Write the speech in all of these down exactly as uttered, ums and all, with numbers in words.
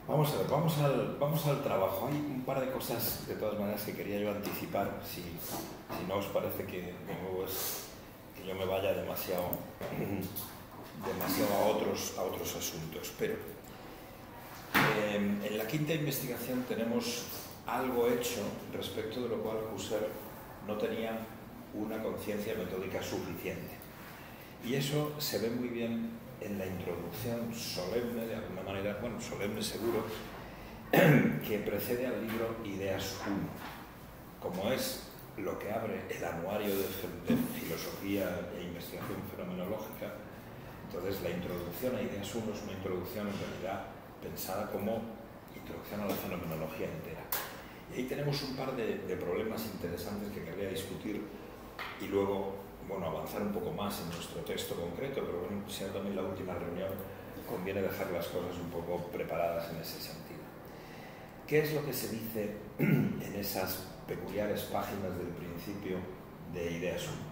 Vamos a ver, vamos al, vamos al trabajo. Hay un par de cosas, de todas maneras, que quería yo anticipar, si, si no os parece que de nuevo es que yo me vaya demasiado, demasiado a, otros, a otros asuntos. Pero eh, en la quinta investigación tenemos algo hecho respecto de lo cual Husserl no tenía una conciencia metódica suficiente. Y eso se ve muy bien en la introducción solemne, de alguna manera, bueno, solemne seguro, que precede al libro Ideas uno, como es lo que abre el anuario de, de filosofía e investigación fenomenológica. Entonces la introducción a Ideas uno es una introducción en realidad pensada como introducción a la fenomenología entera. Y ahí tenemos un par de, de problemas interesantes que querría discutir y luego, bueno, avanzar un poco más en nuestro texto concreto, pero bueno, siendo también la última reunión, conviene dejar las cosas un poco preparadas en ese sentido. ¿Qué es lo que se dice en esas peculiares páginas del principio de Ideas uno?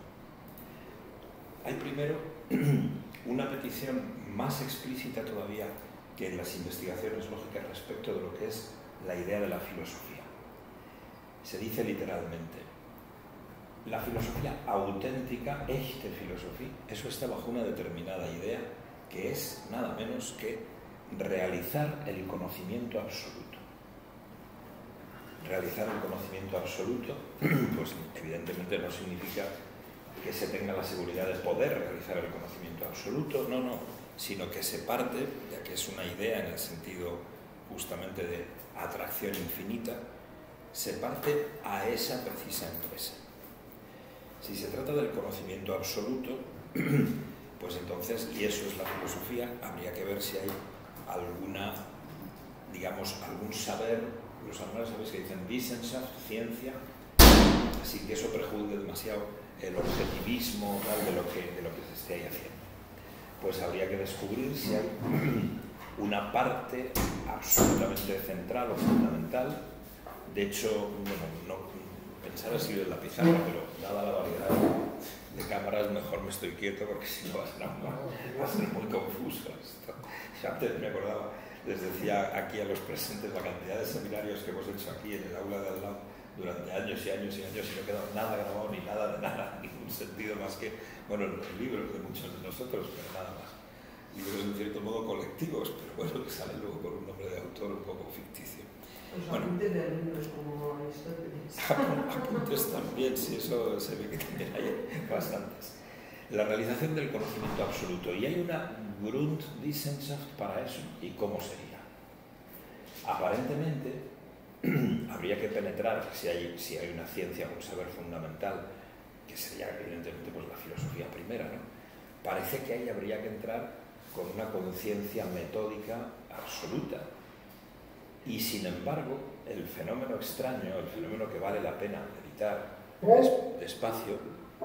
Hay primero una petición más explícita todavía que en las investigaciones lógicas respecto de lo que es la idea de la filosofía. Se dice literalmente: la filosofía auténtica, echte filosofía, eso está bajo una determinada idea que es nada menos que realizar el conocimiento absoluto. Realizar el conocimiento absoluto, pues evidentemente no significa que se tenga la seguridad de poder realizar el conocimiento absoluto, no, no, sino que se parte, ya que es una idea en el sentido justamente de atracción infinita, se parte a esa precisa empresa. Si se trata del conocimiento absoluto, pues entonces, y eso es la filosofía, habría que ver si hay alguna, digamos, algún saber. Los alemanes sabéis que dicen Wissenschaft, ciencia, así que eso prejuzgue demasiado el objetivismo tal, de, lo que, de lo que se esté ahí haciendo. Pues habría que descubrir si hay una parte absolutamente central o fundamental. De hecho, bueno, no pensaba escribir en la pizarra, pero dada la variedad de cámaras, mejor me estoy quieto porque si no va a ser, va a ser muy confuso esto. Ya antes me acordaba, les decía aquí a los presentes la cantidad de seminarios que hemos hecho aquí en el aula de al lado durante años y años y años y no ha quedado nada grabado ni nada de nada, en ningún sentido más que, bueno, los libros de muchos de nosotros, pero nada más. Libros en cierto modo colectivos, pero bueno, que salen luego con un nombre de autor un poco ficticio. Los bueno, apuntes de alumnos como Aristóteles. Apuntes también, sí, eso se ve que también hay bastantes. La realización del conocimiento absoluto. Y hay una Grundwissenschaft para eso. ¿Y cómo sería? Aparentemente, habría que penetrar, si hay, si hay una ciencia, un saber fundamental, que sería evidentemente pues, la filosofía primera, ¿no? Parece que ahí habría que entrar con una conciencia metódica absoluta. Y sin embargo, el fenómeno extraño, el fenómeno que vale la pena meditar despacio,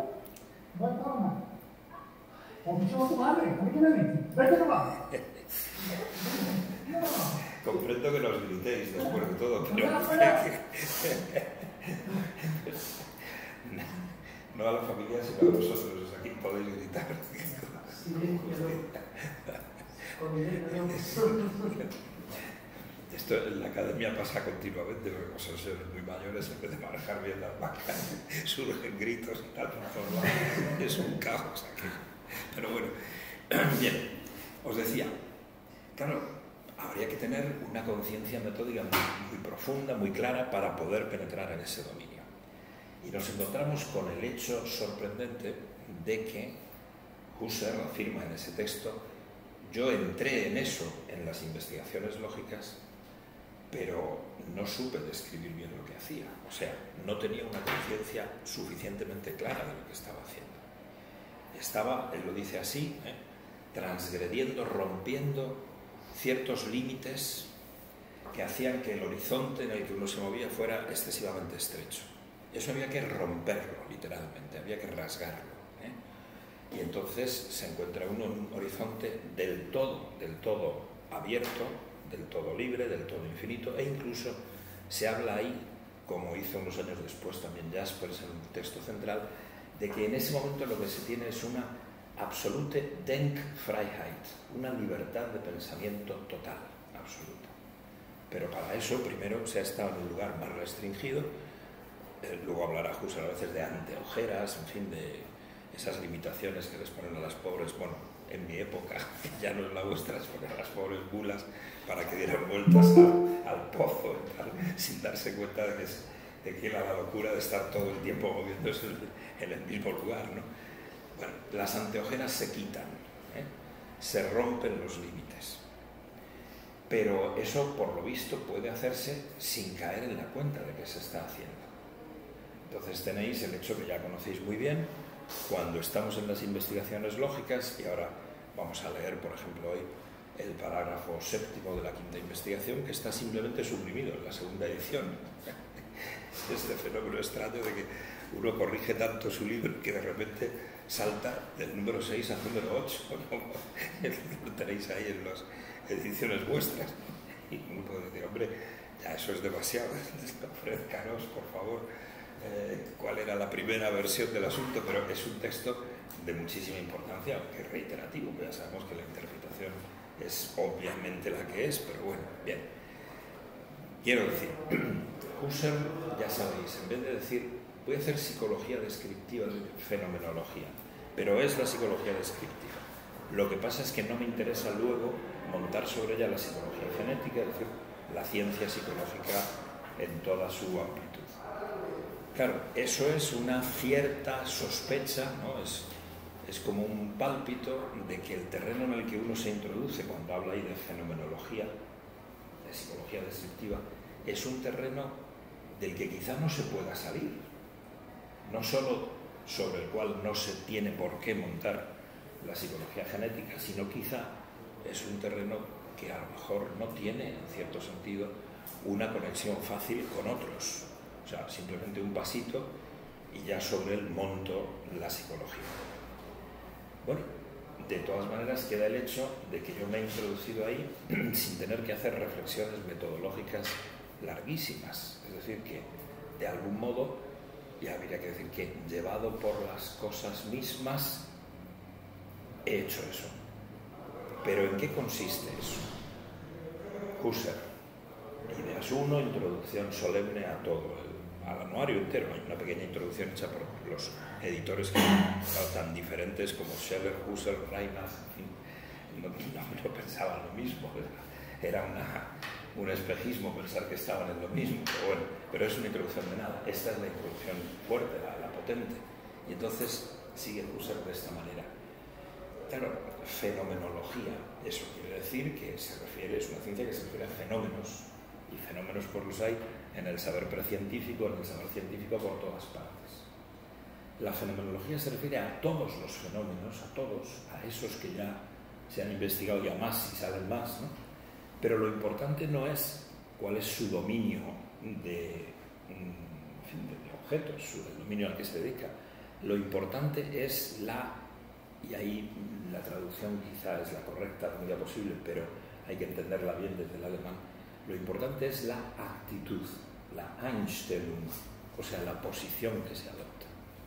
comprendo que nos gritéis después de todo, pero no a la familia, sino a vosotros, aquí podéis gritar. Esto en la academia pasa continuamente, porque los seres muy mayores, en vez de manejar bien las máquinas, surgen gritos y tal, por todos lados. Es un caos aquí. Pero bueno, bien, os decía, claro, habría que tener una conciencia metódica muy, muy profunda, muy clara, para poder penetrar en ese dominio. Y nos encontramos con el hecho sorprendente de que Husserl afirma en ese texto: yo entré en eso en las investigaciones lógicas, pero no supe describir bien lo que hacía. O sea, no tenía una conciencia suficientemente clara de lo que estaba haciendo. Estaba, él lo dice así, ¿eh? transgrediendo, rompiendo ciertos límites que hacían que el horizonte en el que uno se movía fuera excesivamente estrecho. Eso había que romperlo, literalmente, había que rasgarlo. ¿eh? Y entonces se encuentra uno en un horizonte del todo, del todo abierto, del todo libre, del todo infinito, e incluso se habla ahí, como hizo unos años después también Jaspers en un texto central, de que en ese momento lo que se tiene es una absolute Denkfreiheit, una libertad de pensamiento total, absoluta. Pero para eso, primero, se ha estado en un lugar más restringido, eh, luego hablará Husserl a veces de anteojeras, en fin, de esas limitaciones que les ponen a las pobres, bueno, en mi época, ya no es la vuestra, es poner a las pobres bulas para que dieran vueltas a, al pozo, tal, sin darse cuenta de que, es, de que era la locura de estar todo el tiempo moviéndose en el mismo lugar, ¿no? Bueno, las anteojeras se quitan, ¿eh? Se rompen los límites. Pero eso, por lo visto, puede hacerse sin caer en la cuenta de que se está haciendo. Entonces tenéis el hecho que ya conocéis muy bien, cuando estamos en las investigaciones lógicas, y ahora vamos a leer, por ejemplo, hoy el parágrafo séptimo de la quinta investigación, que está simplemente suprimido en la segunda edición. Este fenómeno extraño de que uno corrige tanto su libro que de repente salta del número seis al número ocho, como lo tenéis ahí en las ediciones vuestras. Y uno puede decir, hombre, ya eso es demasiado, ofrezcanos, por favor, eh, cuál era la primera versión del asunto, pero es un texto de muchísima importancia, aunque reiterativo, ya sabemos que la interpretación es obviamente la que es, pero bueno, bien. Quiero decir, Husserl, ya sabéis, en vez de decir, voy a hacer psicología descriptiva de fenomenología, pero es la psicología descriptiva. Lo que pasa es que no me interesa luego montar sobre ella la psicología genética, es decir, la ciencia psicológica en toda su amplitud. Claro, eso es una cierta sospecha, ¿no? Es, es como un pálpito de que el terreno en el que uno se introduce cuando habla ahí de fenomenología, de psicología descriptiva, es un terreno del que quizá no se pueda salir, no solo sobre el cual no se tiene por qué montar la psicología genética, sino quizá es un terreno que a lo mejor no tiene, en cierto sentido, una conexión fácil con otros. O sea, simplemente un pasito y ya sobre él monto la psicología. Bueno, de todas maneras queda el hecho de que yo me he introducido ahí sin tener que hacer reflexiones metodológicas larguísimas. Es decir, que de algún modo, ya habría que decir que llevado por las cosas mismas, he hecho eso. ¿Pero en qué consiste eso? Husserl, Ideas uno, introducción solemne a todo, el, al anuario entero. Hay una pequeña introducción hecha por los editores que son tan diferentes como Scheller, Husserl, Reinach, en fin, no, no, no pensaban lo mismo. Era una, un espejismo pensar que estaban en lo mismo, pero bueno, pero es una introducción de nada. Esta es la introducción fuerte, la, la potente. Y entonces sigue Husserl de esta manera. Claro, fenomenología, eso quiere decir que se refiere, es una ciencia que se refiere a fenómenos, y fenómenos pues los hay en el saber precientífico, en el saber científico por todas partes. La fenomenología se refiere a todos los fenómenos, a todos, a esos que ya se han investigado ya más y saben más, ¿no? Pero lo importante no es cuál es su dominio de, en fin, de objetos, su, el dominio al que se dedica. Lo importante es la, y ahí la traducción quizá es la correcta, la medida posible, pero hay que entenderla bien desde el alemán. Lo importante es la actitud, la Einstellung, o sea, la posición que se adopta.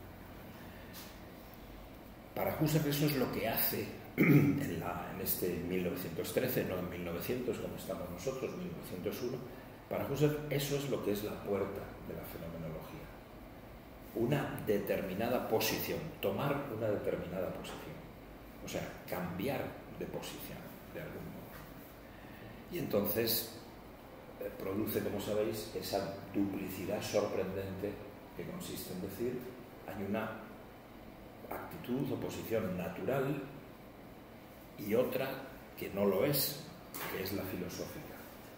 Para Husserl eso es lo que hace en, la, en este mil novecientos trece, no en mil novecientos como estamos nosotros, mil novecientos uno. Para Husserl eso es lo que es la puerta de la fenomenología. Una determinada posición, tomar una determinada posición. O sea, cambiar de posición, de algún modo. Y entonces eh, produce, como sabéis, esa duplicidad sorprendente que consiste en decir, hay una actitud o posición natural y otra que no lo es, que es la filosófica.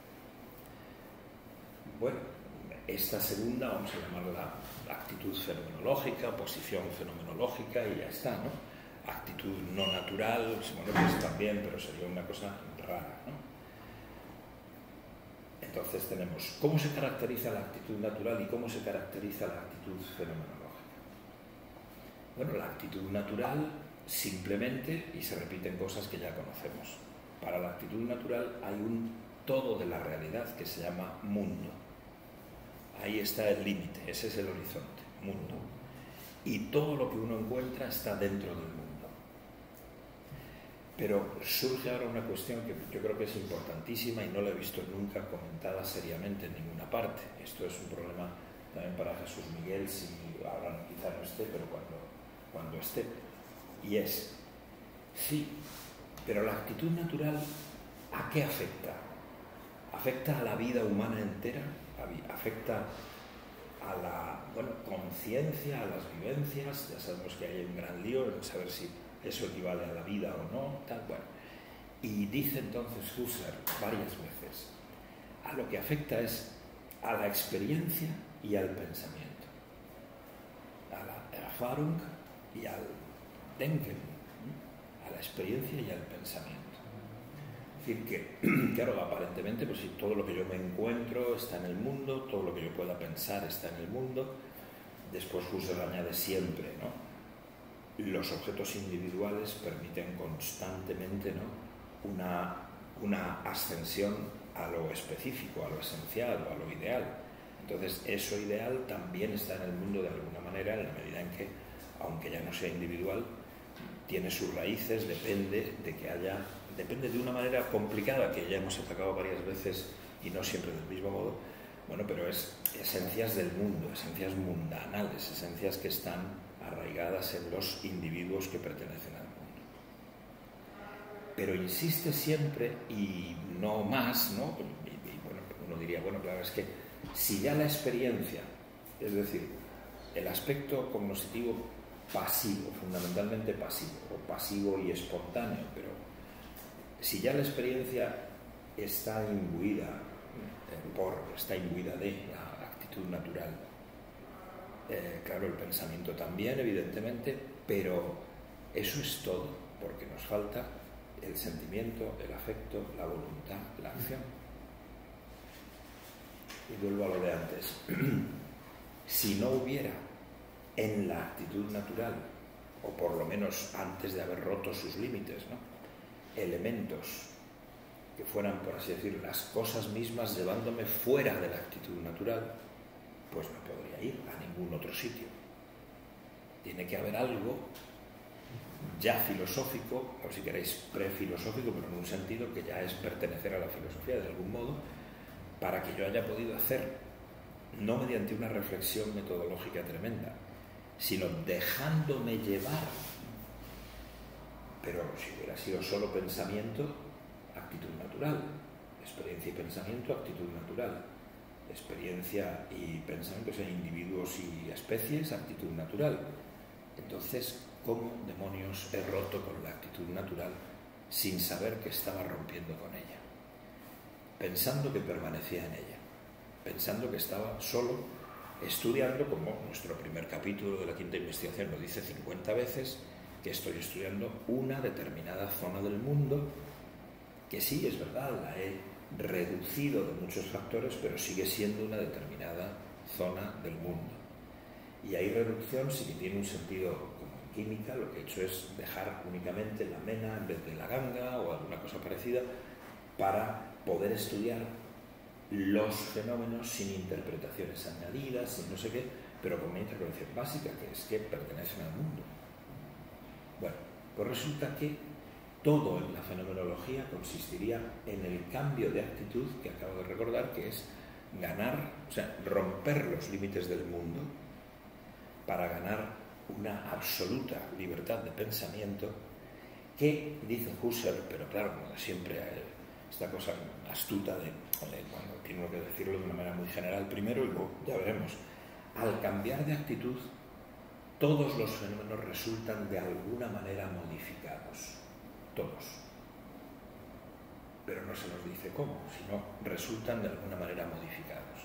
Bueno, esta segunda vamos a llamarla actitud fenomenológica, posición fenomenológica y ya está, ¿no? Actitud no natural, bueno, pues también, pero sería una cosa rara, ¿no? Entonces tenemos cómo se caracteriza la actitud natural y cómo se caracteriza la actitud fenomenológica. Bueno, la actitud natural simplemente, y se repiten cosas que ya conocemos, para la actitud natural hay un todo de la realidad que se llama mundo. Ahí está el límite, ese es el horizonte, mundo. Y todo lo que uno encuentra está dentro del mundo. Pero surge ahora una cuestión que yo creo que es importantísima y no la he visto nunca comentada seriamente en ninguna parte. Esto es un problema también para Jesús Miguel, si ahora quizá no esté, pero cuando, cuando esté. Y es, sí, pero la actitud natural, ¿a qué afecta? ¿Afecta a la vida humana entera? ¿Afecta a la bueno, conciencia, a las vivencias? Ya sabemos que hay un gran lío en saber si eso equivale a la vida o no, tal, bueno. Y dice entonces Husserl varias veces, a lo que afecta es a la experiencia y al pensamiento, a la Erfahrung y al Denken, a la experiencia y al pensamiento. Es decir, que, claro, aparentemente, pues si todo lo que yo me encuentro está en el mundo, todo lo que yo pueda pensar está en el mundo, después Husserl añade siempre, ¿no? Los objetos individuales permiten constantemente, ¿no?, una, una ascensión a lo específico, a lo esencial o a lo ideal. Entonces, eso ideal también está en el mundo de alguna manera, en la medida en que, aunque ya no sea individual, tiene sus raíces, depende de que haya, depende de una manera complicada que ya hemos atacado varias veces y no siempre del mismo modo, bueno, pero es esencias del mundo, esencias mundanales, esencias que están arraigadas en los individuos que pertenecen al mundo. Pero insiste siempre, y no más, ¿no? Y, y, bueno, uno diría, bueno, claro, es que si ya la experiencia, es decir, el aspecto cognoscitivo pasivo, fundamentalmente pasivo, o pasivo y espontáneo, pero si ya la experiencia está imbuida por, está imbuida de la actitud natural, Eh, claro, el pensamiento también, evidentemente, pero eso es todo, porque nos falta el sentimiento, el afecto, la voluntad, la acción. Y vuelvo a lo de antes. Si no hubiera en la actitud natural, o por lo menos antes de haber roto sus límites, ¿no?, elementos que fueran, por así decir, las cosas mismas llevándome fuera de la actitud natural, pues no podría ir a ningún otro sitio. Tiene que haber algo ya filosófico, o si queréis prefilosófico, pero en un sentido que ya es pertenecer a la filosofía de algún modo, para que yo haya podido hacer, no mediante una reflexión metodológica tremenda, sino dejándome llevar. Pero si hubiera sido solo pensamiento, actitud natural, experiencia y pensamiento, actitud natural. Experiencia y pensamiento, o sea, individuos y especies, actitud natural. Entonces, ¿cómo demonios he roto con la actitud natural sin saber que estaba rompiendo con ella? Pensando que permanecía en ella, pensando que estaba solo estudiando, como nuestro primer capítulo de la quinta investigación lo dice cincuenta veces, que estoy estudiando una determinada zona del mundo, que sí, es verdad, la he reducido de muchos factores, pero sigue siendo una determinada zona del mundo. Y ahí reducción sí que tiene un sentido como en química, lo que he hecho es dejar únicamente la mena en vez de la ganga o alguna cosa parecida para poder estudiar los fenómenos sin interpretaciones añadidas, sin no sé qué, pero con una interpretación básica, que es que pertenecen al mundo. Bueno, pues resulta que todo en la fenomenología consistiría en el cambio de actitud que acabo de recordar, que es ganar, o sea, romper los límites del mundo para ganar una absoluta libertad de pensamiento que, dice Husserl, pero claro, siempre esta cosa astuta de, bueno, tiene que decirlo de una manera muy general primero y luego ya veremos, al cambiar de actitud, todos los fenómenos resultan de alguna manera modificados. Todos. Pero no se nos dice cómo, sino resultan de alguna manera modificados.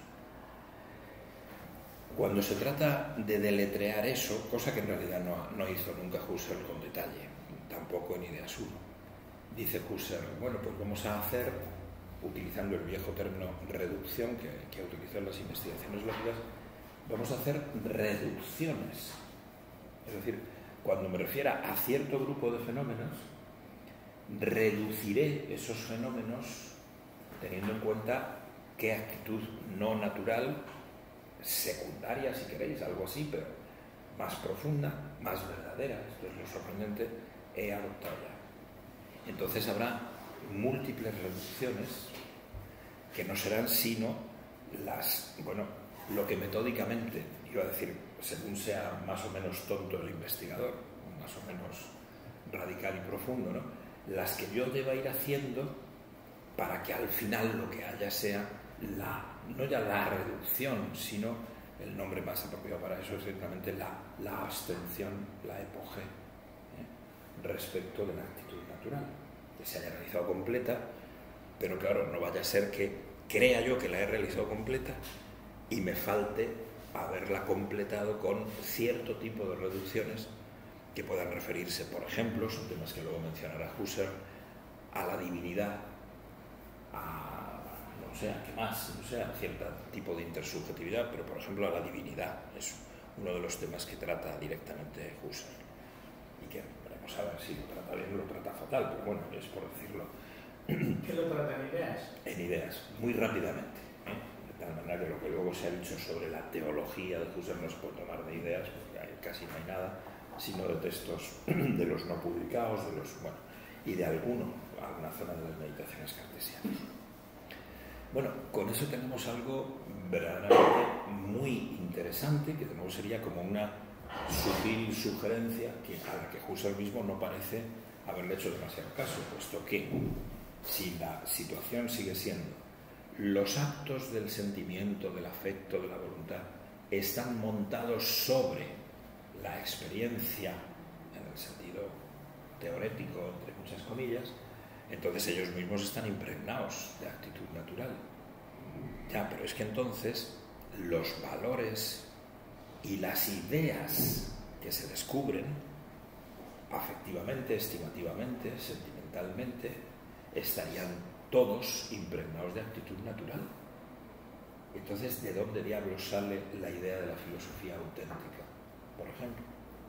Cuando se trata de deletrear eso, cosa que en realidad no, no hizo nunca Husserl con detalle, tampoco en Ideas uno, dice Husserl, bueno, pues vamos a hacer, utilizando el viejo término reducción que, que utilizó en las investigaciones lógicas, vamos a hacer reducciones. Es decir, cuando me refiera a cierto grupo de fenómenos, reduciré esos fenómenos teniendo en cuenta qué actitud no natural, secundaria si queréis, algo así, pero más profunda, más verdadera, esto es lo sorprendente, he adoptado ya. Entonces habrá múltiples reducciones que no serán sino las, bueno, lo que metódicamente, iba a decir, según sea más o menos tonto el investigador, más o menos radical y profundo, ¿no?, las que yo deba ir haciendo para que al final lo que haya sea la, no ya la reducción, sino el nombre más apropiado para eso es simplemente la, la abstención, la epoge, ¿eh?, respecto de la actitud natural, que se haya realizado completa, pero claro, no vaya a ser que crea yo que la he realizado completa y me falte haberla completado con cierto tipo de reducciones que puedan referirse, por ejemplo, son temas que luego mencionará Husserl, a la divinidad, a, no sé, a qué más, no sé, a cierto tipo de intersubjetividad, pero por ejemplo a la divinidad, es uno de los temas que trata directamente Husserl, y que veremos a ver si lo trata bien o lo trata fatal, pero bueno, es por decirlo. ¿Qué lo trata en ideas? En ideas, muy rápidamente, ¿eh? De tal manera que lo que luego se ha dicho sobre la teología de Husserl no se puede tomar de ideas, porque hay, casi no hay nada, sino de textos de los no publicados, de los, bueno, y de alguno, alguna zona de las meditaciones cartesianas. Bueno, con eso tenemos algo verdaderamente muy interesante, que de nuevo sería como una sutil sugerencia que, a la que Husserl mismo no parece haberle hecho demasiado caso, puesto que si la situación sigue siendo los actos del sentimiento, del afecto, de la voluntad, están montados sobre la experiencia, en el sentido teorético, entre muchas comillas, entonces ellos mismos están impregnados de actitud natural. Ya, pero es que entonces los valores y las ideas que se descubren, afectivamente, estimativamente, sentimentalmente, estarían todos impregnados de actitud natural. Entonces, ¿de dónde diablos sale la idea de la filosofía auténtica? Por ejemplo,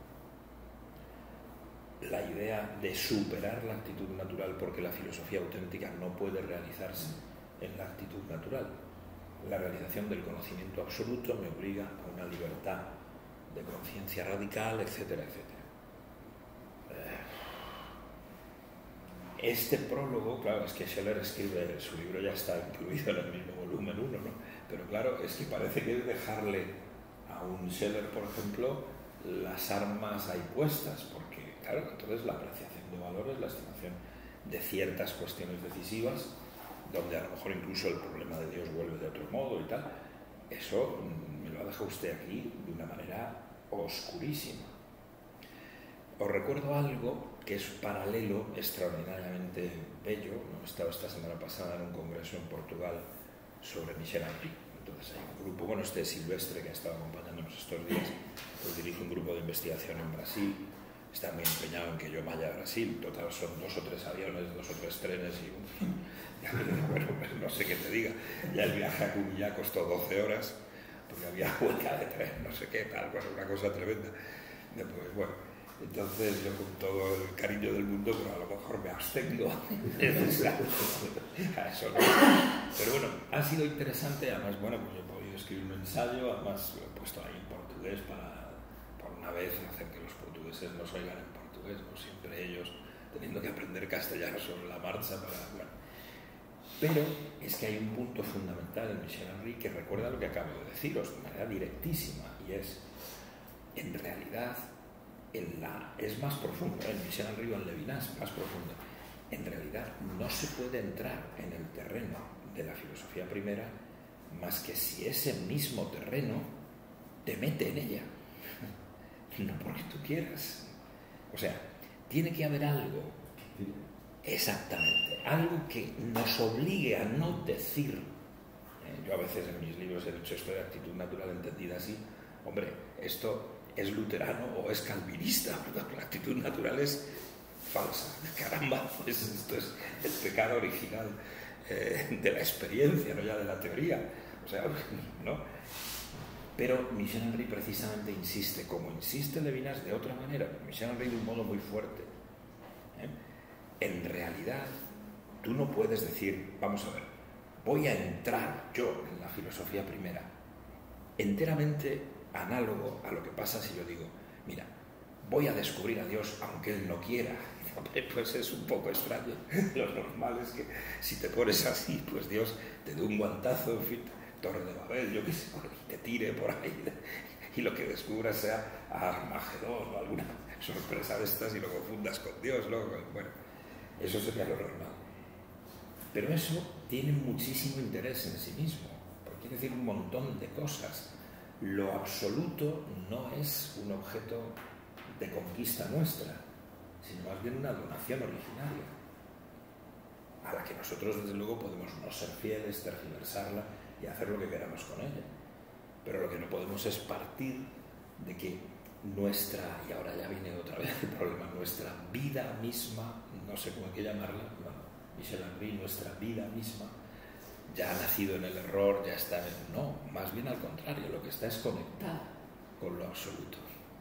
la idea de superar la actitud natural, porque la filosofía auténtica no puede realizarse en la actitud natural. La realización del conocimiento absoluto me obliga a una libertad de conciencia radical, etcétera, etcétera. Este prólogo, claro, es que Scheller escribe, su libro ya está incluido en el mismo volumen uno, ¿no? Pero claro, es que parece que es dejarle a un Scheller, por ejemplo, las armas ahí puestas, porque, claro, entonces la apreciación de valores, la estimación de ciertas cuestiones decisivas, donde a lo mejor incluso el problema de Dios vuelve de otro modo y tal, eso me lo ha dejado usted aquí de una manera oscurísima. Os recuerdo algo que es paralelo, extraordinariamente bello, ¿no? Estaba esta semana pasada en un congreso en Portugal sobre Michel Henry. Entonces hay un grupo, bueno, este Silvestre que ha estado acompañándonos estos días, pues dirige un grupo de investigación en Brasil, está muy empeñado en que yo vaya a Brasil, total son dos o tres aviones, dos o tres trenes y un... bueno, pues no sé qué te diga, ya el viaje a Cubilla costó doce horas, porque había huelga de tren, no sé qué, tal, bueno, una cosa tremenda. Después, bueno, entonces yo con todo el cariño del mundo, pero a lo mejor me abstengo a eso no. Pero bueno, ha sido interesante, además, bueno, pues he podido escribir un ensayo, además lo he puesto ahí en portugués para, por una vez, hacer que los portugueses nos oigan en portugués, no siempre ellos teniendo que aprender castellano sobre la marcha para, bueno. Pero es que hay un punto fundamental en Michel Henry que recuerda lo que acabo de deciros de manera directísima, y es, en realidad, en la, es más profundo, en Michel Henry o en Levinas, más profundo. En realidad no se puede entrar en el terreno de la filosofía primera más que si ese mismo terreno te mete en ella, no porque tú quieras. O sea, tiene que haber algo, exactamente, algo que nos obligue a no decir. Eh, yo a veces en mis libros he dicho esto de actitud natural entendida así. Hombre, esto es luterano o es calvinista, ¿verdad? La actitud natural es falsa. Caramba, pues esto es el pecado original eh, de la experiencia, no ya de la teoría. O sea, ¿no? Pero Michel Henry precisamente insiste, como insiste Levinas de otra manera, Michel Henry de un modo muy fuerte. ¿eh? En realidad, tú no puedes decir, vamos a ver, voy a entrar yo en la filosofía primera, enteramente análogo a lo que pasa si yo digo, mira, voy a descubrir a Dios aunque Él no quiera. Pues es un poco extraño. Lo normal es que si te pones así, pues Dios te dé un guantazo, en fin, Torre de Babel, yo qué sé, y te tire por ahí y lo que descubras sea Armagedón o alguna sorpresa de estas y lo confundas con Dios, ¿no? Bueno, eso sería lo normal. Pero eso tiene muchísimo interés en sí mismo, porque quiere decir un montón de cosas. Lo absoluto no es un objeto de conquista nuestra, sino más bien una donación originaria, a la que nosotros desde luego podemos no ser fieles, tergiversarla y hacer lo que queramos con ella. Pero lo que no podemos es partir de que nuestra, y ahora ya viene otra vez el problema, nuestra vida misma, no sé cómo hay que llamarla, bueno, Michel Henry, nuestra vida misma, ya ha nacido en el error, ya está en el... No, más bien al contrario, lo que está es conectada con lo absoluto.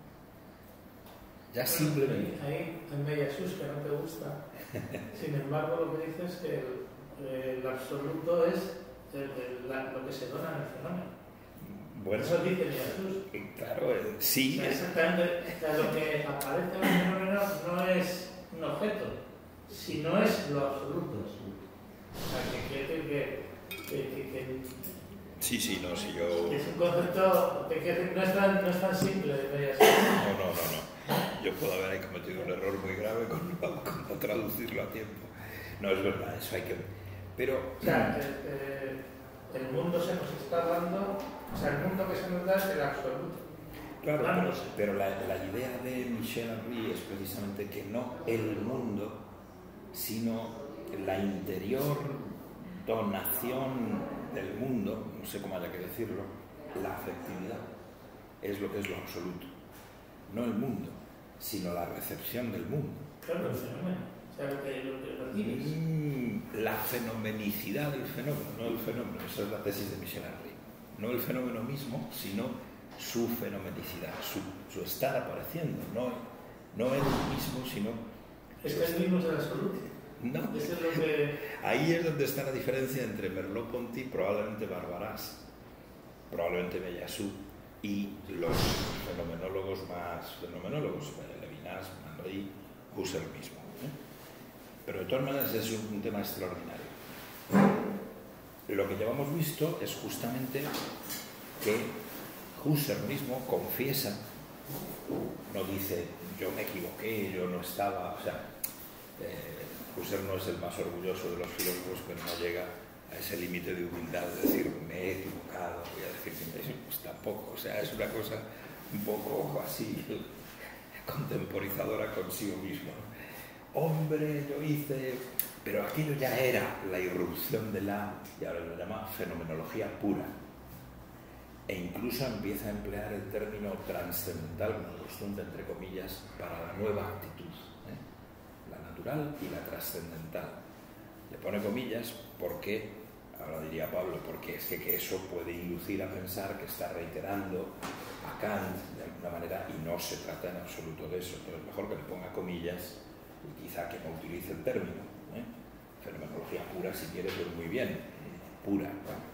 Ya bueno, simplemente... Ahí, en Jesús, que no te gusta, sin embargo lo que dices es que el, el absoluto es el, el, la, lo que se dona en el fenómeno. Bueno, eso dice Jesús. Claro, eh, sí. O sea, exactamente, o sea, lo que aparece en el fenómeno no es un objeto, sino es lo absoluto. O sea, que quiere decir que Que, que, que, sí, sí, no, si yo... es un concepto que, que no, es tan, no es tan simple de ver. No, no, no, no. Yo puedo haber ahí cometido un error muy grave con no, con no traducirlo a tiempo. No, es verdad, eso hay que... Pero... O sea, eh, el mundo se nos está dando... O sea, el mundo que se nos da es el absoluto. Claro, pero, pero la, la idea de Michel Henry es precisamente que no el mundo, sino la interior donación del mundo, no sé cómo haya que decirlo, la afectividad, es lo que es lo absoluto. No el mundo, sino la recepción del mundo. Claro, el fenómeno. O sea, lo que lo, que lo tienes. Mm, la fenomenicidad del fenómeno, no el fenómeno. Esa es la tesis de Michel Henry. No el fenómeno mismo, sino su fenomenicidad, su, su estar apareciendo. No, no él mismo, sino... Es que el mismo es el absoluto. No. Eso es lo que... Ahí es donde está la diferencia entre Merleau-Ponty, probablemente Barbaras, probablemente Meillassoux, y los fenomenólogos más fenomenólogos, Levinas, Mandry, Husserl mismo. ¿eh? Pero de todas maneras es un, un tema extraordinario. Lo que ya hemos visto es justamente que Husserl mismo confiesa, no dice yo me equivoqué, yo no estaba, o sea, eh, Husserl no es el más orgulloso de los filósofos, pero no llega a ese límite de humildad de decir me he equivocado, voy a decir que pues tampoco, o sea, es una cosa un poco así contemporizadora consigo mismo. Hombre, yo hice... Pero aquello ya era la irrupción de la, y ahora lo llama fenomenología pura. E incluso empieza a emplear el término trascendental, como costumbre, entre comillas, para la nueva actitud. ¿eh? La natural y la trascendental. Le pone comillas porque, ahora diría Pablo, porque es que, que eso puede inducir a pensar que está reiterando a Kant de alguna manera y no se trata en absoluto de eso. Entonces mejor que le ponga comillas y quizá que no utilice el término. ¿eh? Fenomenología pura, si quiere, pero muy bien, pura. ¿no?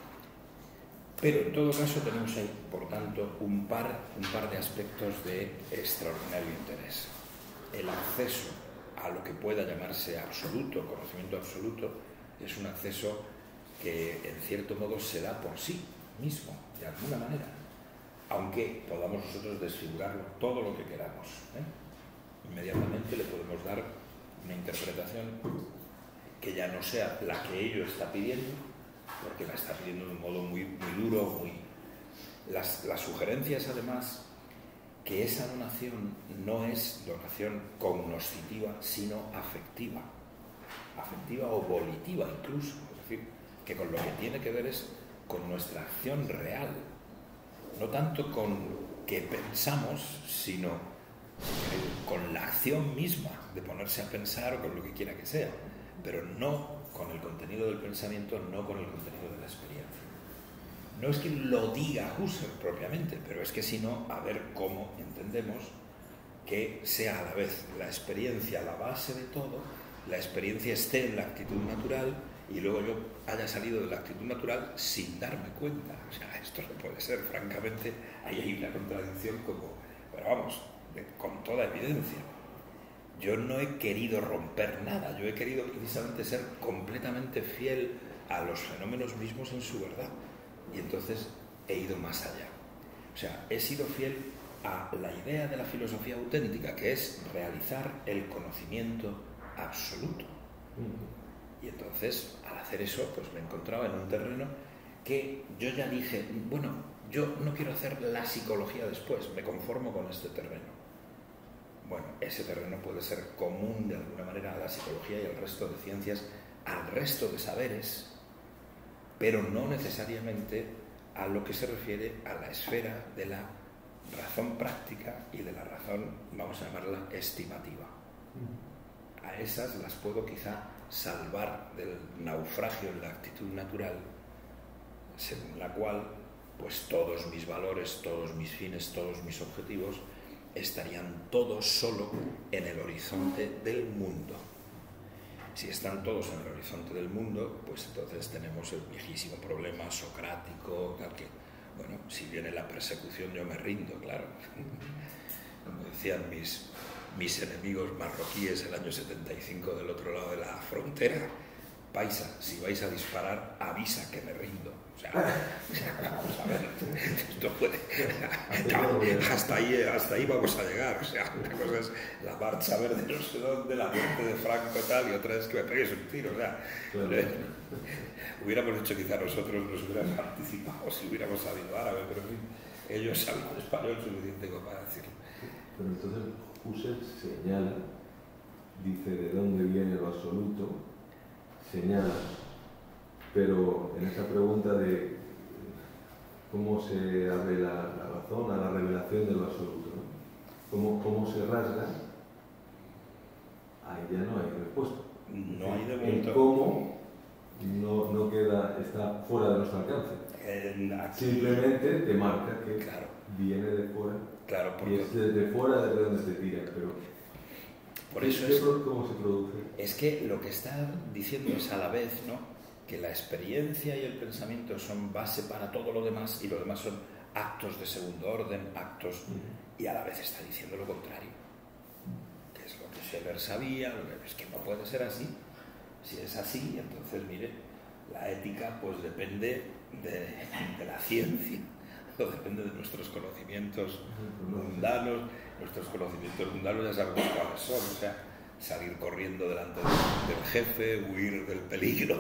Pero en todo caso tenemos ahí, por tanto, un par, un par de aspectos de extraordinario interés. El acceso a lo que pueda llamarse absoluto, conocimiento absoluto, es un acceso que en cierto modo se da por sí mismo, de alguna manera, aunque podamos nosotros desfigurarlo todo lo que queramos. ¿eh? Inmediatamente le podemos dar una interpretación que ya no sea la que ello está pidiendo, porque la está pidiendo de un modo muy, muy duro, muy... Las, las sugerencias, además, que esa donación no es donación cognoscitiva, sino afectiva, afectiva o volitiva incluso, es decir, que con lo que tiene que ver es con nuestra acción real, no tanto con que pensamos, sino con la acción misma de ponerse a pensar o con lo que quiera que sea, pero no con el contenido del pensamiento, no con el contenido de la experiencia. No es que lo diga Husserl propiamente, pero es que si no, a ver cómo entendemos que sea a la vez la experiencia la base de todo, la experiencia esté en la actitud natural y luego yo haya salido de la actitud natural sin darme cuenta. O sea, esto no puede ser, francamente, ahí hay una contradicción como, pero vamos, de, con toda evidencia. yo no he querido romper nada, yo he querido precisamente ser completamente fiel a los fenómenos mismos en su verdad. Y entonces he ido más allá. O sea, he sido fiel a la idea de la filosofía auténtica, que es realizar el conocimiento absoluto. Y entonces, al hacer eso, pues me he encontrado en un terreno que yo ya dije, bueno, yo no quiero hacer la psicología después, me conformo con este terreno. Bueno, ese terreno puede ser común de alguna manera a la psicología y al resto de ciencias, al resto de saberes, pero no necesariamente a lo que se refiere a la esfera de la razón práctica y de la razón, vamos a llamarla, estimativa. A esas las puedo quizá salvar del naufragio en la actitud natural, según la cual pues todos mis valores, todos mis fines, todos mis objetivos estarían todos solo en el horizonte del mundo. Si están todos en el horizonte del mundo, pues entonces tenemos el viejísimo problema socrático, que, bueno, si viene la persecución yo me rindo, claro. Como decían mis, mis enemigos marroquíes el año setenta y cinco del otro lado de la frontera, paisa, si vais a disparar, avisa que me rindo. O sea, o sea vamos a ver, esto puede... No, hasta, ahí, hasta ahí vamos a llegar. O sea, una cosa es la marcha verde, no sé dónde, la muerte de Franco y tal, y otra es que me pegues un tiro. O sea, claro. eh, hubiéramos hecho quizá nosotros, nos hubiéramos anticipado si hubiéramos sabido árabe, pero en fin, ellos saben español suficiente como para decirlo. Pero entonces Husserl señala, dice de dónde viene lo absoluto, señala, pero en esa pregunta de cómo se abre la, la razón a la revelación de lo absoluto, ¿no? ¿Cómo, cómo se rasga? Ahí ya no hay respuesta. No hay de El momento. cómo no, no queda, está fuera de nuestro alcance. Aquí, simplemente te marca que claro, viene de fuera. Claro, porque... Y es desde fuera desde donde se tira, pero... Por eso ¿Qué, es, ¿Cómo se produce? Es que lo que está diciendo es a la vez, ¿no?, que la experiencia y el pensamiento son base para todo lo demás y lo demás son actos de segundo orden, actos... Uh-huh. Y a la vez está diciendo lo contrario. Que es lo que Scheler sabía, lo que, es que no puede ser así. Si es así, entonces, mire, la ética pues depende de, de la ciencia, o depende de nuestros conocimientos mundanos. Nuestros conocimientos mundanos ya sabemos cuáles son, o sea, salir corriendo delante del, del jefe, huir del peligro,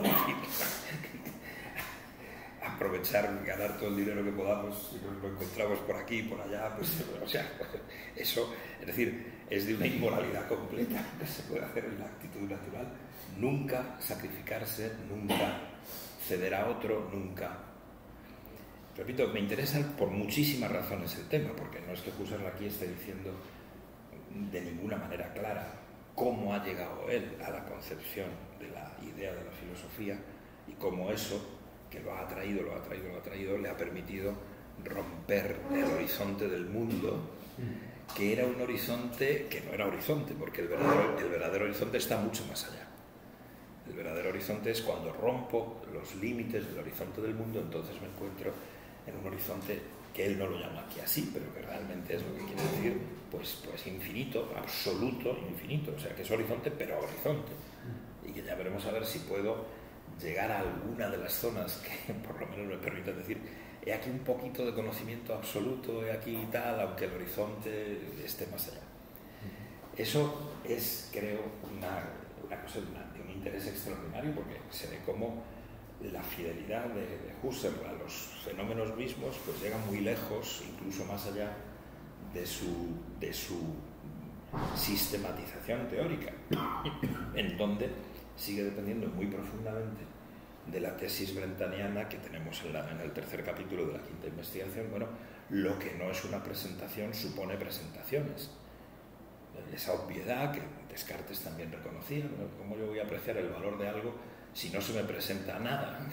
aprovechar, ganar todo el dinero que podamos si nos lo encontramos por aquí y por allá, pues, o sea, eso, es decir, es de una inmoralidad completa que se puede hacer en la actitud natural. Nunca sacrificarse, nunca ceder a otro, nunca. Repito, me interesa por muchísimas razones el tema, porque no es que Husserl aquí esté diciendo de ninguna manera clara cómo ha llegado él a la concepción de la idea de la filosofía y cómo eso, que lo ha atraído, lo ha atraído, lo ha atraído, le ha permitido romper el horizonte del mundo, que era un horizonte que no era horizonte, porque el verdadero, el verdadero horizonte está mucho más allá. El verdadero horizonte es cuando rompo los límites del horizonte del mundo, entonces me encuentro en un horizonte que él no lo llama aquí así, pero que realmente es lo que quiere decir, pues, pues infinito, absoluto, infinito, o sea que es horizonte, pero horizonte. Y que ya veremos a ver si puedo llegar a alguna de las zonas que por lo menos me permitan decir, he aquí un poquito de conocimiento absoluto, he aquí y tal, aunque el horizonte esté más allá. Eso es, creo, una, una cosa de, una, de un interés extraordinario, porque se ve cómo la fidelidad de, de Husserl a los fenómenos mismos pues llega muy lejos, incluso más allá de su, de su sistematización teórica, en donde sigue dependiendo muy profundamente de la tesis brentaniana que tenemos en, la, en el tercer capítulo de la quinta investigación. Bueno, lo que no es una presentación supone presentaciones. Esa obviedad que Descartes también reconocía, ¿no? ¿Cómo yo voy a apreciar el valor de algo si no se me presenta nada?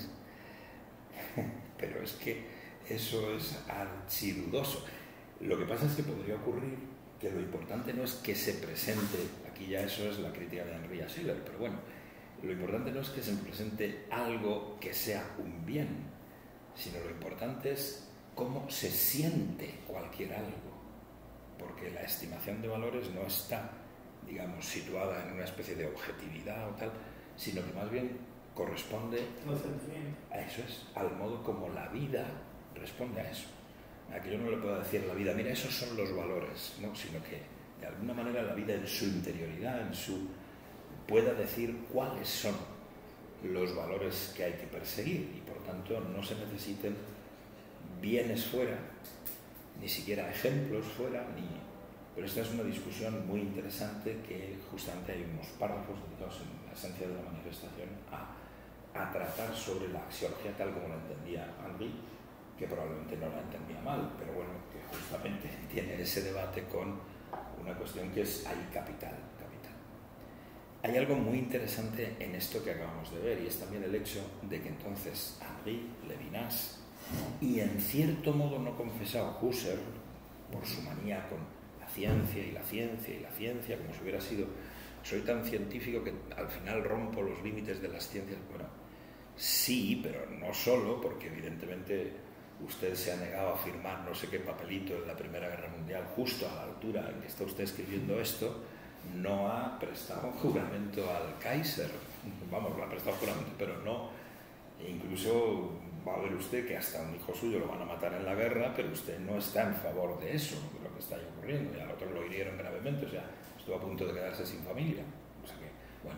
Pero es que eso es archidudoso. Lo que pasa es que podría ocurrir que lo importante no es que se presente, aquí ya eso es la crítica de Henry a Schiller, pero bueno, lo importante no es que se presente algo que sea un bien, sino lo importante es cómo se siente cualquier algo, porque la estimación de valores no está digamos, situada en una especie de objetividad o tal, sino que más bien corresponde a eso, es al modo como la vida responde a eso. A que yo no le puedo decir a la vida, mira, esos son los valores, ¿no? Sino que de alguna manera la vida en su interioridad, en su pueda decir cuáles son los valores que hay que perseguir y por tanto no se necesiten bienes fuera, ni siquiera ejemplos fuera, ni... pero esta es una discusión muy interesante que justamente hay unos párrafos dedicados en la esencia de la manifestación a, a tratar sobre la axiología tal como la entendía Henry, que probablemente no la entendía mal, pero bueno, que justamente tiene ese debate con una cuestión que es hay capital, capital. Hay algo muy interesante en esto que acabamos de ver y es también el hecho de que entonces Henry, Levinas y en cierto modo no confesado Husserl, por su manía con la ciencia y la ciencia y la ciencia, como si hubiera sido, soy tan científico que al final rompo los límites de las ciencias. Bueno, sí, pero no solo, porque evidentemente usted se ha negado a firmar no sé qué papelito en la Primera Guerra Mundial, justo a la altura en que está usted escribiendo esto, no ha prestado juramento al Kaiser, vamos, lo ha prestado juramento, pero no, e incluso va a ver usted que hasta un hijo suyo lo van a matar en la guerra, pero usted no está en favor de eso, de lo que está ahí ocurriendo, y al otro lo hirieron gravemente, o sea, estuvo a punto de quedarse sin familia. O sea que, bueno,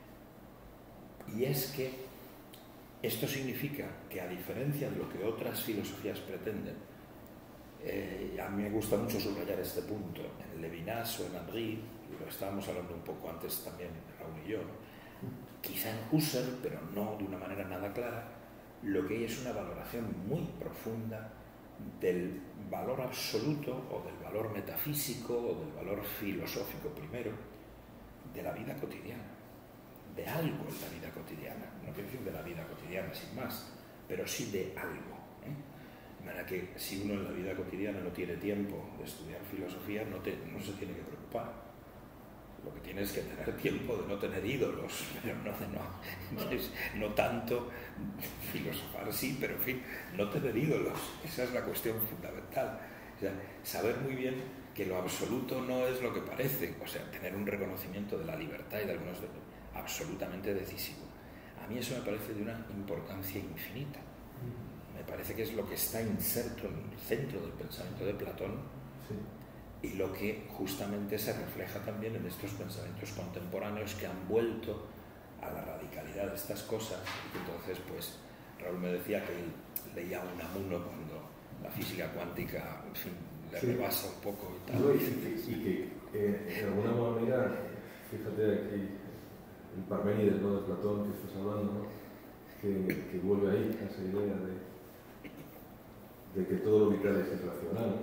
y es que esto significa que a diferencia de lo que otras filosofías pretenden, eh, a mí me gusta mucho subrayar este punto, en Levinas o en Henry, y lo estábamos hablando un poco antes también Raúl y yo, ¿no? Quizá en Husserl, pero no de una manera nada clara, lo que hay es una valoración muy profunda del valor absoluto o del valor metafísico o del valor filosófico primero de la vida cotidiana, de algo en la vida cotidiana, no quiero decir de la vida cotidiana sin más, pero sí de algo, ¿eh? De manera que si uno en la vida cotidiana no tiene tiempo de estudiar filosofía, no, te, no se tiene que preocupar. Lo que tienes que tener tiempo de no tener ídolos, pero no, de no, no tanto filosofar, sí, pero en fin, no tener ídolos, esa es la cuestión fundamental. O sea, saber muy bien que lo absoluto no es lo que parece, o sea, tener un reconocimiento de la libertad y de algunos de, absolutamente decisivo. A mí eso me parece de una importancia infinita. Me parece que es lo que está inserto en el centro del pensamiento de Platón. Sí. Y lo que justamente se refleja también en estos pensamientos contemporáneos que han vuelto a la radicalidad de estas cosas. Y entonces, pues, Raúl me decía que él leía un Unamuno cuando la física cuántica, en fin, le sí. rebasa un poco y tal. No, y, y, y que eh, de alguna manera, fíjate aquí, el Parménides, ¿no?, de Platón que estás hablando, ¿no?, que, que vuelve ahí a esa idea de, de que todo lo vital es irracional.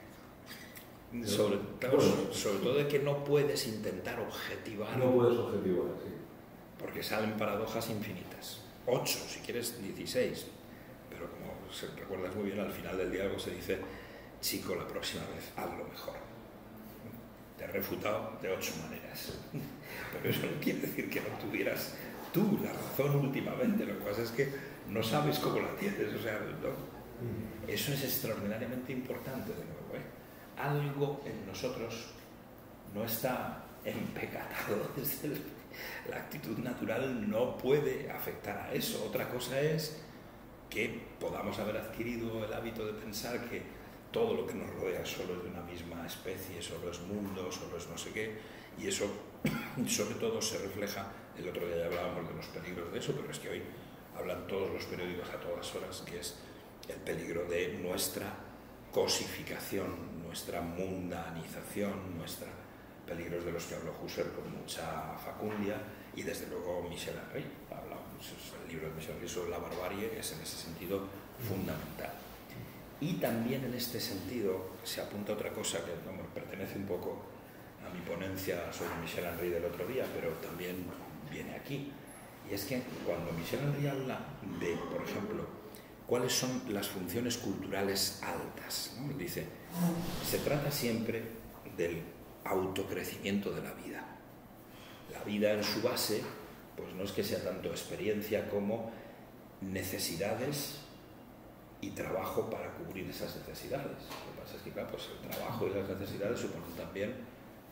Sobre, claro, bueno, sobre todo de que no puedes intentar objetivar. No puedes objetivar, sí. Porque salen paradojas infinitas. Ocho, si quieres dieciséis. Pero como se recuerdas muy bien, al final del diálogo se dice, chico, la próxima vez hazlo mejor. Te he refutado de ocho maneras. Pero eso no quiere decir que no tuvieras tú la razón últimamente. Lo que pasa es que no sabes cómo la tienes. O sea, ¿no? Eso es extraordinariamente importante de nuevo, ¿eh? Algo en nosotros no está empecatado desde el, la actitud natural no puede afectar a eso. Otra cosa es que podamos haber adquirido el hábito de pensar que todo lo que nos rodea solo es de una misma especie, solo es mundo, solo es no sé qué, y eso sobre todo se refleja, el otro día ya hablábamos de los peligros de eso, pero es que hoy hablan todos los periódicos a todas horas, que es el peligro de nuestra cosificación, nuestra mundanización, nuestra peligros de los que habló Husserl con mucha facundia, y desde luego Michel Henry, habla, el libro de Michel Henry sobre la barbarie es en ese sentido fundamental. Y también en este sentido se apunta otra cosa que bueno, pertenece un poco a mi ponencia sobre Michel Henry del otro día, pero también viene aquí, y es que cuando Michel Henry habla de, por ejemplo, cuáles son las funciones culturales altas, ¿no? Dice, se trata siempre del autocrecimiento de la vida. La vida en su base, pues no es que sea tanto experiencia como necesidades y trabajo para cubrir esas necesidades. Lo que pasa es que, claro, pues el trabajo y las necesidades suponen también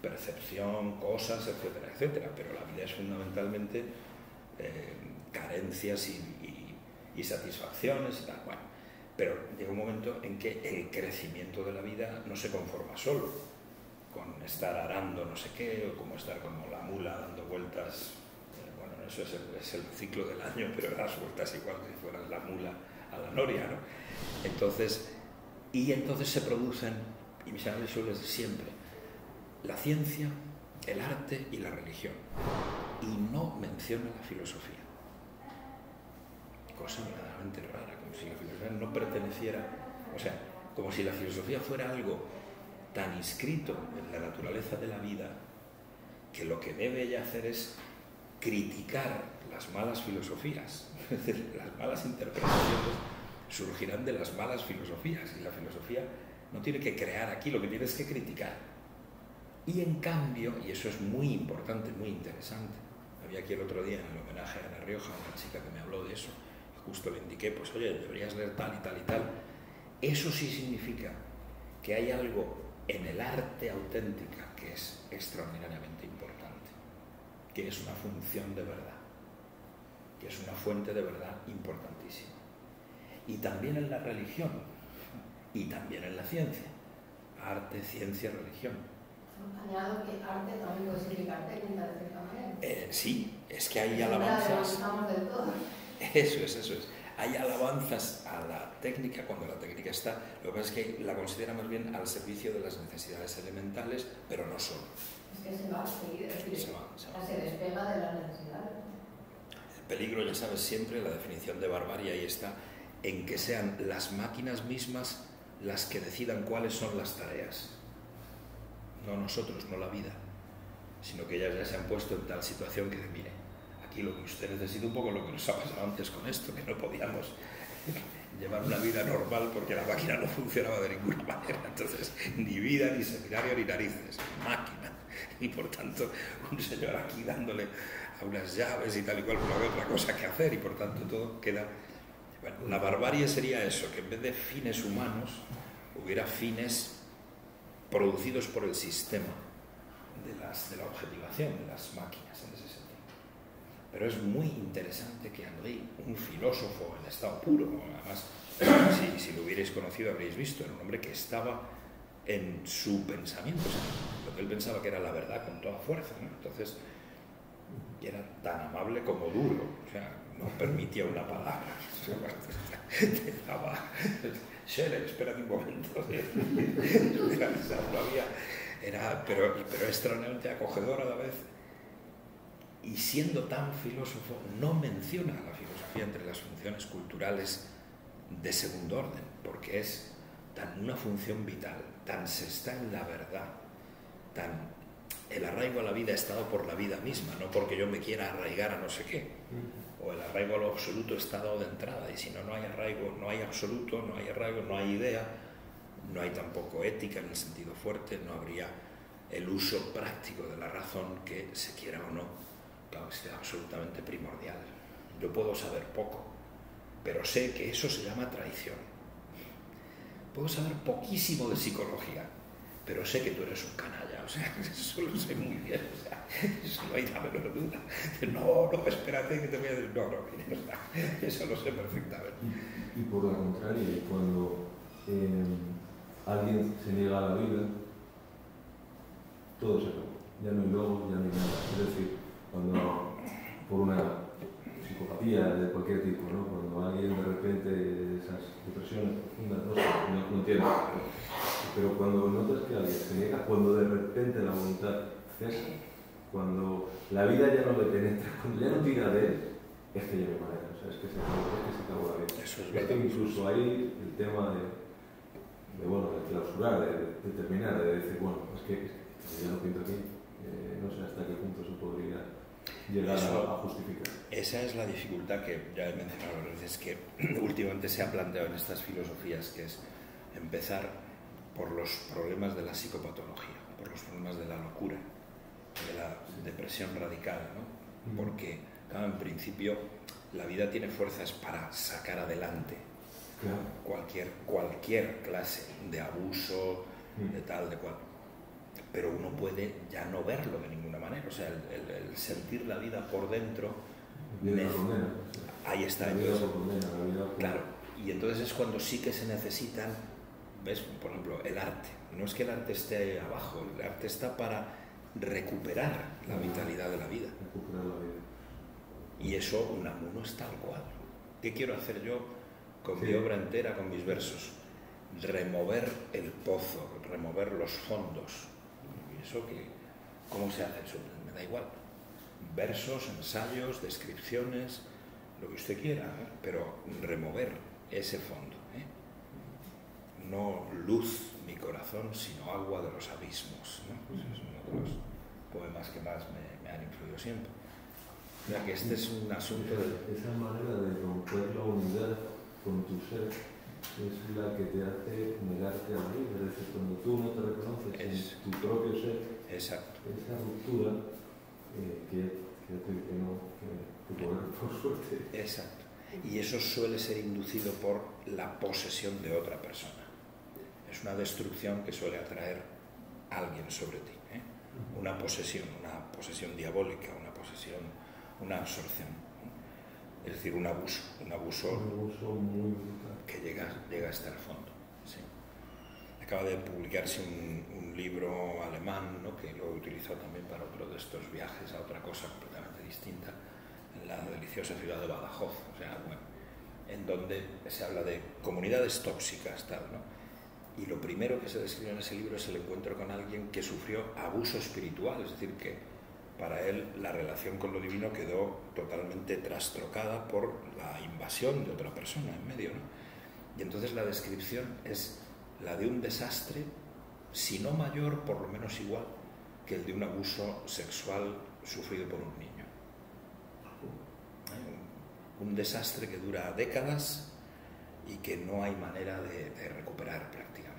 percepción, cosas, etcétera, etcétera, pero la vida es fundamentalmente eh, carencias y, y, y satisfacciones y tal. Bueno, pero llega un momento en que el crecimiento de la vida no se conforma solo con estar arando no sé qué, o como estar como la mula dando vueltas. Eh, bueno, eso es el, es el ciclo del año, pero das vueltas igual que si fueras la mula a la noria, ¿no? Entonces, y entonces se producen, y mis análisis suelen decir siempre, la ciencia, el arte y la religión, y no menciona la filosofía. Cosa verdaderamente rara, como si la filosofía no perteneciera, o sea, como si la filosofía fuera algo tan inscrito en la naturaleza de la vida que lo que debe ella hacer es criticar las malas filosofías. Es decir, las malas interpretaciones surgirán de las malas filosofías, y la filosofía no tiene que crear aquí, lo que tiene es que criticar. Y en cambio, y eso es muy importante, muy interesante, había aquí el otro día en el homenaje a Ana Rioja, una chica que me habló de eso, y justo le indiqué, pues oye, deberías leer tal y tal y tal. Eso sí significa que hay algo en el arte auténtica que es extraordinariamente importante, que es una función de verdad, que es una fuente de verdad importantísima. Y también en la religión, y también en la ciencia, arte, ciencia, religión. Añado que arte también puede significar técnica de cierta manera. Eh, sí, es que hay alabanzas. Del todo. Eso es, eso es. Hay alabanzas a la técnica cuando la técnica está. Lo que pasa es que la considera más bien al servicio de las necesidades elementales, pero no solo. Es que se va a seguir, es decir, se, va, se, va. se despega de las necesidades. El peligro, ya sabes, siempre la definición de barbarie ahí está, en que sean las máquinas mismas las que decidan cuáles son las tareas. No nosotros, no la vida, sino que ellas ya se han puesto en tal situación que, mire, aquí lo que usted necesita, un poco lo que nos ha pasado antes con esto, que no podíamos llevar una vida normal porque la máquina no funcionaba de ninguna manera. Entonces, ni vida, ni seminario, ni narices, máquina. Y por tanto, un señor aquí dándole a unas llaves y tal y cual, no había otra cosa que hacer, y por tanto todo queda... Bueno, la barbarie sería eso, que en vez de fines humanos hubiera fines producidos por el sistema de, las, de la objetivación de las máquinas en ese sentido. Pero es muy interesante que André, un filósofo en estado puro, además, si, si lo hubierais conocido habréis visto, era un hombre que estaba en su pensamiento, o sea, lo que él pensaba que era la verdad con toda fuerza, ¿no? Entonces, y era tan amable como duro, o sea, no permitía una palabra. Dejaba, Scheller, espérate un momento. Era, no había, era, pero, pero extraordinariamente acogedor a la vez. Y siendo tan filósofo, no menciona a la filosofía entre las funciones culturales de segundo orden, porque es tan una función vital, tan se está en la verdad, tan el arraigo a la vida es dado por la vida misma, no porque yo me quiera arraigar a no sé qué, o el arraigo a lo absoluto está dado de entrada, y si no, no hay arraigo, no hay absoluto, no hay arraigo, no hay idea, no hay tampoco ética en el sentido fuerte, no habría el uso práctico de la razón que, se quiera o no, claro que sea absolutamente primordial. Yo puedo saber poco, pero sé que eso se llama traición. Puedo saber poquísimo de psicología, pero sé que tú eres un canalla, o sea, eso lo sé muy bien, o sea, eso no hay la menor duda. No, no, espérate que te voy a decir, no, no, mire, o sea, eso lo sé perfectamente. Y, y por la contraria, cuando eh, alguien se niega a la vida, todo se acabó, ya no hay logos, ya no hay nada. Es decir, cuando por una psicopatía de cualquier tipo, ¿no? Cuando alguien de repente esas depresiones profundas, no sé, no, no entiendo, pero, pero cuando notas que alguien se niega, cuando de repente la voluntad cesa, cuando la vida ya no le penetra, cuando ya no tira de él, es que ya no hay manera, o sea, es que se acabó, es que se acabó la vida. Eso es es verdad. que incluso ahí el tema de, de bueno, de clausurar, de, de terminar, de decir, bueno, es que, es que ya lo pinto aquí, eh, no sé hasta qué punto se podría llegar Eso, a, a justificar. Esa es la dificultad que ya he mencionado varias veces, que últimamente se ha planteado en estas filosofías, que es empezar por los problemas de la psicopatología, por los problemas de la locura, de la depresión radical, ¿no? Porque, claro, en principio la vida tiene fuerzas para sacar adelante Claro. cualquier, cualquier clase de abuso, de tal, de cual. pero uno puede ya no verlo de ninguna manera. O sea, el, el, el sentir la vida por dentro... Vida por condena. Ahí está. La vida Entonces, por condena, la vida por... claro, y entonces es cuando sí que se necesitan, ¿ves? Por ejemplo, el arte. No es que el arte esté abajo, el arte está para recuperar la vitalidad de la vida. Recuperar la vida. Y eso, Unamuno es tal cual. ¿Qué quiero hacer yo con Sí. mi obra entera, con mis versos? Remover el pozo, remover los fondos. ¿Y eso qué? ¿Cómo se hace eso? Me da igual. Versos, ensayos, descripciones, lo que usted quiera, ¿eh? Pero remover ese fondo. ¿eh? No luz mi corazón, sino agua de los abismos. ¿no? Pues es uno de los poemas que más me, me han influido siempre. O sea que este es un asunto de... Esa manera de romper la unidad con tu ser es la que te hace negarte a la vida. Es decir, cuando tú no te reconoces Es- en tu propio ser, Exacto. esa ruptura eh, que, que, te- que no, que, que por, por suerte. Exacto. Y eso suele ser inducido por la posesión de otra persona. Es una destrucción que suele atraer a alguien sobre ti. ¿eh? Una posesión, una posesión diabólica, una posesión, una absorción. ¿eh? Es decir, un abuso, un abuso Un uso muy brutal. que llega, llega hasta el fondo. Sí. Acaba de publicarse un, un libro alemán, ¿no? Que lo he utilizado también para otro de estos viajes a otra cosa completamente distinta, en la deliciosa ciudad de Badajoz, o sea, bueno, en donde se habla de comunidades tóxicas, tal, ¿no? Y lo primero que se describe en ese libro es el encuentro con alguien que sufrió abuso espiritual, es decir, que para él la relación con lo divino quedó totalmente trastrocada por la invasión de otra persona en medio, ¿no? Y entonces la descripción es la de un desastre, si no mayor, por lo menos igual, que el de un abuso sexual sufrido por un niño. ¿Eh? Un desastre que dura décadas y que no hay manera de, de recuperar prácticamente.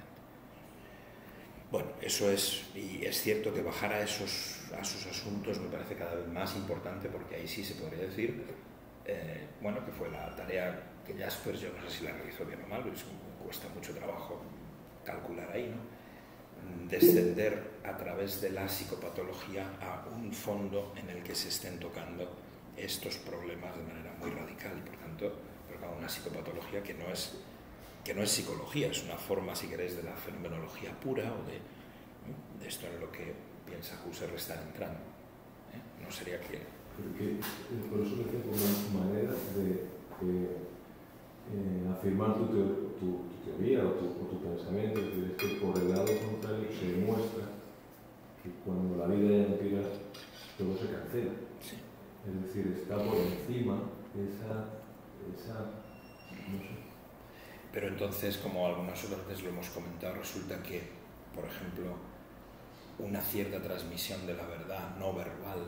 Bueno, eso es, y es cierto que bajar a esos, a esos asuntos me parece cada vez más importante, porque ahí sí se podría decir, eh, bueno, que fue la tarea que Jaspers, yo no sé si la realizó bien o mal, pero es como que cuesta mucho trabajo calcular ahí, ¿no? Descender a través de la psicopatología a un fondo en el que se estén tocando estos problemas de manera muy radical, y por tanto, pero claro, una psicopatología que no es que no es psicología, es una forma, si queréis, de la fenomenología pura o de, de esto en lo que piensa Husserl estar entrando. ¿eh? No sería que... Porque, eh, por eso decía, como una manera de eh, eh, afirmar tu, teo- tu, tu teoría o tu, o tu pensamiento, es decir, es que por el lado contrario se demuestra que cuando la vida ya no tira, todo se cancela. Sí. Es decir, está por encima esa, esa no sé. Pero entonces, como algunas otras veces lo hemos comentado, resulta que, por ejemplo, una cierta transmisión de la verdad no verbal,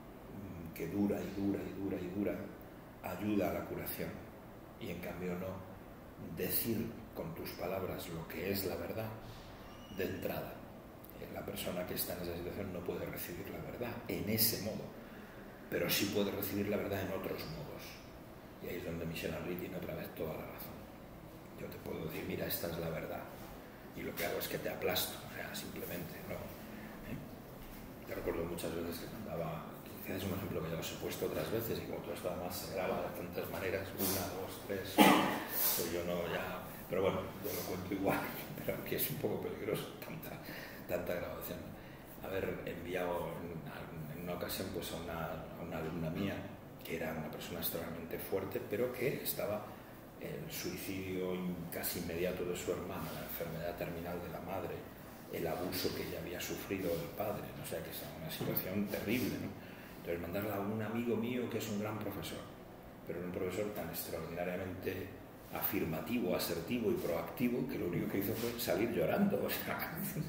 que dura y dura y dura y dura, ayuda a la curación. Y en cambio no, decir con tus palabras lo que es la verdad, de entrada. La persona que está en esa situación no puede recibir la verdad en ese modo, pero sí puede recibir la verdad en otros modos. Y ahí es donde Michel Henry tiene otra vez toda la razón. Yo te puedo decir, mira, esta es la verdad, y lo que hago es que te aplasto, o sea, simplemente, ¿no? ¿Eh? Yo recuerdo muchas veces que mandaba, quizás es un ejemplo que ya os he puesto otras veces, y como todo esto además se graba de tantas maneras, una, dos, tres, pues yo no ya, pero bueno, yo lo cuento igual, pero aquí es un poco peligroso tanta, tanta grabación. Haber enviado en, en una ocasión pues a una, a una alumna mía, que era una persona extremadamente fuerte, pero que estaba el suicidio casi inmediato de su hermana, la enfermedad terminal de la madre, el abuso que ella había sufrido del padre, ¿no? O sea que es una situación terrible, ¿no? Entonces mandarla a un amigo mío que es un gran profesor, pero un profesor tan extraordinariamente afirmativo, asertivo y proactivo, que lo único que hizo fue salir llorando. O sea,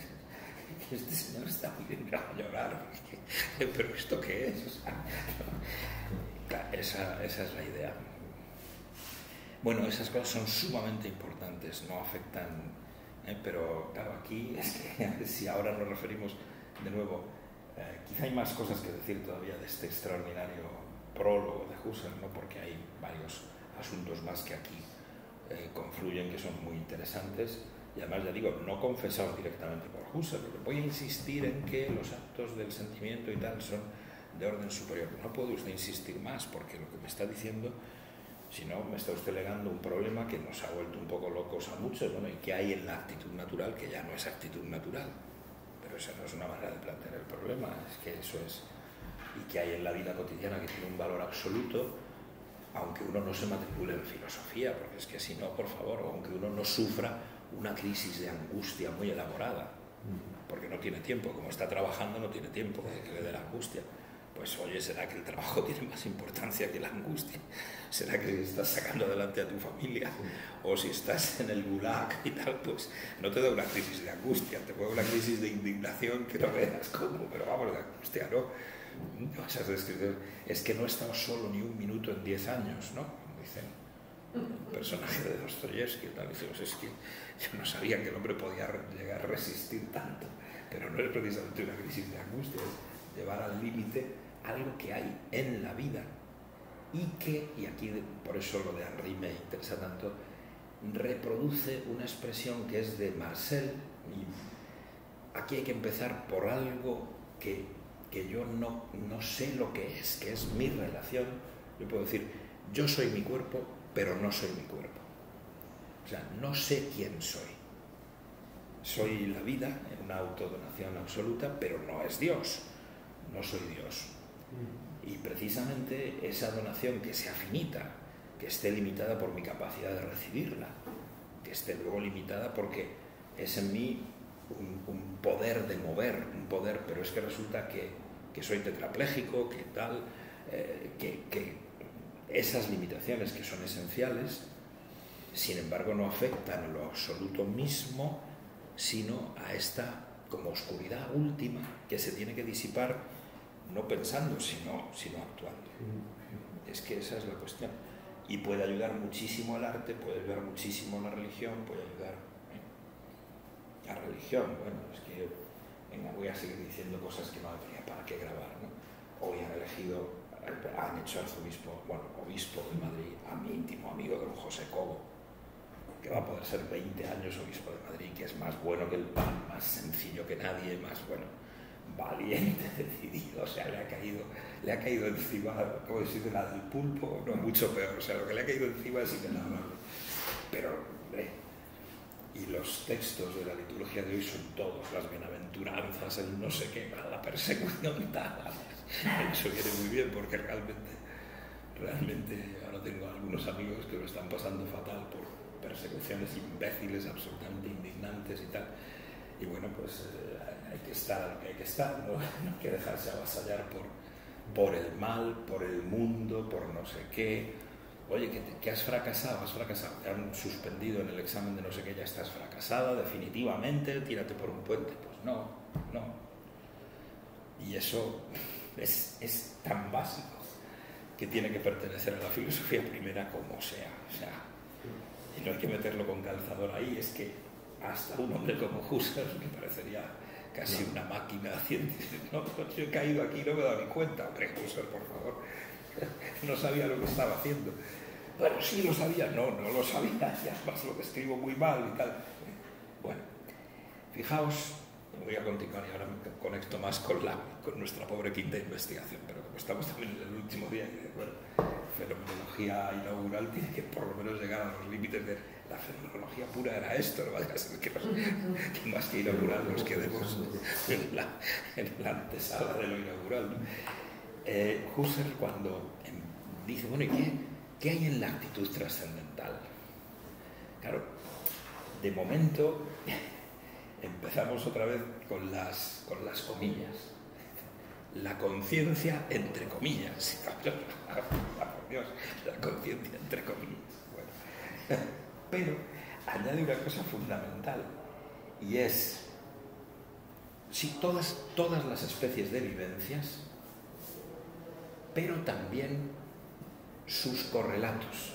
este señor está muy bien a llorar, pero ¿esto qué es? O sea, esa, esa es la idea. Bueno, esas cosas son sumamente importantes, no afectan, ¿eh? Pero claro, aquí es que si ahora nos referimos de nuevo, eh, quizá hay más cosas que decir todavía de este extraordinario prólogo de Husserl, ¿no? Porque hay varios asuntos más que aquí eh, confluyen, que son muy interesantes, y además ya digo, no confesados directamente por Husserl, porque voy a insistir en que los actos del sentimiento y tal son de orden superior. No puede usted insistir más, porque lo que me está diciendo, si no, me está usted legando un problema que nos ha vuelto un poco locos a muchos, bueno, y que hay en la actitud natural, que ya no es actitud natural. Pero esa no es una manera de plantear el problema, es que eso es, y que hay en la vida cotidiana que tiene un valor absoluto, aunque uno no se matricule en filosofía, porque es que si no, por favor, o aunque uno no sufra una crisis de angustia muy elaborada, porque no tiene tiempo, como está trabajando no tiene tiempo de que le dé la angustia. Pues oye, ¿será que el trabajo tiene más importancia que la angustia? ¿Será que si estás sacando adelante a tu familia o si estás en el gulag y tal, pues no te da una crisis de angustia, te da una crisis de indignación que no veas cómo, pero vamos, de angustia, ¿no? No, esas descripciones, es que no he estado solo ni un minuto en diez años, ¿no? Dicen un personaje de Dostoyevsky y tal, dice, pues es que yo no sabía que el hombre podía llegar a resistir tanto, pero no es precisamente una crisis de angustia, es llevar al límite algo que hay en la vida y que, y aquí por eso lo de Henri me interesa tanto, reproduce una expresión que es de Marcel, y aquí hay que empezar por algo que, que yo no, no sé lo que es, que es mi relación. Yo puedo decir, yo soy mi cuerpo, pero no soy mi cuerpo. O sea, no sé quién soy. Soy la vida en una autodonación absoluta, pero no es Dios. No soy Dios. Y precisamente esa donación que sea finita, que esté limitada por mi capacidad de recibirla, que esté luego limitada porque es en mí un, un poder de mover, un poder, pero es que resulta que, que soy tetrapléjico, que tal, eh, que, que esas limitaciones que son esenciales, sin embargo no afectan a lo absoluto mismo, sino a esta como oscuridad última que se tiene que disipar no pensando, sino, sino actuando. Es que esa es la cuestión. Y puede ayudar muchísimo el arte, puede ayudar muchísimo la religión, puede ayudar ¿eh? La religión. Bueno, es que venga, voy a seguir diciendo cosas que no habría para qué grabar, ¿no? Hoy han elegido, han hecho arzobispo, bueno, obispo de Madrid, a mi íntimo amigo don José Cobo, que va a poder ser veinte años obispo de Madrid, que es más bueno que el pan, más sencillo que nadie, más bueno, valiente, decidido, o sea, le ha caído, le ha caído encima, como decir, la del pulpo, no, mucho peor, o sea, lo que le ha caído encima es inenarrable. Pero, hombre, y los textos de la liturgia de hoy son todos, las bienaventuranzas, el no sé qué, la persecución, tal, eso viene muy bien, porque realmente, realmente, ahora tengo algunos amigos que lo están pasando fatal por persecuciones imbéciles, absolutamente indignantes y tal, y bueno, pues eh, hay que estar a lo que hay que estar, ¿no? No hay que dejarse avasallar por, por el mal, por el mundo, por no sé qué. Oye, que, te, que has fracasado, has fracasado, te han suspendido en el examen de no sé qué, ya estás fracasada, definitivamente, tírate por un puente. Pues no, no. Y eso es, es tan básico que tiene que pertenecer a la filosofía primera como sea. O sea, y no hay que meterlo con calzador ahí, es que hasta un hombre como Husserl, que parecería casi una máquina científica, no, yo he caído aquí y no me he dado ni cuenta, hombre, Husserl, por favor, no sabía lo que estaba haciendo. Bueno, sí lo sabía, no, no lo sabía, y además lo describo muy mal y tal. Bueno, fijaos, voy a continuar y ahora me conecto más con, la, con nuestra pobre quinta investigación, pero como estamos también en el último día, bueno, fenomenología inaugural tiene que por lo menos llegar a los límites de la fenomenología pura, era esto, no vaya a ser que, nos, que más que inaugural nos quedemos en la, en la antesala de lo inaugural, ¿no? Eh, Husserl cuando dice, bueno, ¿y qué, qué hay en la actitud trascendental? Claro, de momento empezamos otra vez con las, con las comillas. La conciencia entre comillas. Por Dios, la conciencia entre comillas. Bueno, pero añade una cosa fundamental, y es, sí, todas, todas las especies de vivencias, pero también sus correlatos.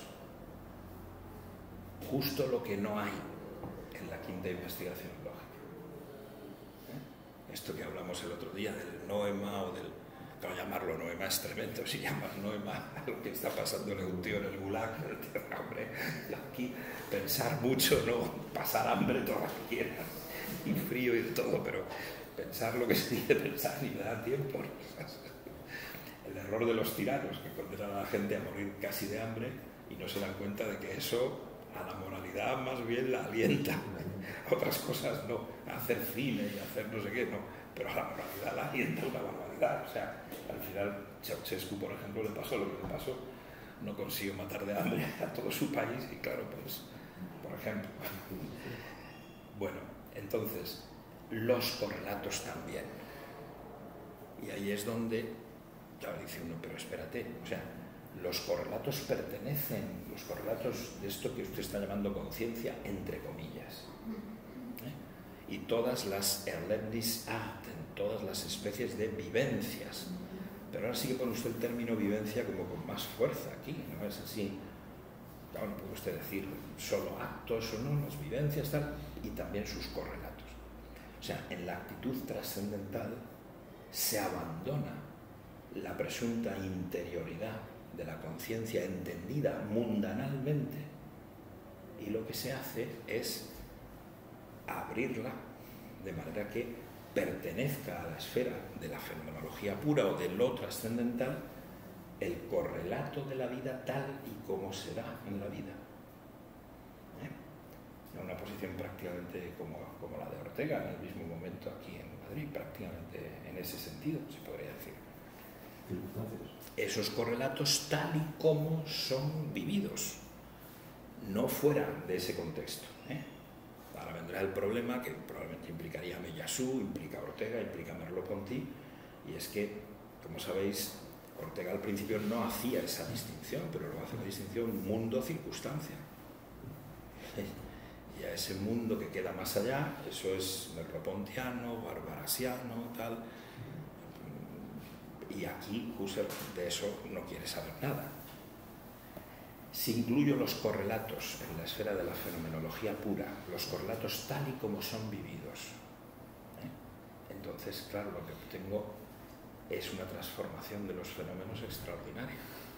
Justo lo que no hay en la quinta investigación lógica. ¿Eh? Esto que hablamos el otro día del noema o del no llamarlo noema es tremendo, si llamas noema a lo que está pasándole a un tío en el gulag, hombre, aquí pensar mucho, no pasar hambre toda la que quieras, y frío y de todo, pero pensar lo que se dice pensar ni me da tiempo. El error de los tiranos, que condenan a la gente a morir casi de hambre y no se dan cuenta de que eso a la moralidad más bien la alienta. A otras cosas no, a hacer cine y hacer no sé qué, no, pero a la moralidad la alienta una barbaridad. O sea, al final Ceausescu, por ejemplo, le pasó lo que le pasó, no consiguió matar de hambre a todo su país y claro, pues, por ejemplo. Bueno, entonces, los correlatos también. Y ahí es donde, claro, dice uno, pero espérate, o sea, los correlatos pertenecen, los correlatos de esto que usted está llamando conciencia, entre comillas. ¿Eh? Y todas las Erlebnisarten, todas las especies de vivencias. Pero ahora sí que pone usted el término vivencia como con más fuerza aquí, ¿no es así? Claro, no puede usted decir solo actos o no, las vivencias, tal, y también sus correlatos. O sea, en la actitud trascendental se abandona la presunta interioridad de la conciencia entendida mundanalmente y lo que se hace es abrirla de manera que pertenezca a la esfera de la fenomenología pura o de lo trascendental el correlato de la vida tal y como será en la vida. ¿Eh? Una posición prácticamente como, como la de Ortega en el mismo momento aquí en Madrid, prácticamente en ese sentido, se podría decir. Esos correlatos tal y como son vividos, no fuera de ese contexto. ¿eh? Ahora vendrá el problema que probablemente implicaría a Mellassou, implica a Ortega, implica a Merleau-Ponty, y es que, como sabéis, Ortega al principio no hacía esa distinción, pero luego hace una distinción mundo-circunstancia. Y a ese mundo que queda más allá, eso es merleau-pontiano, barbarasiano, tal. Y aquí Husserl de eso no quiere saber nada. Si incluyo los correlatos en la esfera de la fenomenología pura, los correlatos tal y como son vividos, ¿eh? entonces, claro, lo que obtengo es una transformación de los fenómenos extraordinaria.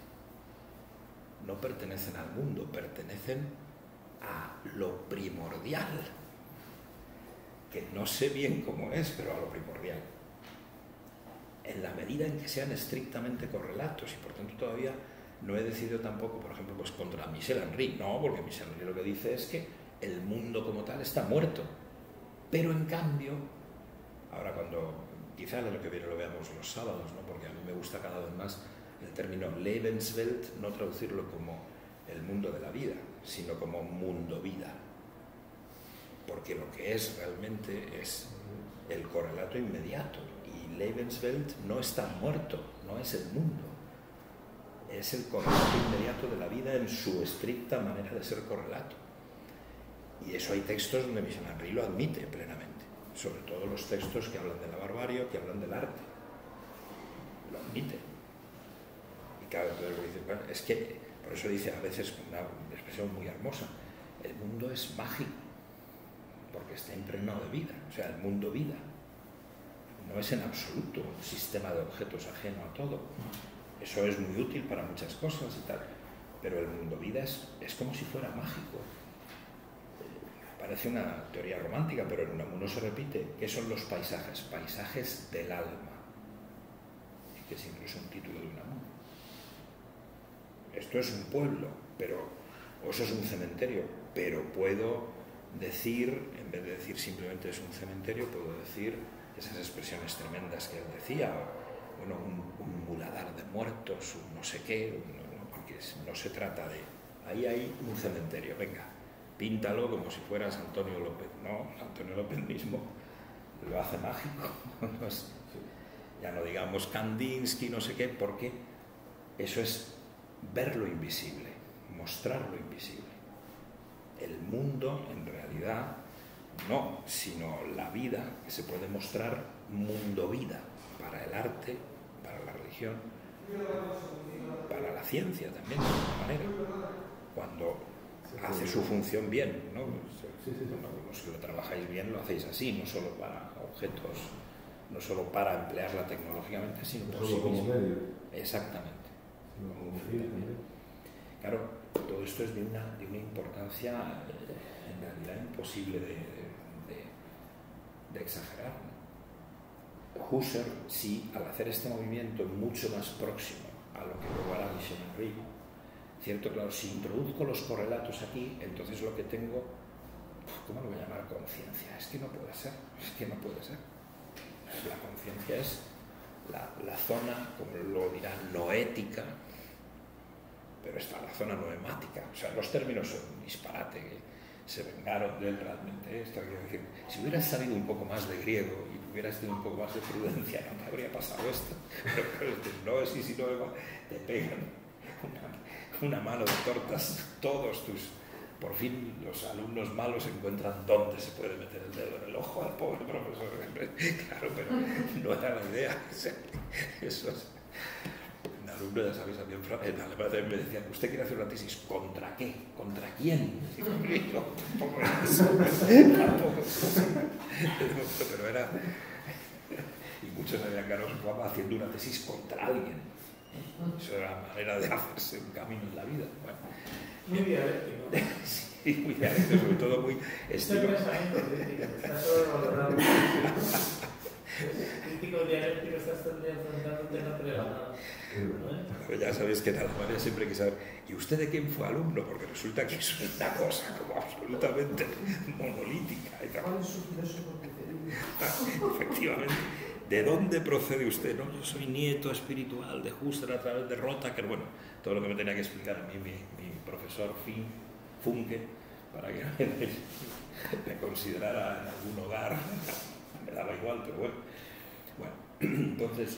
No pertenecen al mundo, pertenecen a lo primordial, que no sé bien cómo es, pero a lo primordial. En la medida en que sean estrictamente correlatos, y por tanto todavía no he decidido tampoco, por ejemplo, pues contra Michel Henry, no, porque Michel Henry lo que dice es que el mundo como tal está muerto, pero en cambio, ahora cuando, quizá de lo que viene lo veamos los sábados, ¿no? Porque a mí me gusta cada vez más el término Lebenswelt, no traducirlo como el mundo de la vida, sino como mundo-vida, porque lo que es realmente es el correlato inmediato. Lebenswelt no está muerto, no es el mundo, es el correlato inmediato de la vida en su estricta manera de ser correlato. Y eso hay textos donde Michel Henry lo admite plenamente, sobre todo los textos que hablan de la barbarie, que hablan del arte, lo admite. Y claro, entonces dice, bueno, es que, por eso dice a veces una expresión muy hermosa, el mundo es mágico, porque está impregnado de vida, o sea, el mundo vida. No es en absoluto un sistema de objetos ajeno a todo. Eso es muy útil para muchas cosas y tal, pero el mundo vida es, es como si fuera mágico. Parece una teoría romántica, pero en Unamuno se repite. ¿Qué son los paisajes? Paisajes del alma, que es incluso un título de Unamuno. Esto es un pueblo, pero, o eso es un cementerio, pero puedo decir, en vez de decir simplemente es un cementerio, puedo decir esas expresiones tremendas que él decía, bueno, un, un muladar de muertos, un no sé qué, no, no, porque no se trata de, ahí hay un cementerio, venga, píntalo como si fueras Antonio López. No, Antonio López mismo lo hace mágico. No es, ya no digamos Kandinsky, no sé qué, porque eso es ver lo invisible, mostrar lo invisible. El mundo, en realidad, no, sino la vida, que se puede mostrar mundo-vida para el arte, para la religión, para la ciencia también, de alguna manera, cuando hace su función bien, ¿no? Bueno, si lo trabajáis bien lo hacéis así, no solo para objetos no solo para emplearla tecnológicamente, sino por sí Solo como misma. medio. Exactamente. Sino como fin también. Claro, todo esto es de una, de una importancia eh, en realidad imposible de, de, de exagerar, ¿no? Husserl, sí, al hacer este movimiento mucho más próximo a lo que luego hará Michel Henry, cierto, claro, si introduzco los correlatos aquí, entonces lo que tengo, ¿cómo lo voy a llamar? Conciencia. Es que no puede ser, es que no puede ser. La conciencia es la, la zona, como lo dirán, noética, pero está la zona noemática. O sea, los términos son un disparate, que se vengaron de él realmente. Esto quiero decir, si hubieras sabido un poco más de griego y hubieras tenido un poco más de prudencia, no te habría pasado esto. Pero, pero no es y si no, te pegan una, una mano de tortas. Todos tus, por fin, los alumnos malos encuentran dónde se puede meter el dedo en el ojo al pobre profesor. Claro, pero no era la idea. Eso es. Un alumno, ya sabéis, a mí en Alemania también me decían, ¿usted quiere hacer una tesis? ¿Contra qué? ¿Contra quién? Y yo, tampoco era eso. Tampoco eso. Pero era... Y muchos habían ganado su fama haciendo una tesis contra alguien. Eso era la manera de hacerse un camino en la vida. Bueno. Muy dialéctico. Sí, muy dialéctico, sobre todo muy Este estilo... pensamiento crítico está sobrevalorado. Crítico dialéctico, estás todo el día enfrentándote no te nada. Pues ya sabéis que en Alemania siempre hay que saber, ¿y usted de quién fue alumno? Porque resulta que es una cosa como absolutamente monolítica. ¿Cuál es su filósofo preferido? Efectivamente. ¿De dónde procede usted? ¿No? Yo soy nieto espiritual de Husserl a través de Rotaker. Bueno, todo lo que me tenía que explicar a mí mi, mi profesor Finn, Funke, para que me considerara en algún hogar. Me daba igual, pero bueno. Bueno, entonces,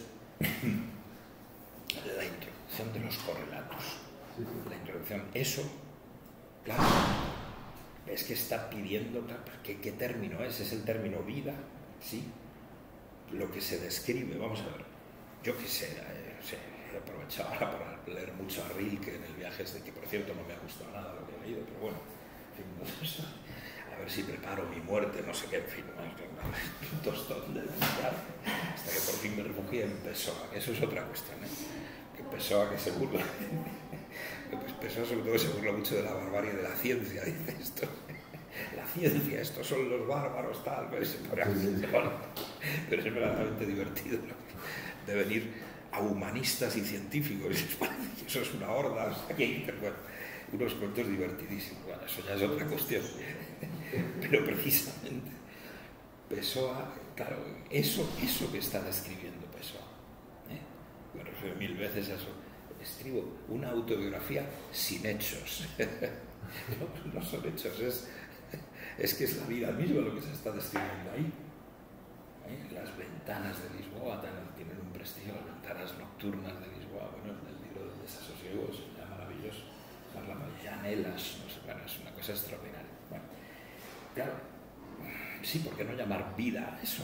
la introducción de los correlatos. La introducción, eso, claro, es que está pidiendo, claro, ¿qué, qué término es? Es el término vida, ¿sí? Lo que se describe, vamos a ver, yo qué sé, eh, sí, he aprovechado ahora por leer mucho a Rilke en el viaje este, que por cierto no me ha gustado nada lo que he leído, pero bueno, en fin, entonces, a ver si preparo mi muerte, no sé qué, en fin, un tostón de verdad, hasta que por fin me refugié en Pessoa, que eso es otra cuestión, ¿eh? Que Pessoa que se burla, pues Pessoa sobre todo se burla mucho de la barbarie de la ciencia, dice esto. La ciencia, estos son los bárbaros, tal, pero, se pone así, se pone, pero es verdaderamente divertido, ¿no? De venir a humanistas y científicos, y les parece que eso es una horda, o sea, que, bueno, unos cuentos divertidísimos, bueno, eso ya es otra cuestión, pero precisamente Pessoa, claro, eso, eso que está describiendo Pessoa, ¿eh? Me refiero mil veces a eso, escribo una autobiografía sin hechos, no, no son hechos, es... Es que es la vida misma lo que se está describiendo ahí. ¿Eh? Las ventanas de Lisboa tienen un prestigio, las ventanas nocturnas de Lisboa, bueno, en el libro del desasosiego se llama maravilloso, habla de llanelas, no sé, bueno, es una cosa extraordinaria. Bueno, claro, sí, ¿por qué no llamar vida a eso?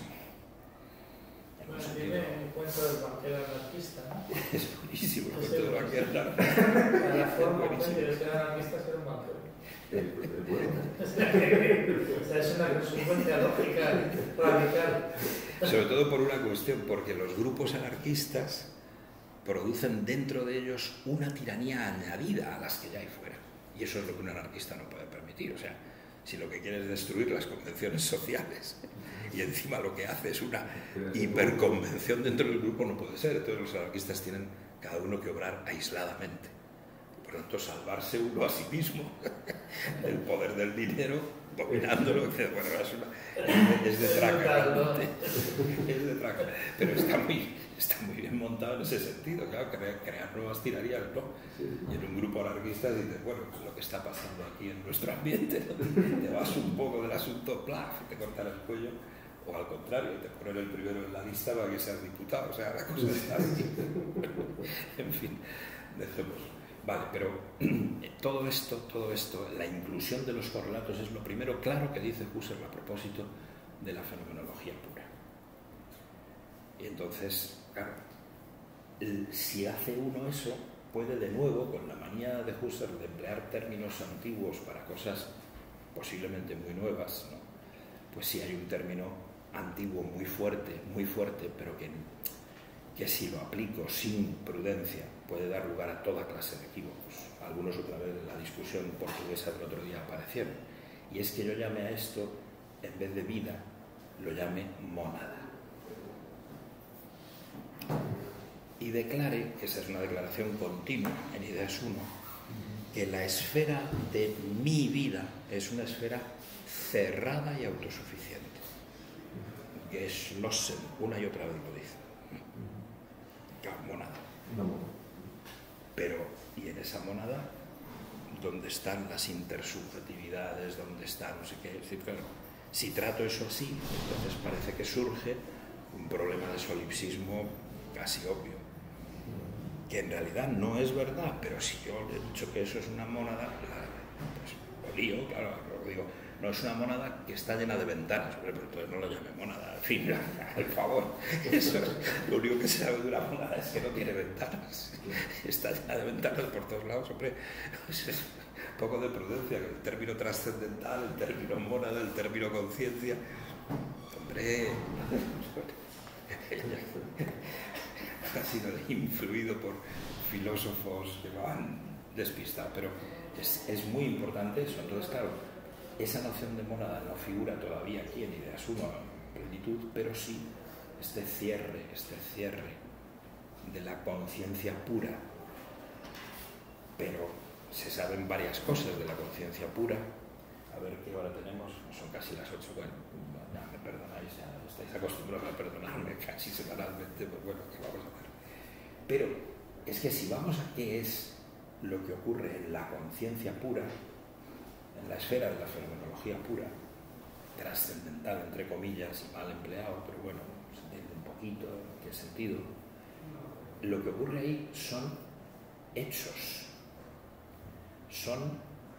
Bueno, tiene un cuento del banquero anarquista, ¿no? Es buenísimo el cuento del banquero anarquista. La forma de ser anarquista es ser un banquero. O sea, es una consecuencia lógica radical. Sobre todo por una cuestión, porque los grupos anarquistas producen dentro de ellos una tiranía añadida a las que ya hay fuera. Y eso es lo que un anarquista no puede permitir. O sea, si lo que quiere es destruir las convenciones sociales y encima lo que hace es una hiperconvención dentro del grupo, no puede ser. Entonces los anarquistas tienen cada uno que obrar aisladamente. Por lo tanto, salvarse uno a sí mismo del poder del dinero, dominándolo, bueno, es, una, es de traca, realmente, es de traca, pero está muy, está muy bien montado en ese sentido, claro, crear, crear nuevas tiranías, ¿no? Y en un grupo anarquista dices, bueno, pues lo que está pasando aquí en nuestro ambiente, ¿no? Te vas un poco del asunto, plaf, te cortan el cuello, o al contrario, te ponen el primero en la lista para que seas diputado, o sea, la cosa está así. En fin, dejemos. Vale, pero todo esto, todo esto, la inclusión de los correlatos es lo primero claro que dice Husserl a propósito de la fenomenología pura. Y entonces, claro, si hace uno eso, puede de nuevo, con la manía de Husserl de emplear términos antiguos para cosas posiblemente muy nuevas, ¿no? Pues si hay un término antiguo muy fuerte, muy fuerte, pero que, que si lo aplico sin prudencia puede dar lugar a toda clase de equívocos. Algunos otra vez en la discusión portuguesa del otro día aparecieron. Y es que yo llame a esto, en vez de vida, lo llame mónada. Y declare, que esa es una declaración continua en Ideas uno, que la esfera de mi vida es una esfera cerrada y autosuficiente. Geschlossen, una y otra vez lo dice. Claro, mónada. Pero, y en esa mónada, ¿dónde están las intersubjetividades? ¿Dónde está no sé qué? Es decir, claro, si trato eso así, entonces parece que surge un problema de solipsismo casi obvio. Que en realidad no es verdad, pero si yo le he dicho que eso es una mónada, pues lo lío, claro, lo digo, no es una mónada que está llena de ventanas, pero entonces no lo llame mónada, en fin, al favor, eso es, lo único que se sabe de una mónada es que no tiene ventanas, está llena de ventanas por todos lados, hombre, pues es un poco de prudencia, el término trascendental, el término mónada, el término conciencia, hombre, ha sido influido por filósofos que lo han despistado, pero es, es muy importante eso. Entonces, claro, esa noción de mónada no figura todavía aquí en Ideas uno en plenitud, pero sí este cierre, este cierre de la conciencia pura. Pero se saben varias cosas de la conciencia pura. A ver qué hora tenemos, son casi las ocho, bueno, ya me perdonáis, ya estáis acostumbrados a perdonarme casi semanalmente, pues bueno, ¿qué vamos a hacer? Pero es que si vamos a qué es lo que ocurre en la conciencia pura, en la esfera de la fenomenología pura, trascendental entre comillas y mal empleado, pero bueno, se entiende un poquito en qué sentido, lo que ocurre ahí son hechos, son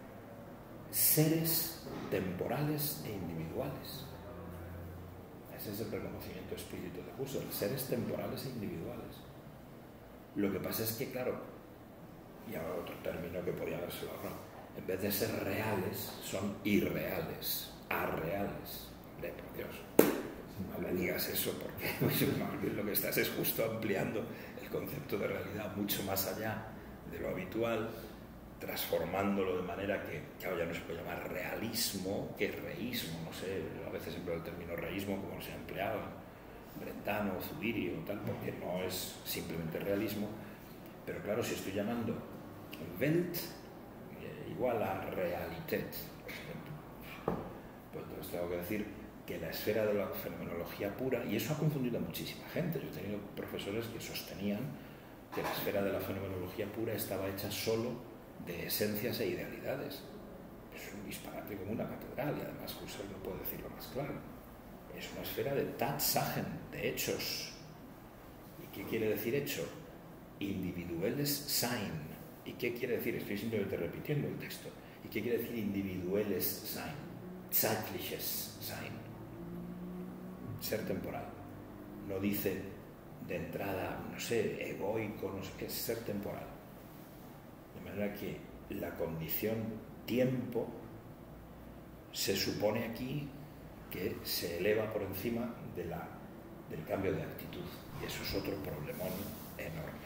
seres temporales e individuales. Ese es el reconocimiento espíritu de Husserl, seres temporales e individuales. Lo que pasa es que, claro, y ahora otro término que podía haberse ahorrado, en vez de ser reales, son irreales, arreales. Hombre, por Dios, no me digas eso, porque pues, más bien lo que estás es justo ampliando el concepto de realidad mucho más allá de lo habitual, transformándolo de manera que, que ahora ya no se puede llamar realismo, que reísmo, no sé, a veces emplo el término reísmo como se ha empleado, Brentano, Zubiri o tal, porque no es simplemente realismo, pero claro, si estoy llamando Welt eh, igual a Realität, por ejemplo, pues entonces tengo que decir que la esfera de la fenomenología pura, y eso ha confundido a muchísima gente, yo he tenido profesores que sostenían que la esfera de la fenomenología pura estaba hecha solo de esencias e idealidades. Es un disparate como una catedral, y además Husserl no puede decirlo más claro. Es una esfera de Tatsachen, de hechos. ¿Y qué quiere decir hecho? Individuelles sein. ¿Y qué quiere decir? Estoy simplemente repitiendo el texto. ¿Y qué quiere decir individuelles sein? Zeitliches sein. Ser temporal. No dice de entrada, no sé, egoico, no sé qué, es ser temporal. De manera que la condición tiempo se supone aquí que se eleva por encima de la, del cambio de actitud. Y eso es otro problemón enorme.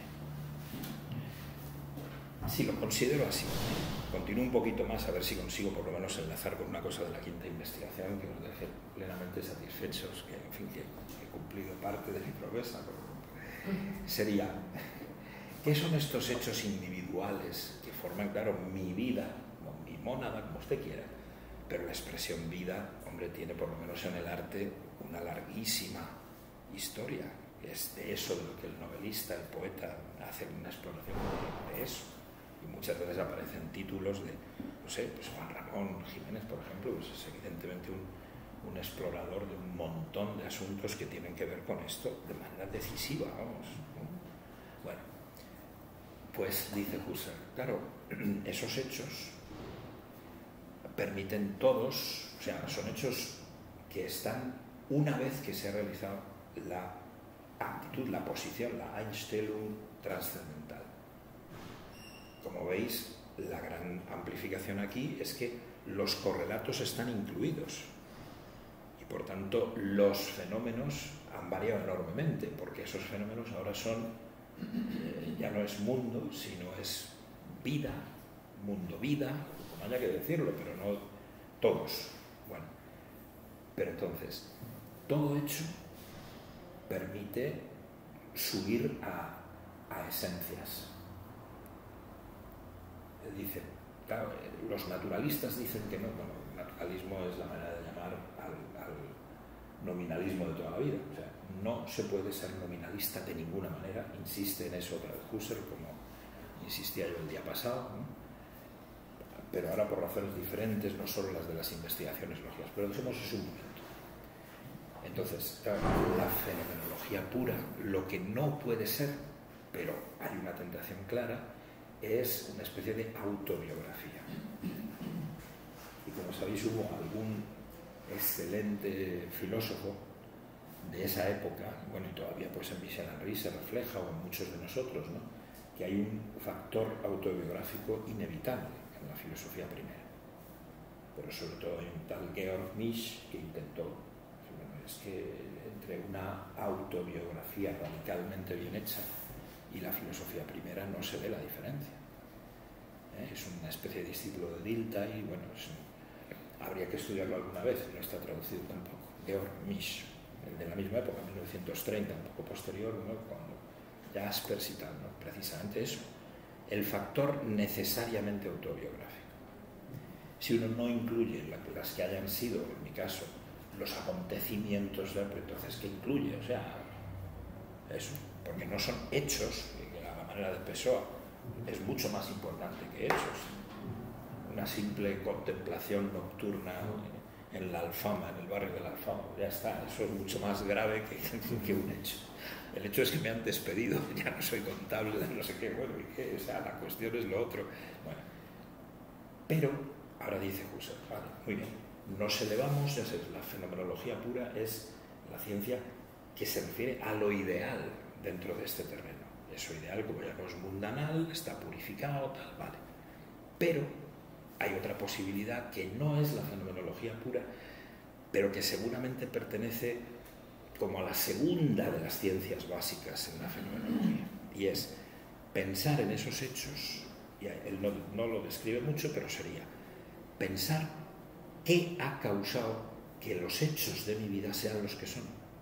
Si lo considero así, continúo un poquito más a ver si consigo por lo menos enlazar con una cosa de la quinta investigación que nos deje plenamente satisfechos, que en fin, que he cumplido parte de mi promesa. Sería, ¿qué son estos hechos individuales que forman, claro, mi vida, o mi mónada, como usted quiera? Pero la expresión vida, hombre, tiene por lo menos en el arte una larguísima historia. Es de eso de lo que el novelista, el poeta, hace una exploración de eso. Y muchas veces aparecen títulos de, no sé, pues Juan Ramón Jiménez, por ejemplo, pues es evidentemente un, un explorador de un montón de asuntos que tienen que ver con esto de manera decisiva, vamos. Bueno, pues dice Husserl, claro, esos hechos permiten todos, o sea, son hechos que están, una vez que se ha realizado la actitud, la posición, la Einstellung trascendental. Como veis, la gran amplificación aquí es que los correlatos están incluidos. Y por tanto, los fenómenos han variado enormemente, porque esos fenómenos ahora son, eh, ya no es mundo, sino es vida, mundo-vida, como haya que decirlo, pero no todos. Bueno, pero entonces, todo hecho permite subir a, a esencias. Dice, claro, los naturalistas dicen que no, bueno, el naturalismo es la manera de llamar al, al nominalismo de toda la vida, o sea, no se puede ser nominalista de ninguna manera, insiste en eso otra vez Husserl, como insistía yo el día pasado, ¿no? Pero ahora por razones diferentes, no solo las de las investigaciones lógicas, pero dejemos eso un momento. Entonces, claro, la fenomenología pura, lo que no puede ser, pero hay una tentación clara, es una especie de autobiografía. Y como sabéis, hubo algún excelente filósofo de esa época, bueno, y todavía pues en Michel Henry se refleja, o en muchos de nosotros, ¿no?, que hay un factor autobiográfico inevitable en la filosofía primera. Pero sobre todo hay un tal Georg Misch que intentó, bueno, es que entre una autobiografía radicalmente bien hecha y la filosofía primera no se ve la diferencia. ¿Eh? Es una especie de discípulo de Dilthey y bueno, es, habría que estudiarlo alguna vez, no está traducido tampoco. Georg Misch, el de la misma época, mil novecientos treinta, un poco posterior, ¿no?, cuando Jaspers y tal, ¿no?, precisamente eso, el factor necesariamente autobiográfico. Si uno no incluye las que hayan sido, en mi caso, los acontecimientos, de, entonces, ¿qué incluye? O sea, eso, porque no son hechos, que a la manera de Pessoa es mucho más importante que hechos. Una simple contemplación nocturna en la Alfama, en el barrio de la Alfama, ya está, eso es mucho más grave que, que un hecho. El hecho es que me han despedido, ya no soy contable, no sé qué, bueno, ¿y qué? O sea, la cuestión es lo otro. Bueno, pero ahora dice Husserl, vale, muy bien, nos elevamos, ya sé, la fenomenología pura es la ciencia que se refiere a lo ideal dentro de este terreno. Eso ideal, como ya no es mundanal, está purificado, tal, vale. Pero hay otra posibilidad que no es la fenomenología pura, pero que seguramente pertenece como a la segunda de las ciencias básicas en la fenomenología, y es pensar en esos hechos, y él no, no lo describe mucho, pero sería pensar qué ha causado que los hechos de mi vida sean los que son.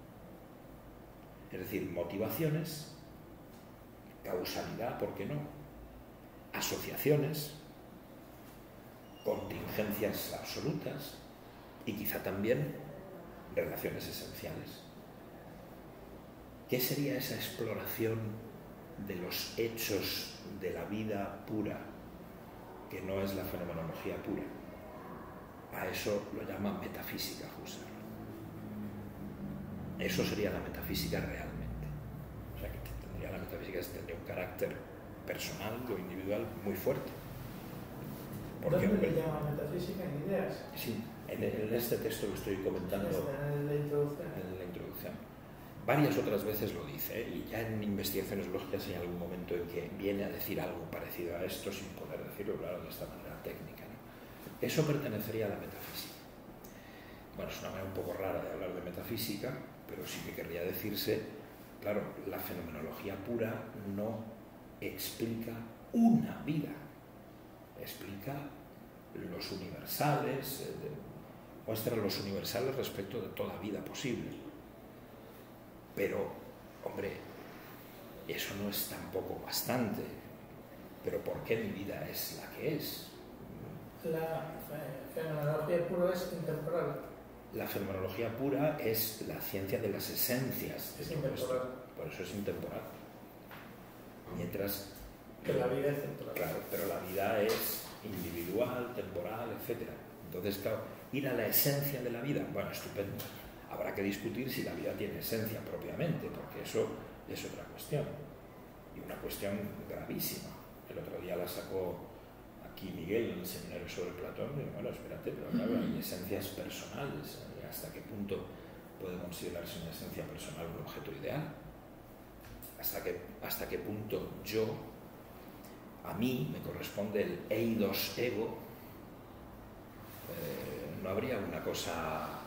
Es decir, motivaciones, causalidad, ¿por qué no?, asociaciones, contingencias absolutas y quizá también relaciones esenciales. ¿Qué sería esa exploración de los hechos de la vida pura, que no es la fenomenología pura? A eso lo llama metafísica Husserl. Eso sería la metafísica realmente. O sea, que tendría la metafísica tendría un carácter personal o individual muy fuerte. Porque, ¿dónde le llama metafísica? ¿En Ideas? Sí, en, en este texto que estoy comentando, en la introducción. En la introducción. Varias otras veces lo dice, ¿eh? Y ya en investigaciones lógicas hay algún momento en que viene a decir algo parecido a esto sin poder decirlo, claro, de esta manera técnica, ¿no? Eso pertenecería a la metafísica. Bueno, es una manera un poco rara de hablar de metafísica, pero sí que querría decirse, claro, la fenomenología pura no explica una vida, explica los universales, eh, muestra los universales respecto de toda vida posible. Pero, hombre, eso no es tampoco bastante. Pero ¿por qué mi vida es la que es? La fenomenología pura es intemporal. La fenomenología pura es la ciencia de las esencias. Es intemporal. Por eso es intemporal. Mientras... Que la vida es temporal. Claro, pero la vida es individual, temporal, etcétera. Entonces, claro, ir a la esencia de la vida, bueno, estupendo. Habrá que discutir si la vida tiene esencia propiamente, porque eso es otra cuestión. Y una cuestión gravísima. El otro día la sacó aquí Miguel en el seminario sobre Platón, y bueno, espérate, pero claro, hay esencias personales. ¿Hasta qué punto puede considerarse una esencia personal un objeto ideal? ¿Hasta qué, hasta qué punto yo, a mí, me corresponde el eidos ego? Eh, ¿No habría una cosa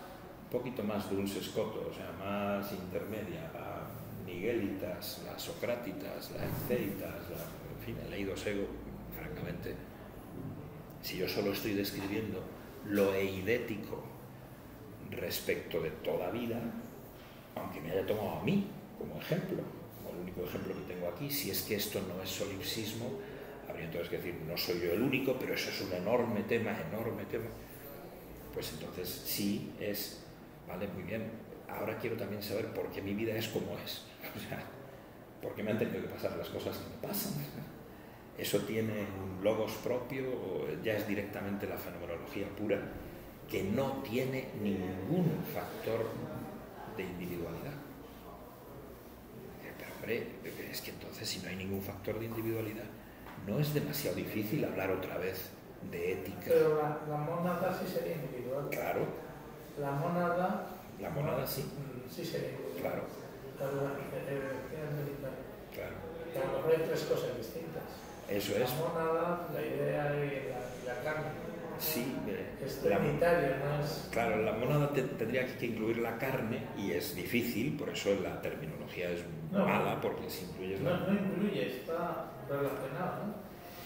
un poquito más dulce escoto, o sea, más intermedia, la Miguelitas, las Socrátitas, las Eiceitas, la, en fin, he leído Sego, francamente, si yo solo estoy describiendo lo eidético respecto de toda vida, aunque me haya tomado a mí como ejemplo, como el único ejemplo que tengo aquí, si es que esto no es solipsismo, habría entonces que decir, no soy yo el único, pero eso es un enorme tema, enorme tema. Pues entonces sí es, vale, muy bien, ahora quiero también saber por qué mi vida es como es, o sea, por qué me han tenido que pasar las cosas que me pasan. Eso tiene un logos propio, o ya es directamente la fenomenología pura, que no tiene ningún factor de individualidad. Pero hombre, es que entonces si no hay ningún factor de individualidad, no es demasiado difícil hablar otra vez de ética. Pero la, la mónada sí sería individual. Claro. La mónada... La mónada sí. Sí sería individual. Claro. La, la, claro. A lo mejor hay tres cosas distintas. Eso es. La mónada, la idea y la, y la carne. Sí. Eh, es la, trinitario, no es... Claro, la mónada te, tendría que incluir la carne y es difícil, por eso la terminología es no, mala, porque si incluyes no, la... no incluye, está relacionado, ¿no?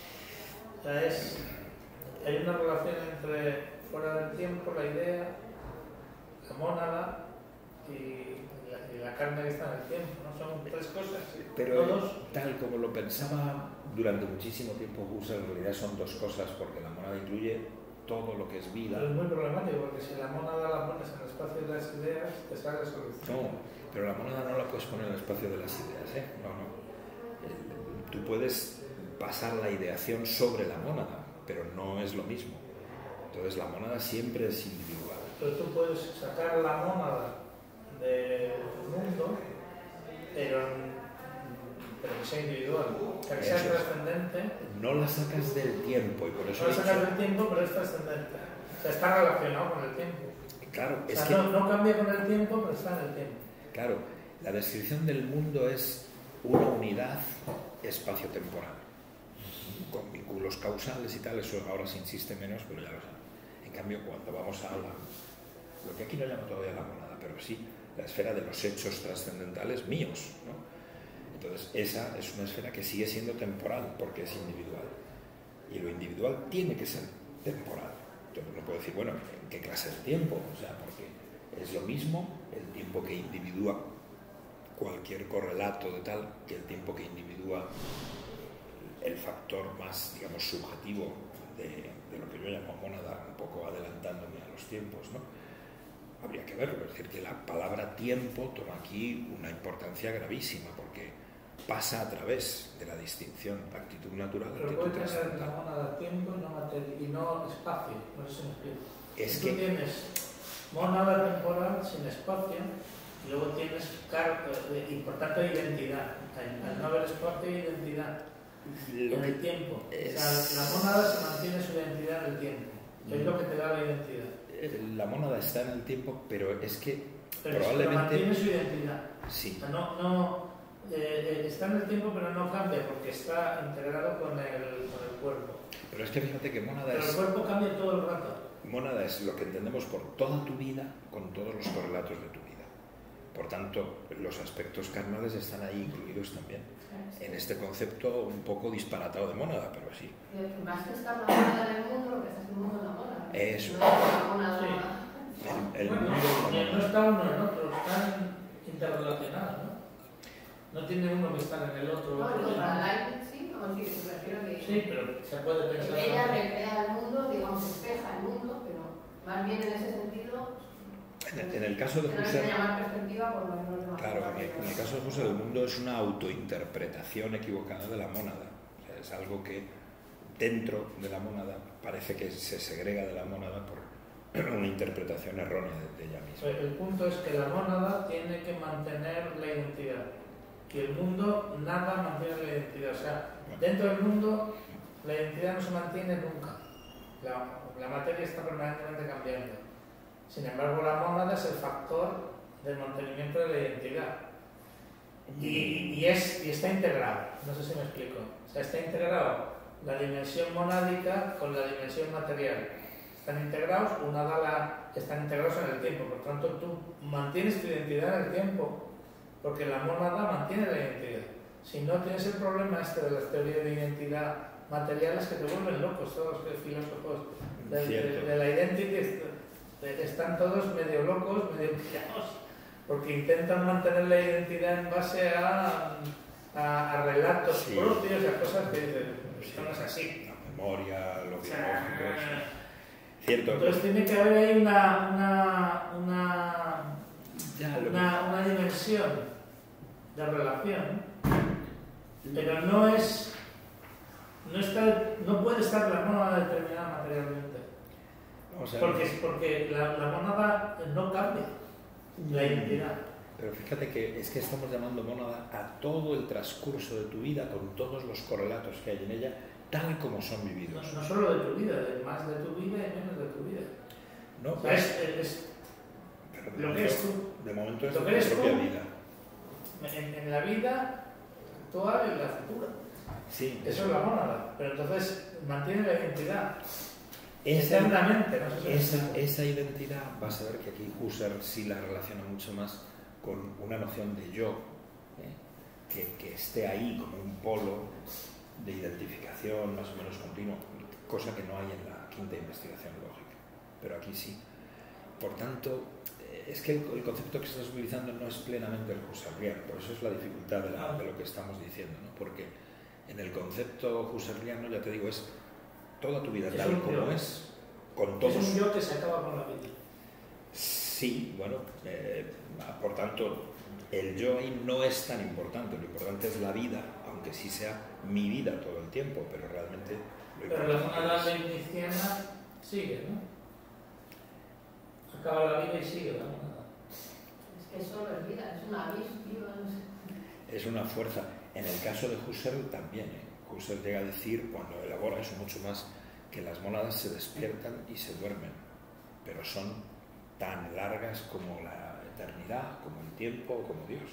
O sea, es... Hay una relación entre fuera del tiempo, la idea, la mónada y la, y la carne que está en el tiempo, ¿no? Son tres cosas. Pero todos... tal como lo pensaba durante muchísimo tiempo Husserl, en realidad son dos cosas, porque la mónada incluye todo lo que es vida. Pero es muy problemático, porque si la mónada la pones en el espacio de las ideas, te sale solución. No, pero la mónada no la puedes poner en el espacio de las ideas, ¿eh? No, no. Eh, tú puedes pasar la ideación sobre la mónada, pero no es lo mismo. Entonces la mónada siempre es individual. Pero tú puedes sacar la mónada del mundo, pero, pero que sea individual, que sea trascendente. No la sacas del tiempo y por eso... No la sacas del tiempo, pero es trascendente. O sea, está relacionado con el tiempo. Claro, o sea, es que... no, no cambia con el tiempo, pero está en el tiempo. Claro, la descripción del mundo es una unidad espacio-temporal, con vínculos causales y tal, eso ahora se insiste menos, pero ya lo saben. En cambio, cuando vamos a la, lo que aquí no llamo todavía la monada, pero sí la esfera de los hechos trascendentales míos, ¿no? Entonces, esa es una esfera que sigue siendo temporal, porque es individual. Y lo individual tiene que ser temporal. Entonces, uno puede decir, bueno, ¿en qué clase de tiempo? O sea, porque es lo mismo el tiempo que individúa cualquier correlato de tal que el tiempo que individúa el factor más, digamos, subjetivo de, de lo que yo llamo mónada, un poco adelantándome a los tiempos, ¿no? Habría que verlo, es decir, que la palabra tiempo toma aquí una importancia gravísima, porque pasa a través de la distinción actitud natural, pero actitud puede tener trascendental. la mónada tiempo y no, materia, y no espacio, no sé si me explico. Es Tú que... tienes mónada temporal sin espacio y luego tienes car y por tanto identidad. Al, al no haber espacio hay identidad en el tiempo. Es... O sea, la mónada se mantiene su identidad en el tiempo, que es lo que te da la identidad. La mónada está en el tiempo, pero es que pero probablemente... mantiene su identidad. Sí. O sea, no, no, eh, está en el tiempo, pero no cambia porque está integrado con el, con el cuerpo. Pero es que fíjate que mónada pero es... el cuerpo cambia todo el rato. Mónada es lo que entendemos por toda tu vida con todos los correlatos de tu vida. Por tanto, los aspectos carnales están ahí incluidos también. En este concepto un poco disparatado de mónada, pero sí. Más que estar la mónada en el mundo, lo que está en el mundo es la mónada. Eso. No es la mónada. Sí. El, el Bueno, mundo, no está uno en otro, están interrelacionados, ¿no? No tiene uno que estar en el otro. No, otro no, para ¿no? Leibniz sí, como si se refiere a que... Sí, pero se puede pensar. que ella recrea el mundo, digamos, espeja el mundo, pero más bien en ese sentido... En el, en el caso de que no Husserl, se llama perspectiva por lo menos de claro, en el, en el caso de Husserl, el mundo es una autointerpretación equivocada de la mónada. O sea, es algo que dentro de la mónada parece que se segrega de la mónada por una interpretación errónea de, de ella misma. El punto es que la mónada tiene que mantener la identidad. Y el mundo nada mantiene la identidad. O sea, dentro del mundo la identidad no se mantiene nunca. La, la materia está permanentemente cambiando. Sin embargo, la mónada es el factor del mantenimiento de la identidad. Y, y, es, y está integrado. No sé si me explico. O sea, está integrado la dimensión monádica con la dimensión material. Están integrados, una da la, están integrados en el tiempo, por tanto tú mantienes tu identidad en el tiempo, porque la mónada mantiene la identidad. Si no tienes el problema este de las teorías de identidad materiales que te vuelven locos, todos los filósofos de, de, de la identity están todos medio locos, medio pillados, porque intentan mantener la identidad en base a, a, a relatos sí. propios y a cosas que sí. no es así. La memoria, lo biológico. O sea, cierto. Entonces tiene que haber ahí una, una, una, ya, una, una dimensión de relación, pero no es, no, está, no puede estar la mónada determinada materialmente. O sea, porque porque la, la mónada no cambia la identidad. Pero fíjate que es que estamos llamando mónada a todo el transcurso de tu vida con todos los correlatos que hay en ella, tal como son vividos. No, no solo de tu vida, de más de tu vida y menos de tu vida. No, o sea, es, es pero lo momento, que eres tú. De momento es lo tu que eres propia tú, vida. En, en la vida actual y la futura. Sí, eso, eso es la mónada. Pero entonces mantiene la identidad. Esa, eternamente, no sé si esa, esa identidad, vas a ver que aquí Husserl sí la relaciona mucho más con una noción de yo, ¿eh? que, que esté ahí como un polo de identificación más o menos continuo, cosa que no hay en la quinta investigación lógica, pero aquí sí. Por tanto, es que el, el concepto que estás utilizando no es plenamente el husserliano, por eso es la dificultad de, la, de lo que estamos diciendo, ¿no? Porque en el concepto husserliano, ya te digo, es toda tu vida es tal como yo. es, con todos... Es un yo que se acaba con la vida. Sí, bueno, eh, por tanto, el yo ahí no es tan importante, lo importante es la vida, aunque sí sea mi vida todo el tiempo, pero realmente... Pero la mónada leibniziana sigue, ¿no? Acaba la vida y sigue la mónada. Es que solo es vida, es una vida, no sé. Es una fuerza. En el caso de Husserl también, ¿eh? Husserl llega a decir, cuando elabora eso mucho más, que las mónadas se despiertan y se duermen, pero son tan largas como la eternidad, como el tiempo, como Dios.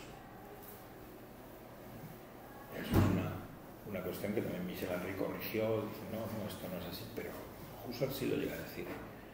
Eso es una, una cuestión que también Michel Henry corrigió, dice, no, no, esto no es así, pero Husserl sí lo llega a decir.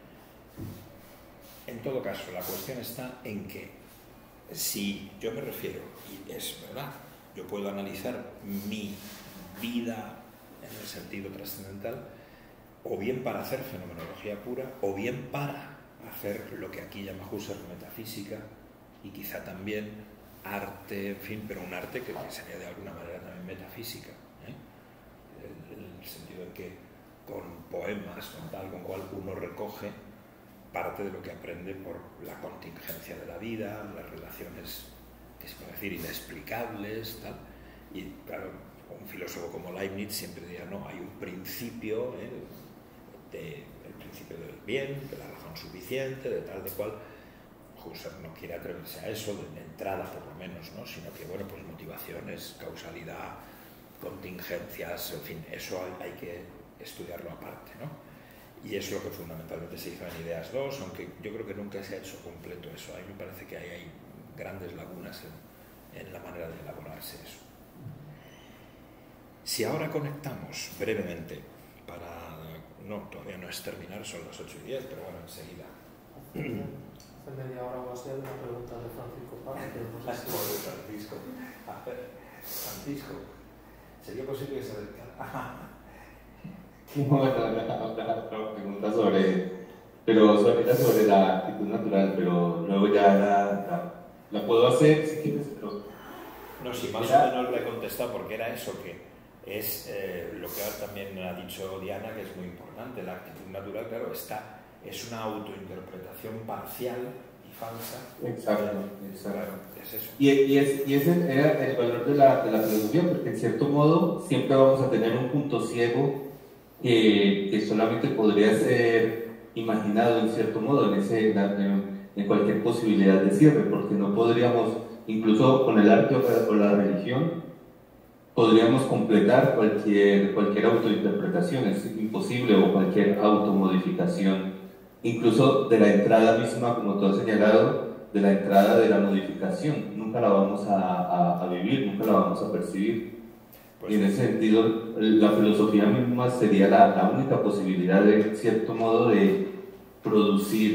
En todo caso, la cuestión está en que si yo me refiero, y es verdad, yo puedo analizar mi vida en el sentido trascendental, o bien para hacer fenomenología pura, o bien para hacer lo que aquí llama Husserl metafísica, y quizá también arte, en fin, pero un arte que, que sería de alguna manera también metafísica, ¿eh? en, en el sentido en que con poemas, con tal, con cual uno recoge parte de lo que aprende por la contingencia de la vida, las relaciones, que se puede decir, inexplicables, tal, y claro, un filósofo como Leibniz siempre dirá, no, hay un principio, ¿eh? de, el principio del bien, de la razón suficiente, de tal, de cual. Husserl no quiere atreverse a eso, de entrada por lo menos, ¿no? Sino que, bueno, pues motivaciones, causalidad, contingencias, en fin, eso hay, hay que estudiarlo aparte, ¿no? Y eso es lo que fundamentalmente se hizo en Ideas dos, aunque yo creo que nunca se ha hecho completo eso. A mí me parece que hay, hay grandes lagunas en, en la manera de elaborarse eso. Si ahora conectamos brevemente, para... No, todavía no es terminar, son las ocho y diez, pero bueno, enseguida. Hace media hora o así una pregunta de Francisco Paz, pero no sé si... Pobre Francisco. A ver, Francisco, ¿sería posible que se acercara? Bueno, una pregunta sobre, pero sobre, era sobre la actitud natural, pero luego ya la, la, la puedo hacer si quieres, pero... No, sí, más era... o menos le he contestado porque era eso, que es eh, lo que ahora también ha dicho Diana, que es muy importante. La actitud natural, claro, está, es una autointerpretación parcial y falsa. Exacto, exacto. Claro, es eso. Y, y, es, y ese era el valor de la, de la filosofía, porque en cierto modo siempre vamos a tener un punto ciego que, que solamente podría ser imaginado en cierto modo en, ese, en, en cualquier posibilidad de cierre, porque no podríamos, incluso con el arte o la religión, podríamos completar cualquier, cualquier autointerpretación, es imposible, o cualquier automodificación, incluso de la entrada misma, como tú has señalado, de la entrada de la modificación, nunca la vamos a, a, a vivir, nunca la vamos a percibir. Pues, y en ese sentido, la filosofía misma sería la, la única posibilidad, de cierto modo, de producir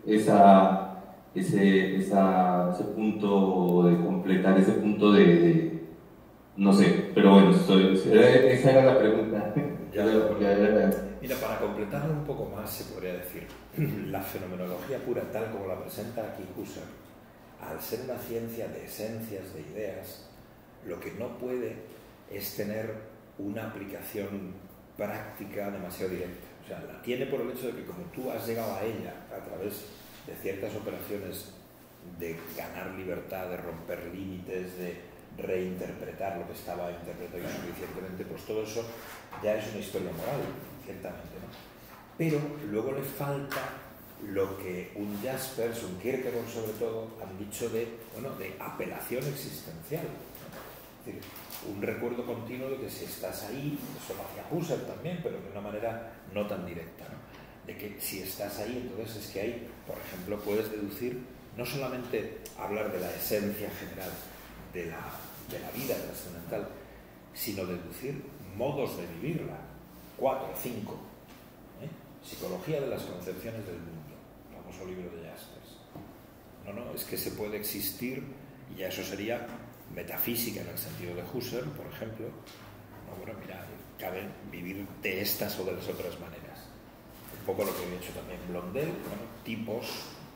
esa, ese, esa, ese punto de completar, ese punto de, de no sé, pero bueno, estoy, esa era la pregunta. Ya, Ya era- Mira, para completarlo un poco más, se podría decir, la fenomenología pura, tal como la presenta aquí Husserl, al ser una ciencia de esencias, de ideas, lo que no puede es tener una aplicación práctica demasiado directa. O sea, la tiene por el hecho de que como tú has llegado a ella a través de ciertas operaciones de ganar libertad, de romper límites, de reinterpretar lo que estaba interpretado insuficientemente, pues todo eso ya es una historia moral, ciertamente, ¿no? Pero luego le falta lo que un Jaspers, un Kierkegaard sobre todo, han dicho de, bueno, de apelación existencial, ¿no? Es decir, un recuerdo continuo de que si estás ahí, eso lo hacía Husserl también, pero de una manera no tan directa, ¿no? De que si estás ahí, entonces es que ahí, por ejemplo, puedes deducir, no solamente hablar de la esencia general de la, de la vida trascendental, sino deducir modos de vivirla, cuatro, cinco. ¿eh? Psicología de las concepciones del mundo, el famoso libro de Jaspers. No, no, es que se puede existir, y ya eso sería metafísica en el sentido de Husserl, por ejemplo. No, bueno, mira, cabe vivir de estas o de las otras maneras. Un poco lo que había hecho también Blondel, bueno, tipos.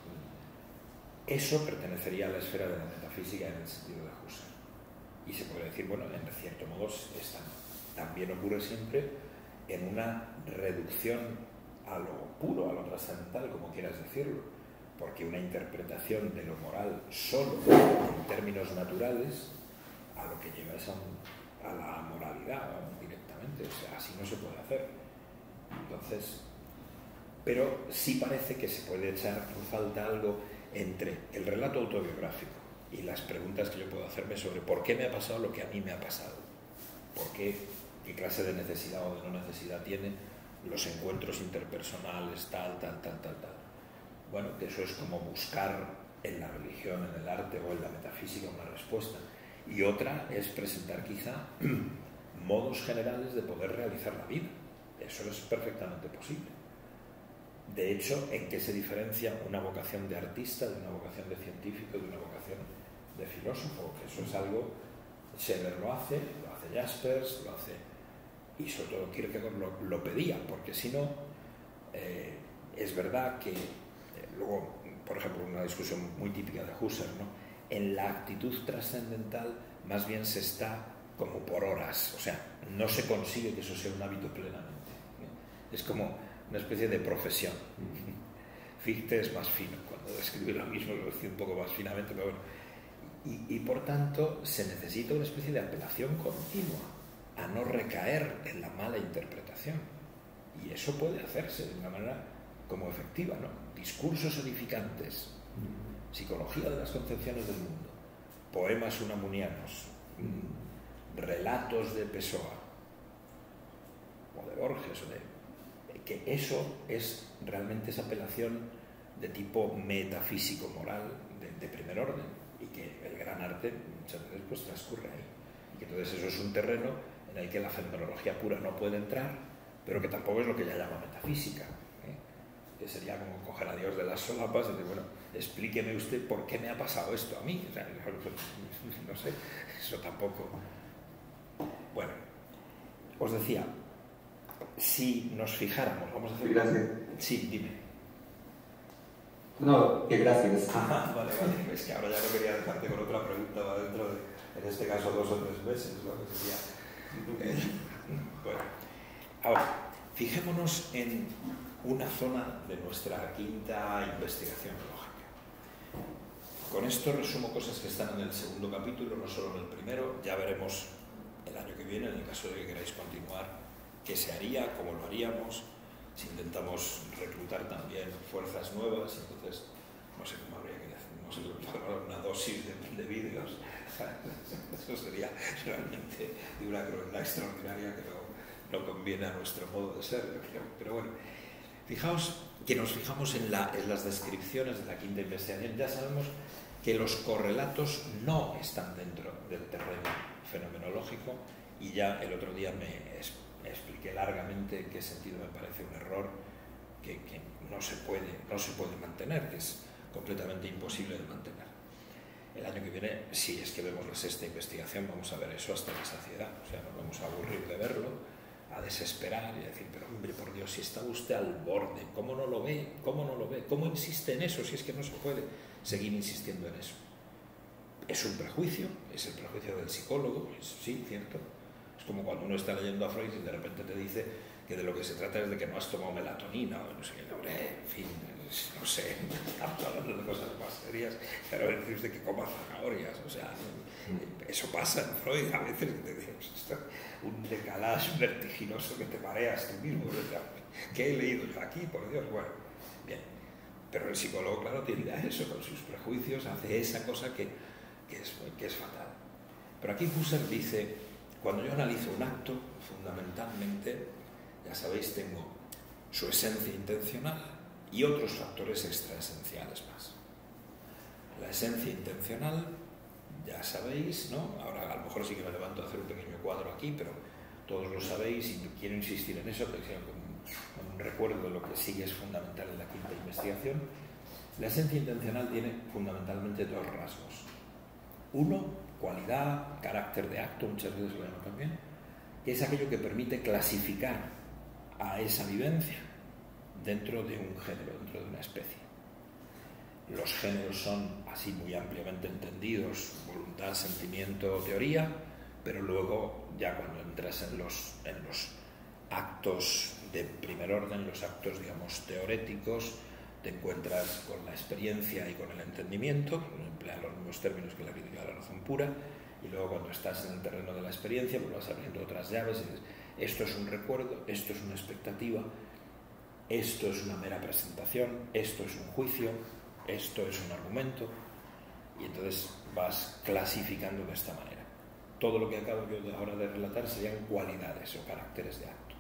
Eso pertenecería a la esfera de la metafísica en el sentido de Husserl. Y se puede decir, bueno, en cierto modo esta también ocurre siempre en una reducción a lo puro, a lo trascendental, como quieras decirlo, porque una interpretación de lo moral solo en términos naturales a lo que lleva es a, un, a la moralidad directamente, o sea, así no se puede hacer. Entonces, pero sí parece que se puede echar en falta algo entre el relato autobiográfico y las preguntas que yo puedo hacerme sobre por qué me ha pasado lo que a mí me ha pasado, por qué, qué clase de necesidad o de no necesidad tiene los encuentros interpersonales, tal, tal, tal, tal, tal. Bueno, que eso es como buscar en la religión, en el arte o en la metafísica una respuesta. Y otra es presentar quizá modos generales de poder realizar la vida. Eso es perfectamente posible. De hecho, ¿en qué se diferencia una vocación de artista de una vocación de científico, de una vocación de filósofo? Que eso es algo, Scheler lo hace, lo hace Jaspers, lo hace, y sobre todo Kierkegaard lo, lo pedía, porque si no, eh, es verdad que, eh, luego, por ejemplo, una discusión muy típica de Husserl, ¿no? En la actitud trascendental más bien se está como por horas, o sea, no se consigue que eso sea un hábito plenamente, ¿no? Es como una especie de profesión. Fichte es más fino, cuando describe lo mismo lo decía un poco más finamente, pero bueno. Y, y por tanto se necesita una especie de apelación continua a no recaer en la mala interpretación. Y eso puede hacerse de una manera como efectiva, ¿no? Discursos edificantes, psicología de las concepciones del mundo, poemas unamunianos, relatos de Pessoa o de Borges o de... que eso es realmente esa apelación de tipo metafísico-moral de, de primer orden y que el gran arte muchas veces pues transcurre ahí. Y que entonces eso es un terreno en el que la fenomenología pura no puede entrar, pero que tampoco es lo que ella llama metafísica, ¿eh? Que sería como coger a Dios de las solapas y decir, bueno, explíqueme usted por qué me ha pasado esto a mí. O sea, no sé, eso tampoco. Bueno, os decía, si nos fijáramos, vamos a hacer... Gracias. Sí, dime. No, que gracias. Ah, vale, vale, es que ahora ya no quería dejarte con otra pregunta, va dentro de, en este caso, dos o tres meses, lo que sería... Eh, bueno, ahora, fijémonos en una zona de nuestra quinta investigación lógica. Con esto resumo cosas que están en el segundo capítulo, no solo en el primero. Ya veremos el año que viene, en el caso de que queráis continuar, qué se haría, cómo lo haríamos, si intentamos reclutar también fuerzas nuevas. Entonces, no sé cómo habría que hacer, no sé, una dosis de, de vídeos. Eso sería realmente de una crueldad extraordinaria que no, no conviene a nuestro modo de ser, yo creo. Pero bueno, fijaos que nos fijamos en, la, en las descripciones de la quinta investigación. Ya sabemos que los correlatos no están dentro del terreno fenomenológico, y ya el otro día me expliqué largamente en qué sentido me parece un error que, que no se puede, no se puede mantener, que es completamente imposible de mantener. El año que viene, si es que vemos la sexta investigación, vamos a ver eso hasta la saciedad. O sea, nos vamos a aburrir de verlo, a desesperar y a decir, pero hombre, por Dios, si está usted al borde, ¿cómo no lo ve? ¿Cómo no lo ve? ¿Cómo insiste en eso si es que no se puede seguir insistiendo en eso? Es un prejuicio, es el prejuicio del psicólogo, es, sí, cierto. Es como cuando uno está leyendo a Freud y de repente te dice que de lo que se trata es de que no has tomado melatonina o no sé qué, hombre, en fin, no sé, estamos hablando de cosas más serias, pero a decir usted que coma zanahorias, o sea, eso pasa en Freud a veces, te digo, un decalage vertiginoso que te mareas tú mismo, ¿verdad? ¿Qué he leído yo aquí? Por Dios, bueno, bien, pero el psicólogo, claro, tiende a eso, con sus prejuicios, hace esa cosa que, que, es, que es fatal. Pero aquí Husserl dice, cuando yo analizo un acto, fundamentalmente, ya sabéis, tengo su esencia intencional y otros factores extraesenciales más. La esencia intencional, ya sabéis, ¿no? Ahora a lo mejor sí que me levanto a hacer un pequeño cuadro aquí, pero todos lo sabéis y quiero insistir en eso, porque con, con un recuerdo de lo que sí es fundamental en la quinta investigación. La esencia intencional tiene fundamentalmente dos rasgos. Uno, cualidad, carácter de acto, muchas veces lo llamo también, que es aquello que permite clasificar a esa vivencia dentro de un género, dentro de una especie. Los géneros son así muy ampliamente entendidos, voluntad, sentimiento, teoría, pero luego ya cuando entras en los, en los actos de primer orden, los actos, digamos, teoréticos, te encuentras con la experiencia y con el entendimiento, emplean los mismos términos que la crítica de la razón pura, y luego cuando estás en el terreno de la experiencia, pues vas abriendo otras llaves y dices, esto es un recuerdo, esto es una expectativa, esto es una mera presentación, esto es un juicio, esto es un argumento, y entonces vas clasificando de esta manera. Todo lo que acabo yo de ahora de relatar serían cualidades o caracteres de acto.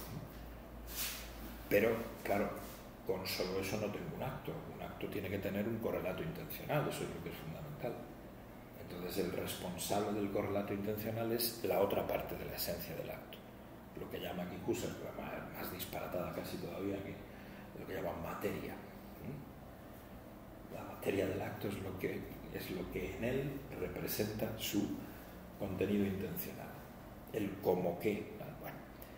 Pero, claro, con solo eso no tengo un acto. Un acto tiene que tener un correlato intencional, eso es lo que es fundamental. Entonces el responsable del correlato intencional es la otra parte de la esencia del acto. Lo que llama aquí Husserl, más disparatada casi todavía aquí, lo que llaman materia. La materia del acto es lo que, es lo que en él representa su contenido intencional, el cómo qué. Bueno,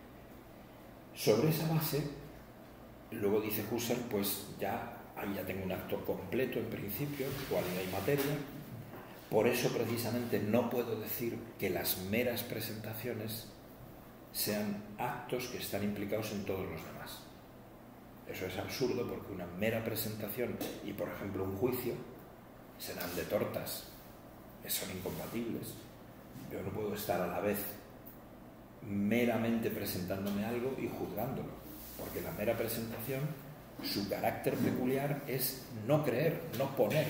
sobre esa base, luego dice Husserl, pues ya, ahí ya tengo un acto completo en principio, cualidad y materia. Por eso precisamente no puedo decir que las meras presentaciones sean actos que están implicados en todos los demás. Eso es absurdo porque una mera presentación y, por ejemplo, un juicio serán de tortas, son incompatibles. Yo no puedo estar a la vez meramente presentándome algo y juzgándolo, porque la mera presentación, su carácter peculiar es no creer, no poner.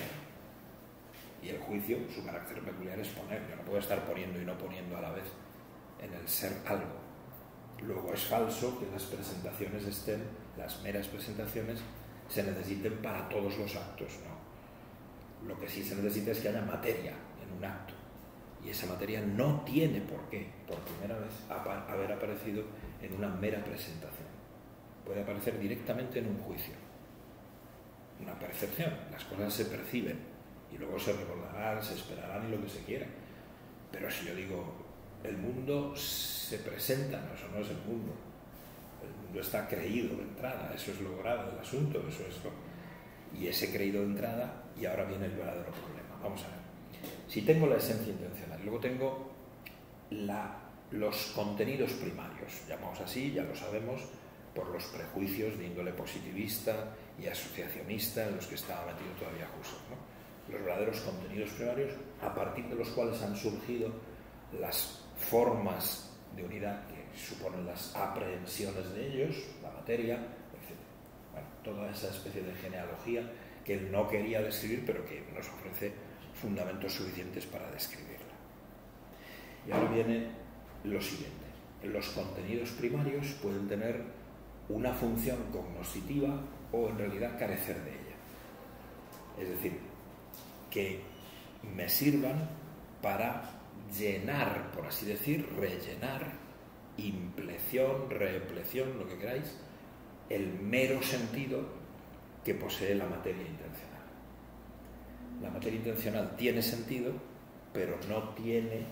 Y el juicio, su carácter peculiar es poner. Yo no puedo estar poniendo y no poniendo a la vez en el ser algo. Luego es falso que las presentaciones estén, las meras presentaciones, se necesiten para todos los actos, ¿no? Lo que sí se necesita es que haya materia en un acto. Y esa materia no tiene por qué, por primera vez, haber aparecido en una mera presentación. Puede aparecer directamente en un juicio. Una percepción. Las cosas se perciben y luego se recordarán, se esperarán y lo que se quiera. Pero si yo digo, el mundo se presenta, no, eso no es el mundo. El mundo está creído de entrada, eso es lo grave del asunto, eso es lo... Y ese creído de entrada, y ahora viene el verdadero problema. Vamos a ver. Si tengo la esencia intencional, luego tengo la, los contenidos primarios, llamamos así, ya lo sabemos, por los prejuicios de índole positivista y asociacionista en los que estaba metido todavía Husserl, ¿no? Los verdaderos contenidos primarios, a partir de los cuales han surgido las formas de unidad que suponen las aprehensiones de ellos, la materia, etcétera. Bueno, toda esa especie de genealogía que él no quería describir, pero que nos ofrece fundamentos suficientes para describirla. Y ahora viene lo siguiente. Los contenidos primarios pueden tener una función cognoscitiva o en realidad carecer de ella. Es decir, que me sirvan para llenar, por así decir, rellenar, impleción, reempleción, lo que queráis, el mero sentido que posee la materia intencional. La materia intencional tiene sentido, pero no tiene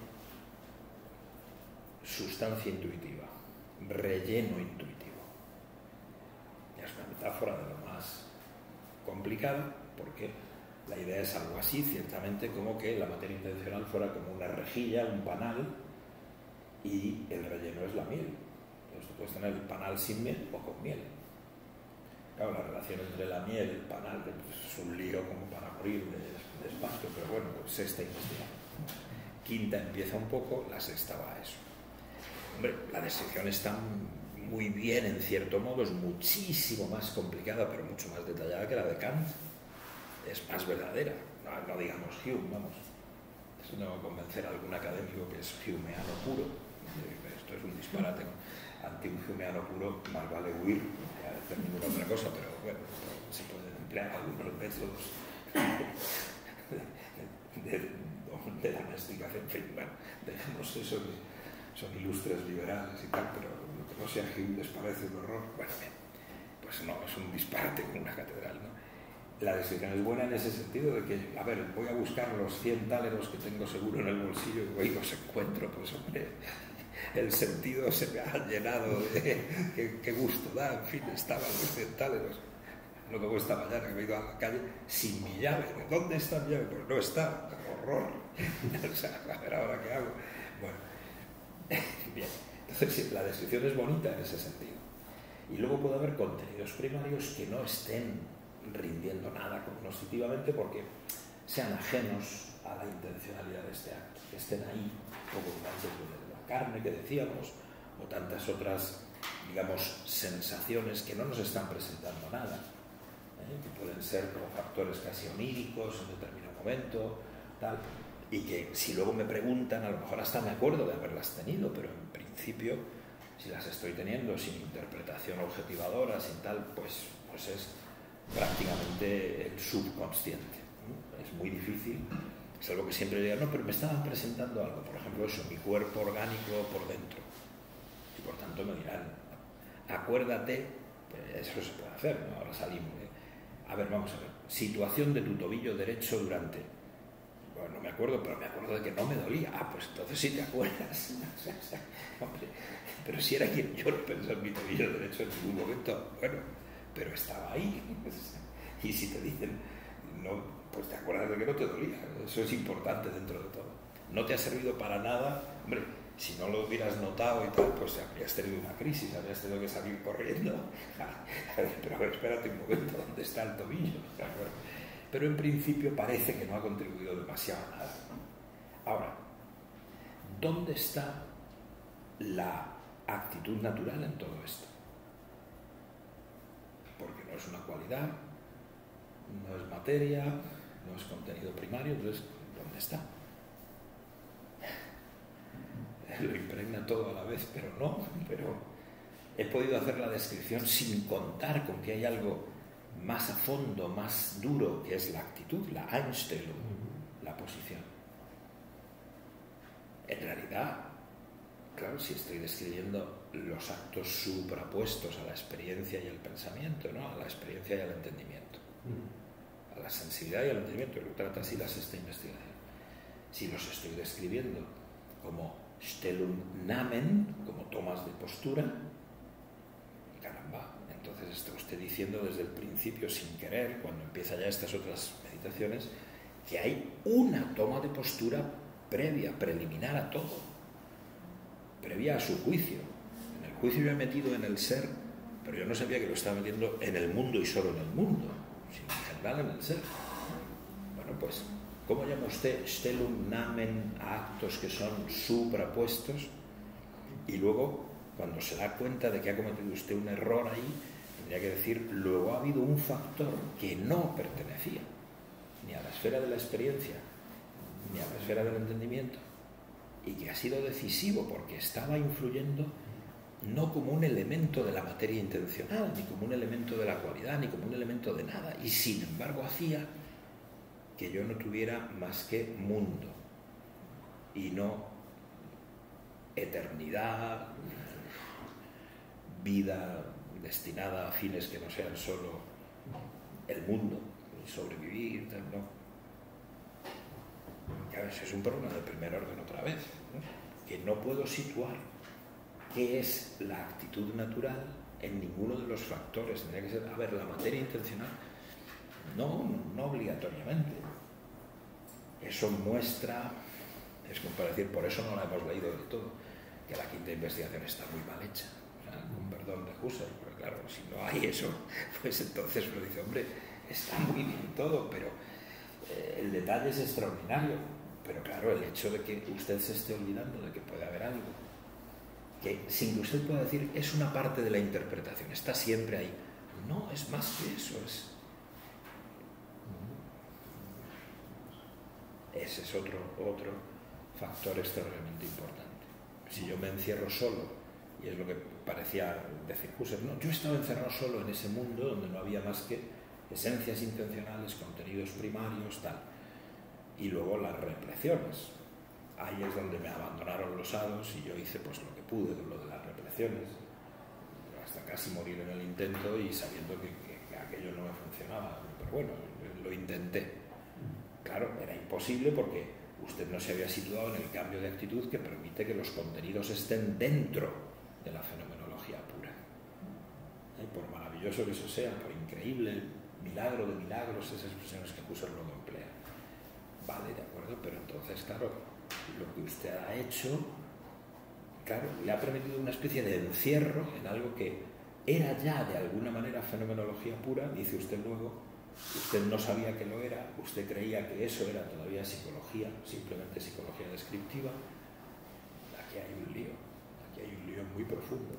sustancia intuitiva, relleno intuitivo. Es una metáfora de lo más complicada, porque la idea es algo así, ciertamente, como que la materia intencional fuera como una rejilla, un panal, y el relleno es la miel. Entonces tú puedes tener el panal sin miel o con miel. Claro, la relación entre la miel y el panal pues, es un lío como para morir de, de espanto, pero bueno, pues sexta investigación. Quinta empieza un poco, la sexta va a eso. Hombre, la descripción está muy bien en cierto modo, es muchísimo más complicada, pero mucho más detallada que la de Kant. Es más verdadera, no, no digamos Hume, vamos. Eso tengo que convencer a algún académico que es humeano puro. Esto es un disparate. Ante un humeano puro más vale huir que hacer ninguna otra cosa, pero bueno, se pueden emplear algunos métodos de, de, de la investigación. En fin, bueno, dejemos eso, que son ilustres liberales y tal, pero lo que no sea Hume les parece un horror. Bueno, bien, pues no, es un disparate con una catedral, ¿no? La descripción es buena en ese sentido de que, a ver, voy a buscar los cien táleros que tengo seguro en el bolsillo y voy y los encuentro, pues hombre, el sentido se me ha llenado de qué, qué gusto da, en fin, estaban los cien táleros. Lo que esta mañana que me he ido a la calle sin mi llave. ¿Dónde está mi llave? Pues no está, horror. O sea, a ver ahora qué hago. Bueno, bien, entonces sí, la descripción es bonita en ese sentido. Y luego puede haber contenidos primarios que no estén rindiendo nada cognoscitivamente porque sean ajenos a la intencionalidad de este acto, que estén ahí, como antes de la carne que decíamos, o tantas otras, digamos, sensaciones que no nos están presentando nada, ¿eh? Que pueden ser como factores casi oníricos en determinado momento, tal, y que si luego me preguntan, a lo mejor hasta me acuerdo de haberlas tenido, pero en principio, si las estoy teniendo sin interpretación objetivadora, sin tal, pues, pues es prácticamente el subconsciente. Es muy difícil, es algo que siempre digo, no, pero me estaban presentando algo, por ejemplo eso, mi cuerpo orgánico por dentro, y por tanto me dirán, acuérdate, pues eso se puede hacer, ¿no? Ahora salimos, ¿eh? A ver, vamos a ver, situación de tu tobillo derecho durante, bueno, no me acuerdo, pero me acuerdo de que no me dolía, ah, pues entonces sí te acuerdas, hombre, pero si era quien yo no pensé en mi tobillo derecho en ningún momento, bueno, pero estaba ahí. Y si te dicen, no, pues te acuerdas de que no te dolía. Eso es importante dentro de todo. No te ha servido para nada. Hombre, si no lo hubieras notado y tal, pues habrías tenido una crisis, habrías tenido que salir corriendo. Pero a ver, espérate un momento, ¿dónde está el tobillo? Pero en principio parece que no ha contribuido demasiado a nada. Ahora, ¿dónde está la actitud natural en todo esto? Porque no es una cualidad, no es materia, no es contenido primario, entonces, ¿dónde está? Lo impregna todo a la vez, pero no, pero he podido hacer la descripción sin contar con que hay algo más a fondo, más duro, que es la actitud, la Einstellung, la posición. En realidad, claro, si estoy describiendo los actos suprapuestos a la experiencia y al pensamiento, ¿no? A la experiencia y al entendimiento, a la sensibilidad y al entendimiento, lo trata así la sexta investigación. Si los estoy describiendo como Stellungnahmen, como tomas de postura, caramba, entonces está usted diciendo desde el principio, sin querer, cuando empieza ya estas otras meditaciones, que hay una toma de postura previa, preliminar a todo, previa a su juicio. En el juicio yo he metido en el ser, pero yo no sabía que lo estaba metiendo en el mundo y solo en el mundo, sino en general en el ser. Bueno, pues, ¿cómo llama usted Stellungnahmen a actos que son suprapuestos? Y luego, cuando se da cuenta de que ha cometido usted un error ahí, tendría que decir, luego ha habido un factor que no pertenecía ni a la esfera de la experiencia, ni a la esfera del entendimiento, y que ha sido decisivo porque estaba influyendo no como un elemento de la materia intencional, ni como un elemento de la cualidad, ni como un elemento de nada, y sin embargo hacía que yo no tuviera más que mundo y no eternidad, vida destinada a fines que no sean solo el mundo, y sobrevivir, no. Ya ves, es un problema de primer orden otra vez, ¿no? Que no puedo situar qué es la actitud natural en ninguno de los factores. Tendría que ser, a ver, la materia intencional, no, no obligatoriamente. Eso muestra, es como para decir, por eso no la hemos leído del todo, que la quinta investigación está muy mal hecha, o sea, con perdón de Husserl, porque claro, si no hay eso, pues entonces uno dice, hombre, está muy bien todo, pero eh, el detalle es extraordinario, pero claro, el hecho de que usted se esté olvidando de que puede haber algo, que sin que usted pueda decir, es una parte de la interpretación, está siempre ahí, no, es más que eso, es... Ese es otro, otro factor extraordinariamente importante. Si yo me encierro solo, y es lo que parecía decir Husserl, no, yo estaba encerrado solo en ese mundo donde no había más que esencias intencionales, contenidos primarios, tal. Y luego las represiones. Ahí es donde me abandonaron los hados y yo hice pues lo que pude de lo de las represiones, hasta casi morir en el intento y sabiendo que, que, que aquello no me funcionaba. Pero bueno, lo intenté. Claro, era imposible porque usted no se había situado en el cambio de actitud que permite que los contenidos estén dentro de la fenomenología pura. ¿Eh? Por maravilloso que eso sea, por increíble milagro de milagros, esas expresiones que Husserl luego emplea. Vale, de acuerdo, pero entonces, claro, lo que usted ha hecho, claro, le ha permitido una especie de encierro en algo que era ya de alguna manera fenomenología pura, dice usted luego. Usted no sabía que lo era, usted creía que eso era todavía psicología, simplemente psicología descriptiva. Aquí hay un lío, aquí hay un lío muy profundo.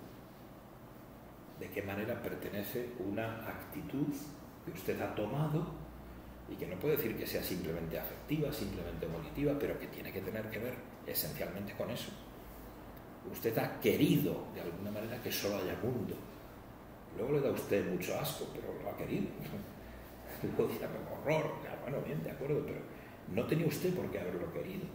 ¿De qué manera pertenece una actitud que usted ha tomado y que no puede decir que sea simplemente afectiva, simplemente volitiva, pero que tiene que tener que ver esencialmente con eso? Usted ha querido, de alguna manera, que solo haya mundo. Luego le da a usted mucho asco, pero lo ha querido. Luego dirá, horror, ya, bueno, bien, de acuerdo, pero no tenía usted por qué haberlo querido.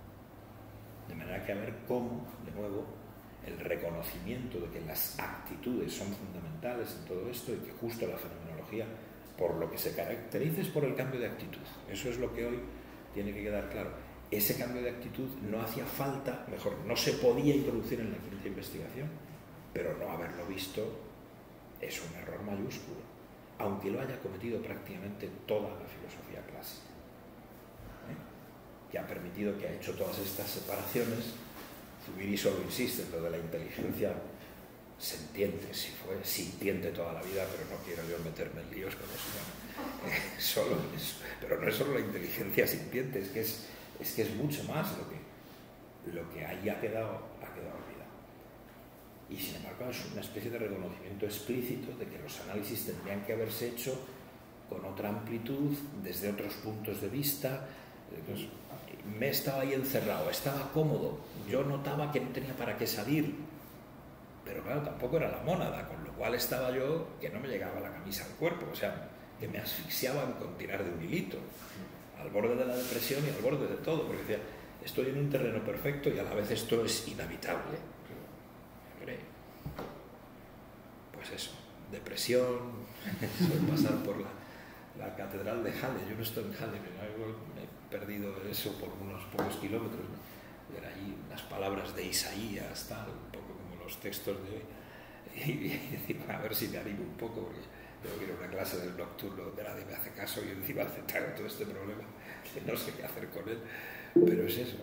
De manera que a ver cómo, de nuevo, el reconocimiento de que las actitudes son fundamentales en todo esto y que justo la fenomenología, por lo que se caracteriza, es por el cambio de actitud. Eso es lo que hoy tiene que quedar claro. Ese cambio de actitud no hacía falta, mejor, no se podía introducir en la quinta investigación, pero no haberlo visto es un error mayúsculo, aunque lo haya cometido prácticamente toda la filosofía clásica, ¿eh? Que ha permitido, que ha hecho todas estas separaciones. Zubiri solo insiste en lo de la inteligencia sentiente, si fue sintiente toda la vida, pero no quiero yo meterme en líos con eso, ¿no? eh, solo eso. Pero no es solo la inteligencia sintiente, es que es, es, que es mucho más lo que, lo que ahí ha quedado, ha quedado olvidado. Y sin embargo es una especie de reconocimiento explícito de que los análisis tendrían que haberse hecho con otra amplitud, desde otros puntos de vista. Entonces, me estaba ahí encerrado, estaba cómodo, yo notaba que no tenía para qué salir, pero claro, tampoco era la mónada, con lo cual estaba yo que no me llegaba la camisa al cuerpo, o sea, que me asfixiaban con tirar de un hilito, al borde de la depresión y al borde de todo, porque decía, estoy en un terreno perfecto y a la vez esto es inhabitable. Pues eso, depresión, pasar por la, la catedral de Halle. Yo no estoy en Halle, pero me he perdido eso por unos pocos kilómetros, ¿no? Ver allí unas palabras de Isaías, tal, un poco como los textos de hoy, y, y decir, a ver si me animo un poco, porque tengo que ir a una clase del nocturno donde nadie me hace caso y encima aceptar todo este problema, que no sé qué hacer con él, pero es eso.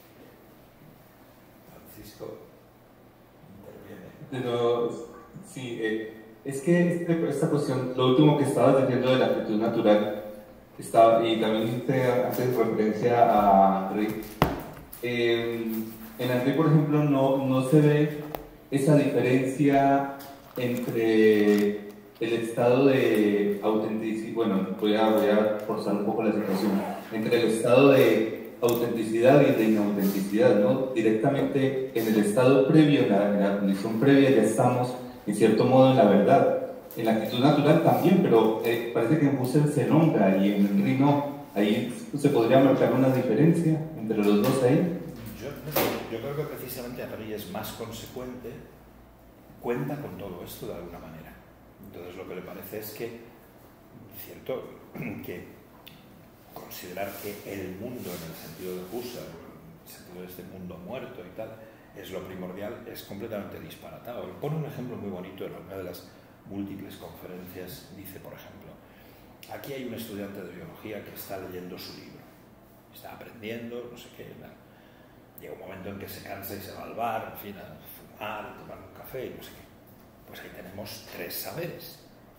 Francisco interviene. No, sí, eh, es que este, esta cuestión, lo último que estabas diciendo de la actitud natural, estaba, y también te haces referencia a Henry. Eh, en Henry, por ejemplo, no, no se ve esa diferencia entre el estado de autenticidad, bueno, voy a, voy a forzar un poco la situación, entre el estado de autenticidad y de inautenticidad, ¿no? Directamente en el estado previo, en la, en la condición previa, ya estamos en cierto modo en la verdad. En la actitud natural también, pero eh, parece que en Husserl se nombra y en Henry no. Ahí se podría marcar una diferencia entre los dos ahí. Yo, yo creo que precisamente Henry es más consecuente cuenta con todo esto de alguna manera. Entonces lo que le parece es que, cierto, que considerar que el mundo en el sentido de Husserl, en el sentido de este mundo muerto y tal, es lo primordial, es completamente disparatado. Él pone un ejemplo muy bonito en una de las múltiples conferencias. Dice, por ejemplo, aquí hay un estudiante de biología que está leyendo su libro, está aprendiendo, no sé qué, ¿no? Llega un momento en que se cansa y se va al bar, en fin, a fumar, a tomar un café y no sé qué. Pues ahí tenemos tres saberes.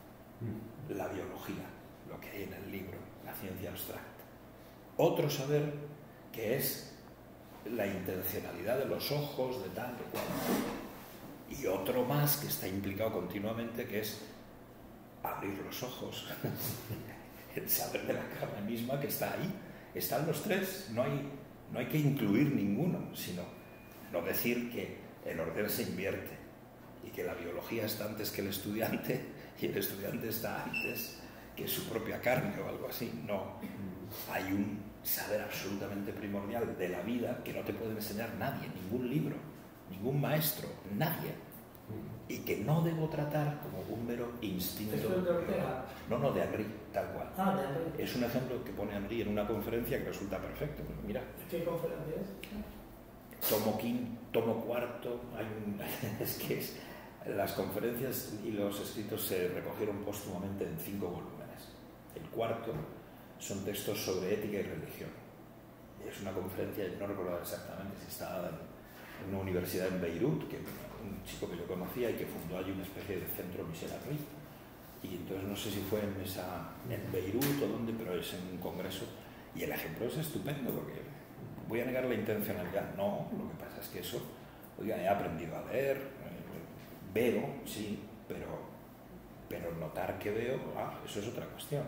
La biología, lo que hay en el libro, la ciencia abstracta. Otro saber que es la intencionalidad de los ojos, de tal, de cual. Y otro más que está implicado continuamente, que es abrir los ojos. El saber de la cama misma que está ahí. Están los tres, no hay, no hay que incluir ninguno, sino no decir que el orden se invierte y que la biología está antes que el estudiante y el estudiante está antes que su propia carne o algo así. No, hay un saber absolutamente primordial de la vida que no te puede enseñar nadie, ningún libro, ningún maestro, nadie, y que no debo tratar como un mero instinto. ¿Esto es de Ortega? No, no, de Henry, tal cual. Ah, de Henry. Es un ejemplo que pone Henry en una conferencia que resulta perfecto. Mira, ¿Qué conferencia es? tomo quinto, tomo cuarto, hay un, es que es, las conferencias y los escritos se recogieron póstumamente en cinco volúmenes. El cuarto son textos sobre ética y religión. Es una conferencia, no recuerdo exactamente si estaba en una universidad en Beirut, que un chico que yo conocía y que fundó allí una especie de centro Michel-Henry. Y entonces no sé si fue en, esa, en Beirut o dónde, pero es en un congreso. Y el ejemplo es estupendo, porque voy a negar la intencionalidad. No, lo que pasa es que eso, oiga, he aprendido a leer, eh, veo, sí, pero, pero notar que veo, ah, eso es otra cuestión.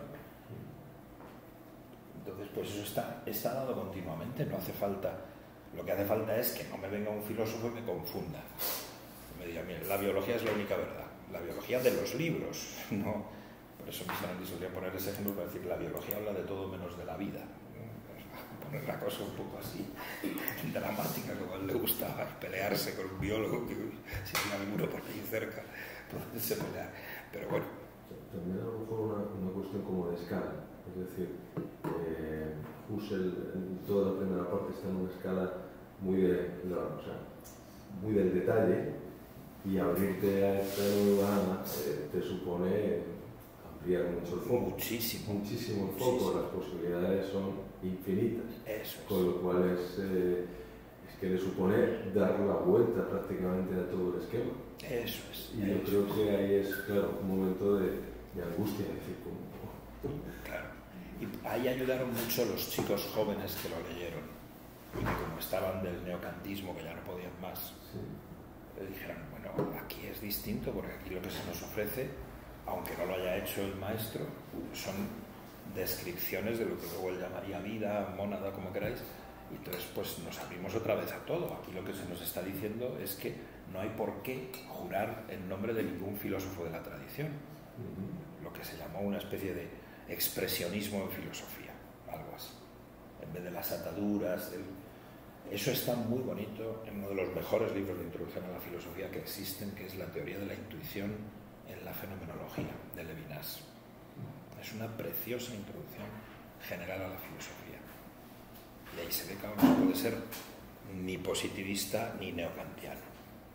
Entonces, pues eso está, está dado continuamente, no hace falta. Lo que hace falta es que no me venga un filósofo y me confunda. Me diga, mire, la biología es la única verdad. La biología de los libros, ¿no? Por eso mismamente solía poner ese ejemplo para decir, la biología habla de todo menos de la vida. Poner la cosa un poco así, dramática, como a él le gustaba pelearse con un biólogo que si tiene alguno por ahí cerca, poderse pelear. Pero bueno. También a lo mejor una, una cuestión como de escala. Es decir, eh, Husserl en toda la primera parte está en una escala muy, de, de, o sea, muy del detalle, y abrirte a esta nueva gama eh, te supone ampliar mucho el foco. Muchísimo. Muchísimo el foco, muchísimo. Las posibilidades son infinitas. Eso es. Con lo cual es, eh, es que le supone dar la vuelta prácticamente a todo el esquema. Eso es. Y yo eso creo es. que ahí es, claro, un momento de, de angustia, es decir, como... Claro. Y ahí ayudaron mucho los chicos jóvenes que lo leyeron y que como estaban del neocantismo, que ya no podían más, sí. Le dijeron, bueno, aquí es distinto porque aquí lo que se nos ofrece, aunque no lo haya hecho el maestro, son descripciones de lo que luego él llamaría vida, mónada, como queráis, y entonces pues nos abrimos otra vez a todo. Aquí lo que se nos está diciendo es que no hay por qué jurar en nombre de ningún filósofo de la tradición, uh-huh. Lo que se llamó una especie de expresionismo en filosofía, algo así, en vez de las ataduras del... Eso está muy bonito en uno de los mejores libros de introducción a la filosofía que existen, que es la teoría de la intuición en la fenomenología, de Levinas. Es una preciosa introducción general a la filosofía. Y ahí se ve que no puede ser ni positivista ni neokantiano.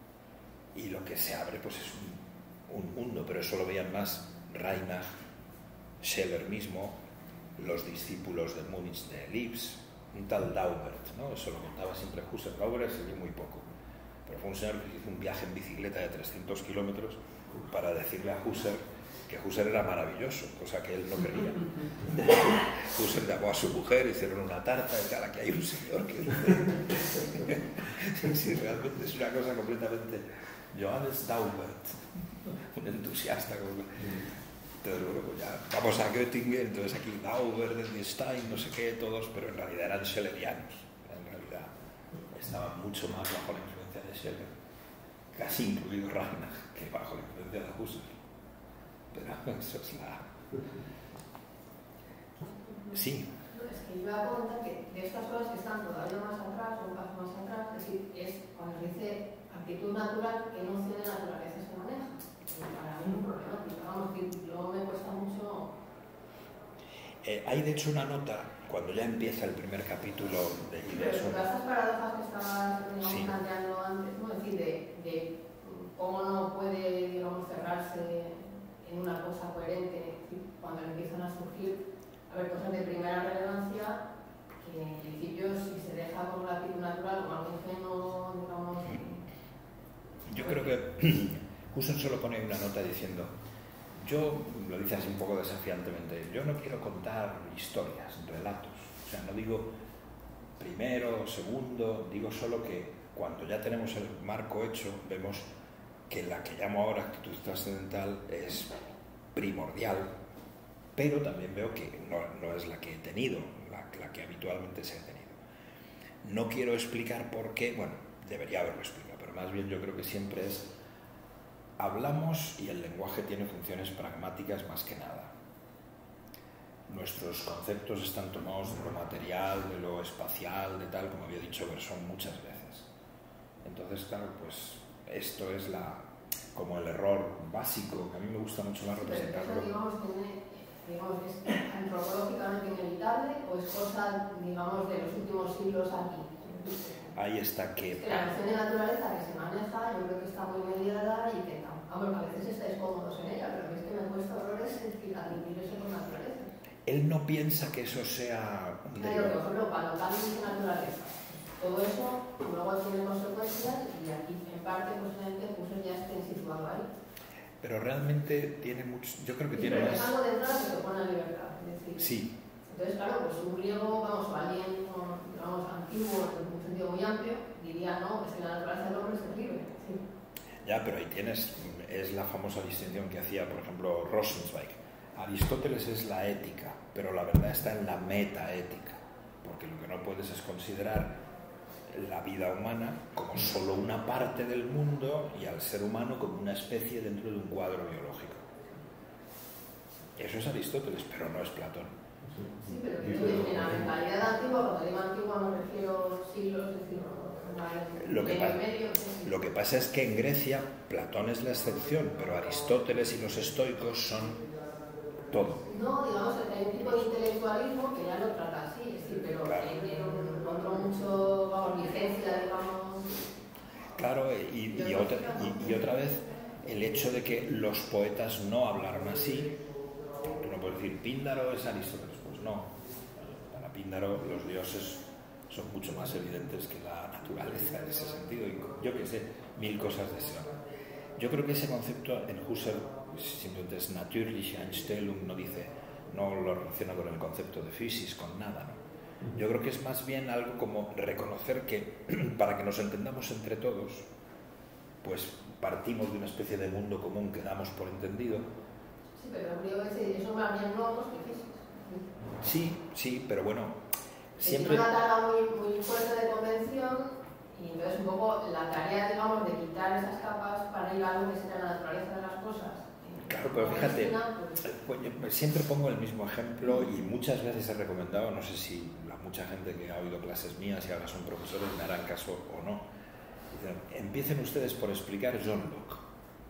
Y lo que se abre pues es un, un mundo, pero eso lo veían más Reinach, Scheler mismo, los discípulos de Múnich de Lipps, un tal Daubert, ¿no? Eso lo contaba siempre Husserl. Daubert se dio muy poco, pero fue un señor que hizo un viaje en bicicleta de trescientos kilómetros para decirle a Husserl que Husserl era maravilloso, cosa que él no creía. Husserl llamó a su mujer, hicieron una tarta y tal, aquí hay un señor que sí, sí, realmente es una cosa completamente... Johannes Daubert, un entusiasta como... Entonces, bueno, pues ya vamos a Göttingen, entonces aquí Daubert, Stein, no sé qué, todos, pero en realidad eran schlerianos. En realidad estaban mucho más bajo la influencia de Scheler, casi incluido Reinach, que bajo la influencia de Husserl. Pero eso es la... Sí. No, es que yo iba a comentar que de estas cosas que están todavía más atrás, un paso más atrás, es decir, es cuando dice actitud natural, ¿qué noción de naturaleza se maneja? Y para mí es un problemático, vamos, que luego me cuesta mucho... Eh, hay de hecho una nota, cuando ya empieza el primer capítulo de Pero Ideas. todas estas paradojas que estabas digamos, Sí. planteando antes, ¿no? Es decir, de, de cómo no puede, digamos, cerrarse en una cosa coherente, es decir, cuando empiezan a surgir a ver cosas de primera relevancia, que en principio si se deja como la actitud natural, como algo ingenuo, digamos... Yo creo que Husserl solo pone una nota diciendo, yo, lo dice así un poco desafiantemente, yo no quiero contar historias, relatos, o sea, no digo primero, segundo, digo solo que cuando ya tenemos el marco hecho, vemos que la que llamo ahora actitud trascendental es primordial, pero también veo que no, no es la que he tenido, la, la que habitualmente se ha tenido. No quiero explicar por qué, bueno, debería haberlo explicado, pero más bien yo creo que siempre es, hablamos y el lenguaje tiene funciones pragmáticas más que nada. Nuestros conceptos están tomados de lo material, de lo espacial, de tal, como había dicho Bergson muchas veces. Entonces, claro, pues esto es la, como el error básico, que a mí me gusta mucho más representarlo. Pero eso, digamos, tiene, digamos, es antropológicamente inevitable o es cosa, digamos, de los últimos siglos aquí. Ahí está que... Es que la noción de naturaleza que se maneja, yo creo que está muy mediada y que, vamos, a veces estáis cómodos en ella, pero a mí es que me cuesta horrores admitir eso con naturaleza. Él no piensa que eso sea un Claro, por ejemplo, cuando cambias de naturaleza, todo eso luego tiene consecuencias y aquí, en parte, posiblemente, pues ya esté situado ahí. Pero realmente tiene mucho... Yo creo que Sí, tiene pero más... es algo de entrada que te pone a libertad, es decir... Sí. Entonces, claro, pues un griego, vamos, o alguien, digamos, antiguo, en un sentido muy amplio, diría, no, es que la naturaleza del hombre es terrible. Sí. Ya, pero ahí tienes, es la famosa distinción que hacía, por ejemplo, Rosenzweig. Aristóteles es la ética, pero la verdad está en la metaética, porque lo que no puedes es considerar la vida humana como solo una parte del mundo y al ser humano como una especie dentro de un cuadro biológico. Eso es Aristóteles, pero no es Platón. Sí, pero en la mentalidad antigua, cuando digo antigua me refiero siglos, es decir, lo que, pasa, medio, lo que pasa es que en Grecia Platón es la excepción, pero Aristóteles y los estoicos son todo. No, digamos que hay un tipo de intelectualismo que ya lo trata así, es decir, pero claro. encontró mucho, vamos, vigencia, digamos. Claro, y, y, otra, y, y otra vez, el hecho de que los poetas no hablaron así, tú no puedes decir, Píndaro es Aristóteles, pues no. Para Píndaro los dioses son mucho más evidentes que la naturaleza en ese sentido, y yo qué sé, mil cosas de ese orden. Yo creo que ese concepto en Husserl simplemente es natürliche Einstellung, no dice, no lo relaciona con el concepto de physis, con nada, ¿no? Yo creo que es más bien algo como reconocer que para que nos entendamos entre todos, pues partimos de una especie de mundo común que damos por entendido. Sí, pero creo que eso más bien no que física. Sí, sí, pero bueno, siempre... Es una tarea muy, muy fuerte de convención. Y entonces un poco la tarea, digamos, de quitar esas capas para ir a algo que sea la naturaleza de las cosas. Claro, pero fíjate, pues yo siempre pongo el mismo ejemplo y muchas veces he recomendado, no sé si la mucha gente que ha oído clases mías y ahora son profesores me harán caso o no. Empiecen ustedes por explicar John Locke,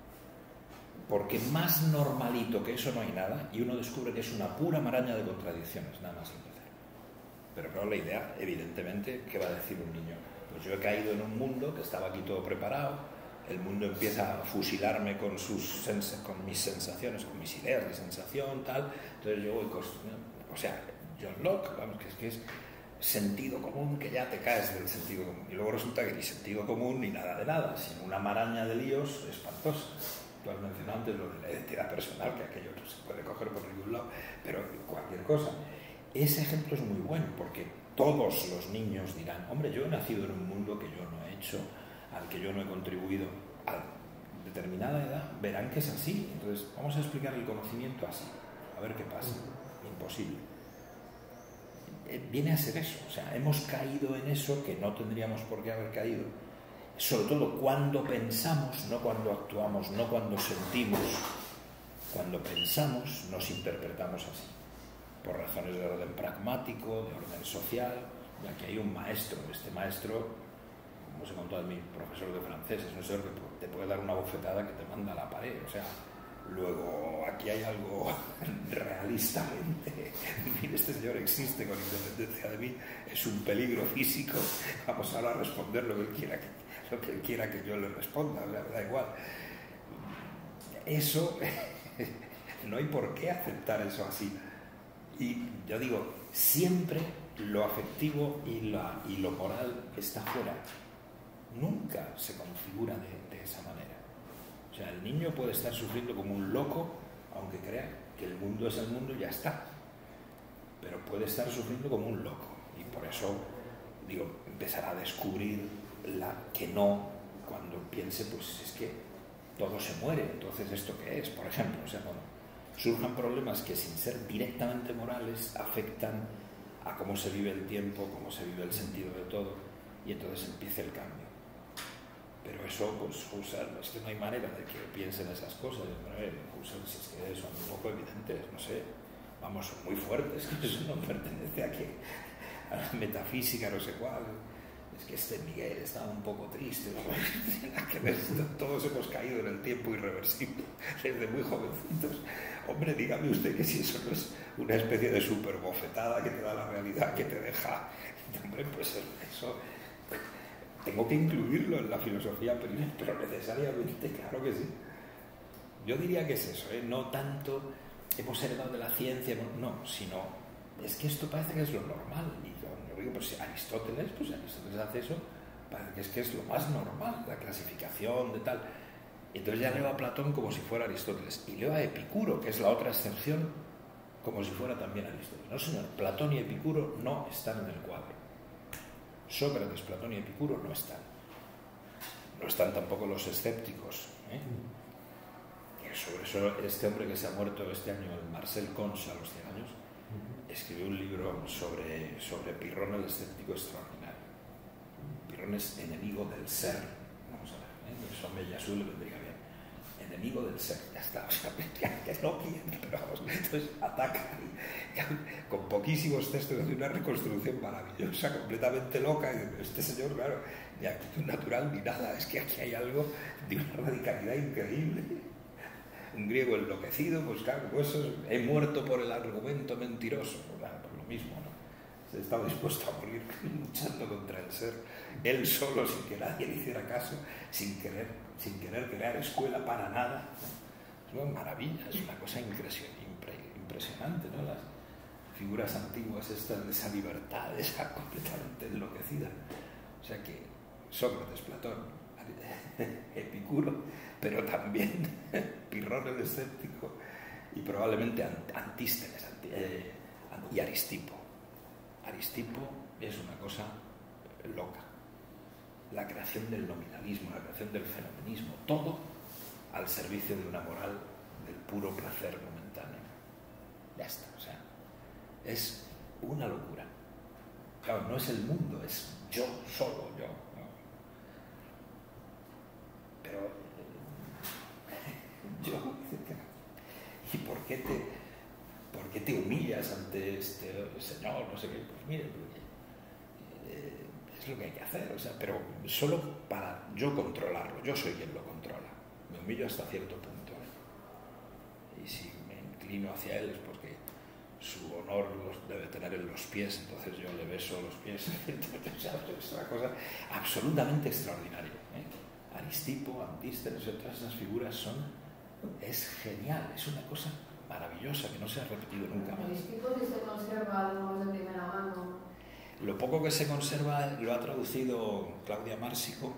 porque más normalito que eso no hay nada y uno descubre que es una pura maraña de contradicciones, nada más empezar. Pero claro, la idea, evidentemente, ¿qué va a decir un niño? Pues yo he caído en un mundo que estaba aquí todo preparado, el mundo empieza a fusilarme con, sus con mis sensaciones, con mis ideas de sensación, tal, entonces yo voy construyendo, o sea, John Locke, vamos, que es que es sentido común, que ya te caes del sentido común, y luego resulta que ni sentido común ni nada de nada, sino una maraña de líos espantosa. Tú has mencionado antes lo de la identidad personal, que aquello no se puede coger por ningún lado, pero cualquier cosa. Ese ejemplo es muy bueno, porque todos los niños dirán, hombre, yo he nacido en un mundo que yo no he hecho, al que yo no he contribuido. A determinada edad verán que es así. Entonces, vamos a explicar el conocimiento así, a ver qué pasa. Imposible. Viene a ser eso. O sea, hemos caído en eso que no tendríamos por qué haber caído. Sobre todo cuando pensamos, no cuando actuamos, no cuando sentimos. Cuando pensamos, nos interpretamos así. Por razones de orden pragmático, de orden social, ya que hay un maestro. Este maestro como se contó a mi profesor de francés, es un señor que te puede dar una bofetada que te manda a la pared, o sea, luego aquí hay algo realistamente, en fin, este señor existe con independencia de mí, es un peligro físico, vamos ahora a responder lo que él quiera que, lo que, él quiera que yo le responda, o sea, me da igual. Eso, no hay por qué aceptar eso así. Y yo digo, siempre lo afectivo y, la, y lo moral está fuera. Nunca se configura de, de esa manera. O sea, el niño puede estar sufriendo como un loco, aunque crea que el mundo es el mundo y ya está. Pero puede estar sufriendo como un loco. Y por eso, digo, empezará a descubrir la que no, cuando piense, pues es que todo se muere. Entonces, ¿esto qué es? Por ejemplo, o sea, cuando surjan problemas que sin ser directamente morales afectan a cómo se vive el tiempo, cómo se vive el sentido de todo, y entonces empieza el cambio. Pero eso, pues, Husserl, es que no hay manera de que piensen esas cosas. A ver, Husserl, si es que son un poco evidentes, no sé, vamos, son muy fuertes, eso no pertenece a, que, a la metafísica, no sé cuál. Es que este Miguel estaba un poco triste, ¿no? Que ver, todos hemos caído en el tiempo irreversible desde muy jovencitos. Hombre, dígame usted que si eso no es una especie de super bofetada que te da la realidad, que te deja... Hombre, pues eso... Tengo que incluirlo en la filosofía, pero necesariamente, claro que sí. Yo diría que es eso, ¿eh? No tanto hemos heredado de la ciencia, no, sino es que esto parece que es lo normal. Y yo digo, pues Aristóteles, pues Aristóteles hace eso, parece que es que es lo más normal, la clasificación de tal. Y entonces ya leo a Platón como si fuera Aristóteles, y leo a Epicuro, que es la otra excepción, como si fuera también Aristóteles. No, señor, Platón y Epicuro no están en el cuadro. Sócrates, Platón y Epicuro no están. No están tampoco los escépticos, ¿eh? Y sobre eso, este hombre que se ha muerto este año, el Marcel Conch, a los cien años, escribió un libro sobre, sobre Pirrón el escéptico extraordinario. Pirrón es enemigo del ser. Vamos a ver, ¿eh? Eso a Mellasú le vendría bien. Enemigo del ser, ya está. O sea, que no quiere, pero vamos, entonces ataca y, con poquísimos textos, hace una reconstrucción maravillosa, completamente loca. Y este señor, claro, ni actitud natural ni nada, es que aquí hay algo de una radicalidad increíble. Un griego enloquecido, pues claro, pues he muerto por el argumento mentiroso, claro, por lo mismo, ¿no? Se estaba dispuesto a morir luchando contra el ser, él solo, sin que nadie le hiciera caso, sin querer, sin querer crear escuela para nada, ¿no? Es una maravilla, es una cosa impresionante, ¿no? Las figuras antiguas estas de esa libertad, de esa completamente enloquecida. O sea que Sócrates, Platón, Epicuro, pero también Pirrón el escéptico y probablemente Antístenes eh, y Aristipo. Aristipo es una cosa loca. La creación del nominalismo, la creación del fenomenismo, todo al servicio de una moral del puro placer momentáneo. Ya está, o sea, es una locura. Claro, no es el mundo, es yo solo, yo. ¿No? Pero yo, ¿y por qué te, por qué te humillas ante este señor? No sé qué, pues mire, eh, es lo que hay que hacer, o sea, pero solo para yo controlarlo, yo soy quien lo controla. Me humillo hasta cierto punto, ¿eh? Y si me inclino hacia él es porque su honor los debe tener en los pies, entonces yo le beso los pies. Es una cosa absolutamente extraordinaria, ¿eh? Aristipo, Antístenes, todas esas figuras son, es genial, es una cosa maravillosa que no se ha repetido nunca más. Aristipo, si se conserva algo de primera mano. Lo poco que se conserva lo ha traducido Claudia Mársico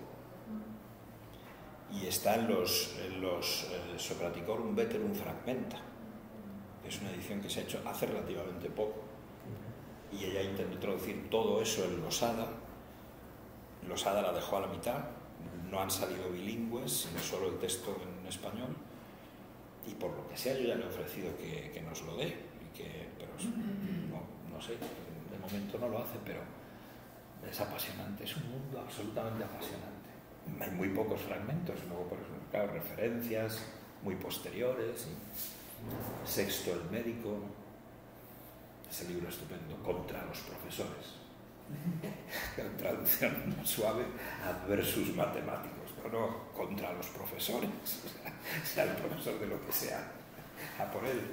y está en los, en los eh, Socraticorum Veterum Fragmenta, que es una edición que se ha hecho hace relativamente poco, y ella intentó traducir todo eso en Losada. Losada la dejó a la mitad. No han salido bilingües, sino solo el texto en español. Y por lo que sea, yo ya le he ofrecido que, que nos lo dé. Y que, pero no, no sé, de momento no lo hace, pero es apasionante. Es un mundo absolutamente apasionante. Hay muy pocos fragmentos, luego, por ejemplo, claro, referencias muy posteriores. Y Sexto el médico, ese libro estupendo, Contra los profesores. traducción suave, adversus matemáticos, pero no contra los profesores, o sea, sea el profesor de lo que sea, a por él.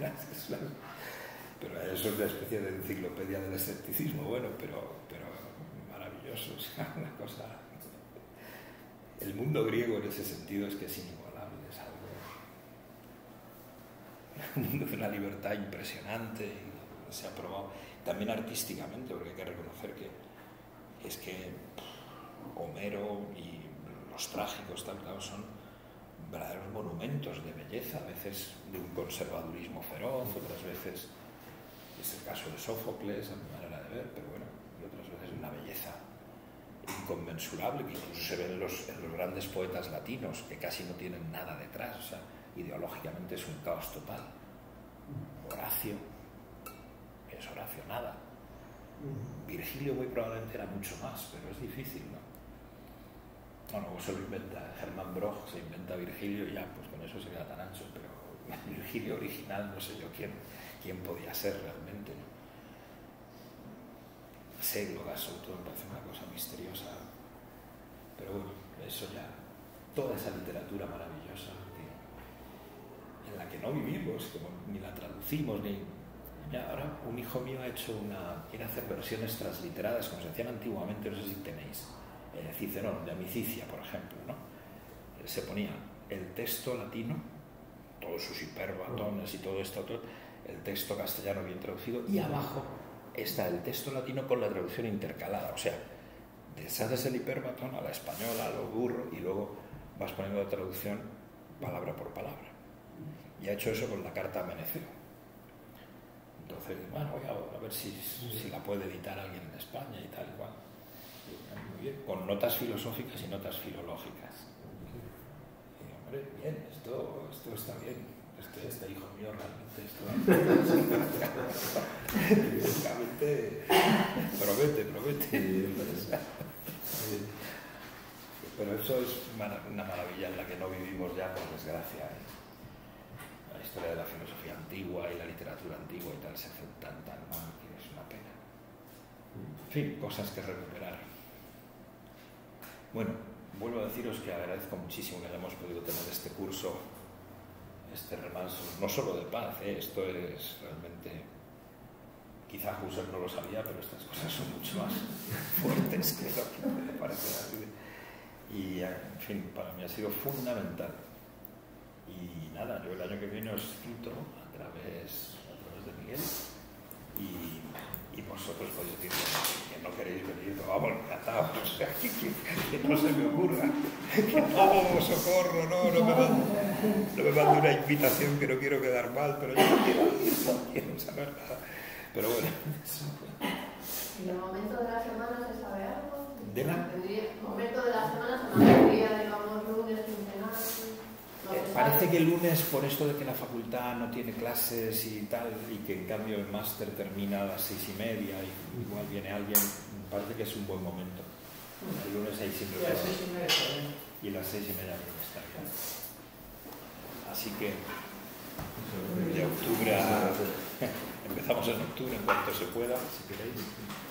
Pero eso es una especie de enciclopedia del escepticismo, bueno, pero, pero maravilloso, o sea, una cosa... El mundo griego en ese sentido es que es inigualable, es algo... Un mundo de una libertad impresionante, y se ha probado también artísticamente, porque hay que reconocer que es que Homero y los trágicos tal, claro, son verdaderos monumentos de belleza, a veces de un conservadurismo feroz, otras veces es el caso de Sófocles, a mi manera de ver, pero bueno, y otras veces una belleza inconmensurable que incluso se ve en los, en los grandes poetas latinos, que casi no tienen nada detrás, o sea, ideológicamente es un caos total. Horacio, es Horacio nada. Virgilio muy probablemente era mucho más, pero es difícil, ¿no? Bueno, se lo inventa Hermann Broch, se inventa Virgilio y ya, pues con eso se queda tan ancho, pero Virgilio original, no sé yo quién, quién podía ser realmente, ¿no? Ségloga, sobre todo, me parece una cosa misteriosa, pero bueno, eso ya, toda esa literatura maravillosa que, en la que no vivimos, que ni la traducimos, ni... Ya, ahora un hijo mío ha hecho una, quiere hacer versiones transliteradas, como se hacían antiguamente, no sé si tenéis, eh, Cicerón, de Amicicia, por ejemplo, ¿no? Se ponía el texto latino, todos sus hiperbatones y todo esto, todo, el texto castellano bien traducido, y abajo está el texto latino con la traducción intercalada, o sea, deshaces el hiperbatón a la española, a lo burro, y luego vas poniendo la traducción palabra por palabra. Y ha hecho eso con la carta a Meneceo. Entonces, bueno, voy a, a ver si, si la puede editar alguien en España y tal y cual. Muy bien, con notas filosóficas y notas filológicas. Y, hombre, bien, esto, esto está bien. Este, este hijo mío realmente esto realmente promete, promete. Pero eso es una maravilla en la que no vivimos ya, por desgracia, ¿eh? La historia de la filosofía antigua y la literatura antigua y tal se hace tan, tan mal que es una pena. En fin, cosas que recuperar. Bueno, vuelvo a deciros que agradezco muchísimo que hayamos podido tener este curso, este remanso, no solo de paz, ¿eh? Esto es realmente, quizá Husserl no lo sabía, pero estas cosas son mucho más fuertes que lo que me parece así. Y, en fin, para mí ha sido fundamental. Y nada, yo el año que viene os cito a través, a través de Miguel, y, y vosotros podéis decir que, que no queréis venir, pero vamos, encantados, o sea, que, que, que no se me ocurra, que no, socorro, no, no me mande, no me mande una invitación que no quiero quedar mal, pero yo no quiero ir, no quiero saber nada. Pero bueno, eso. ¿Y el momento de la semana se sabe algo? ¿De la? ¿El momento de la semana se mantendría, digamos, lunes, quincenal? No Eh, parece que el lunes, por esto de que la facultad no tiene clases y tal, y que en cambio el máster termina a las seis y media, y igual viene alguien, parece que es un buen momento. El lunes hay siempre Y a las seis y media está bien. y a las seis y media creo que está bien. Así que de octubre a... empezamos en octubre en cuanto se pueda, si queréis.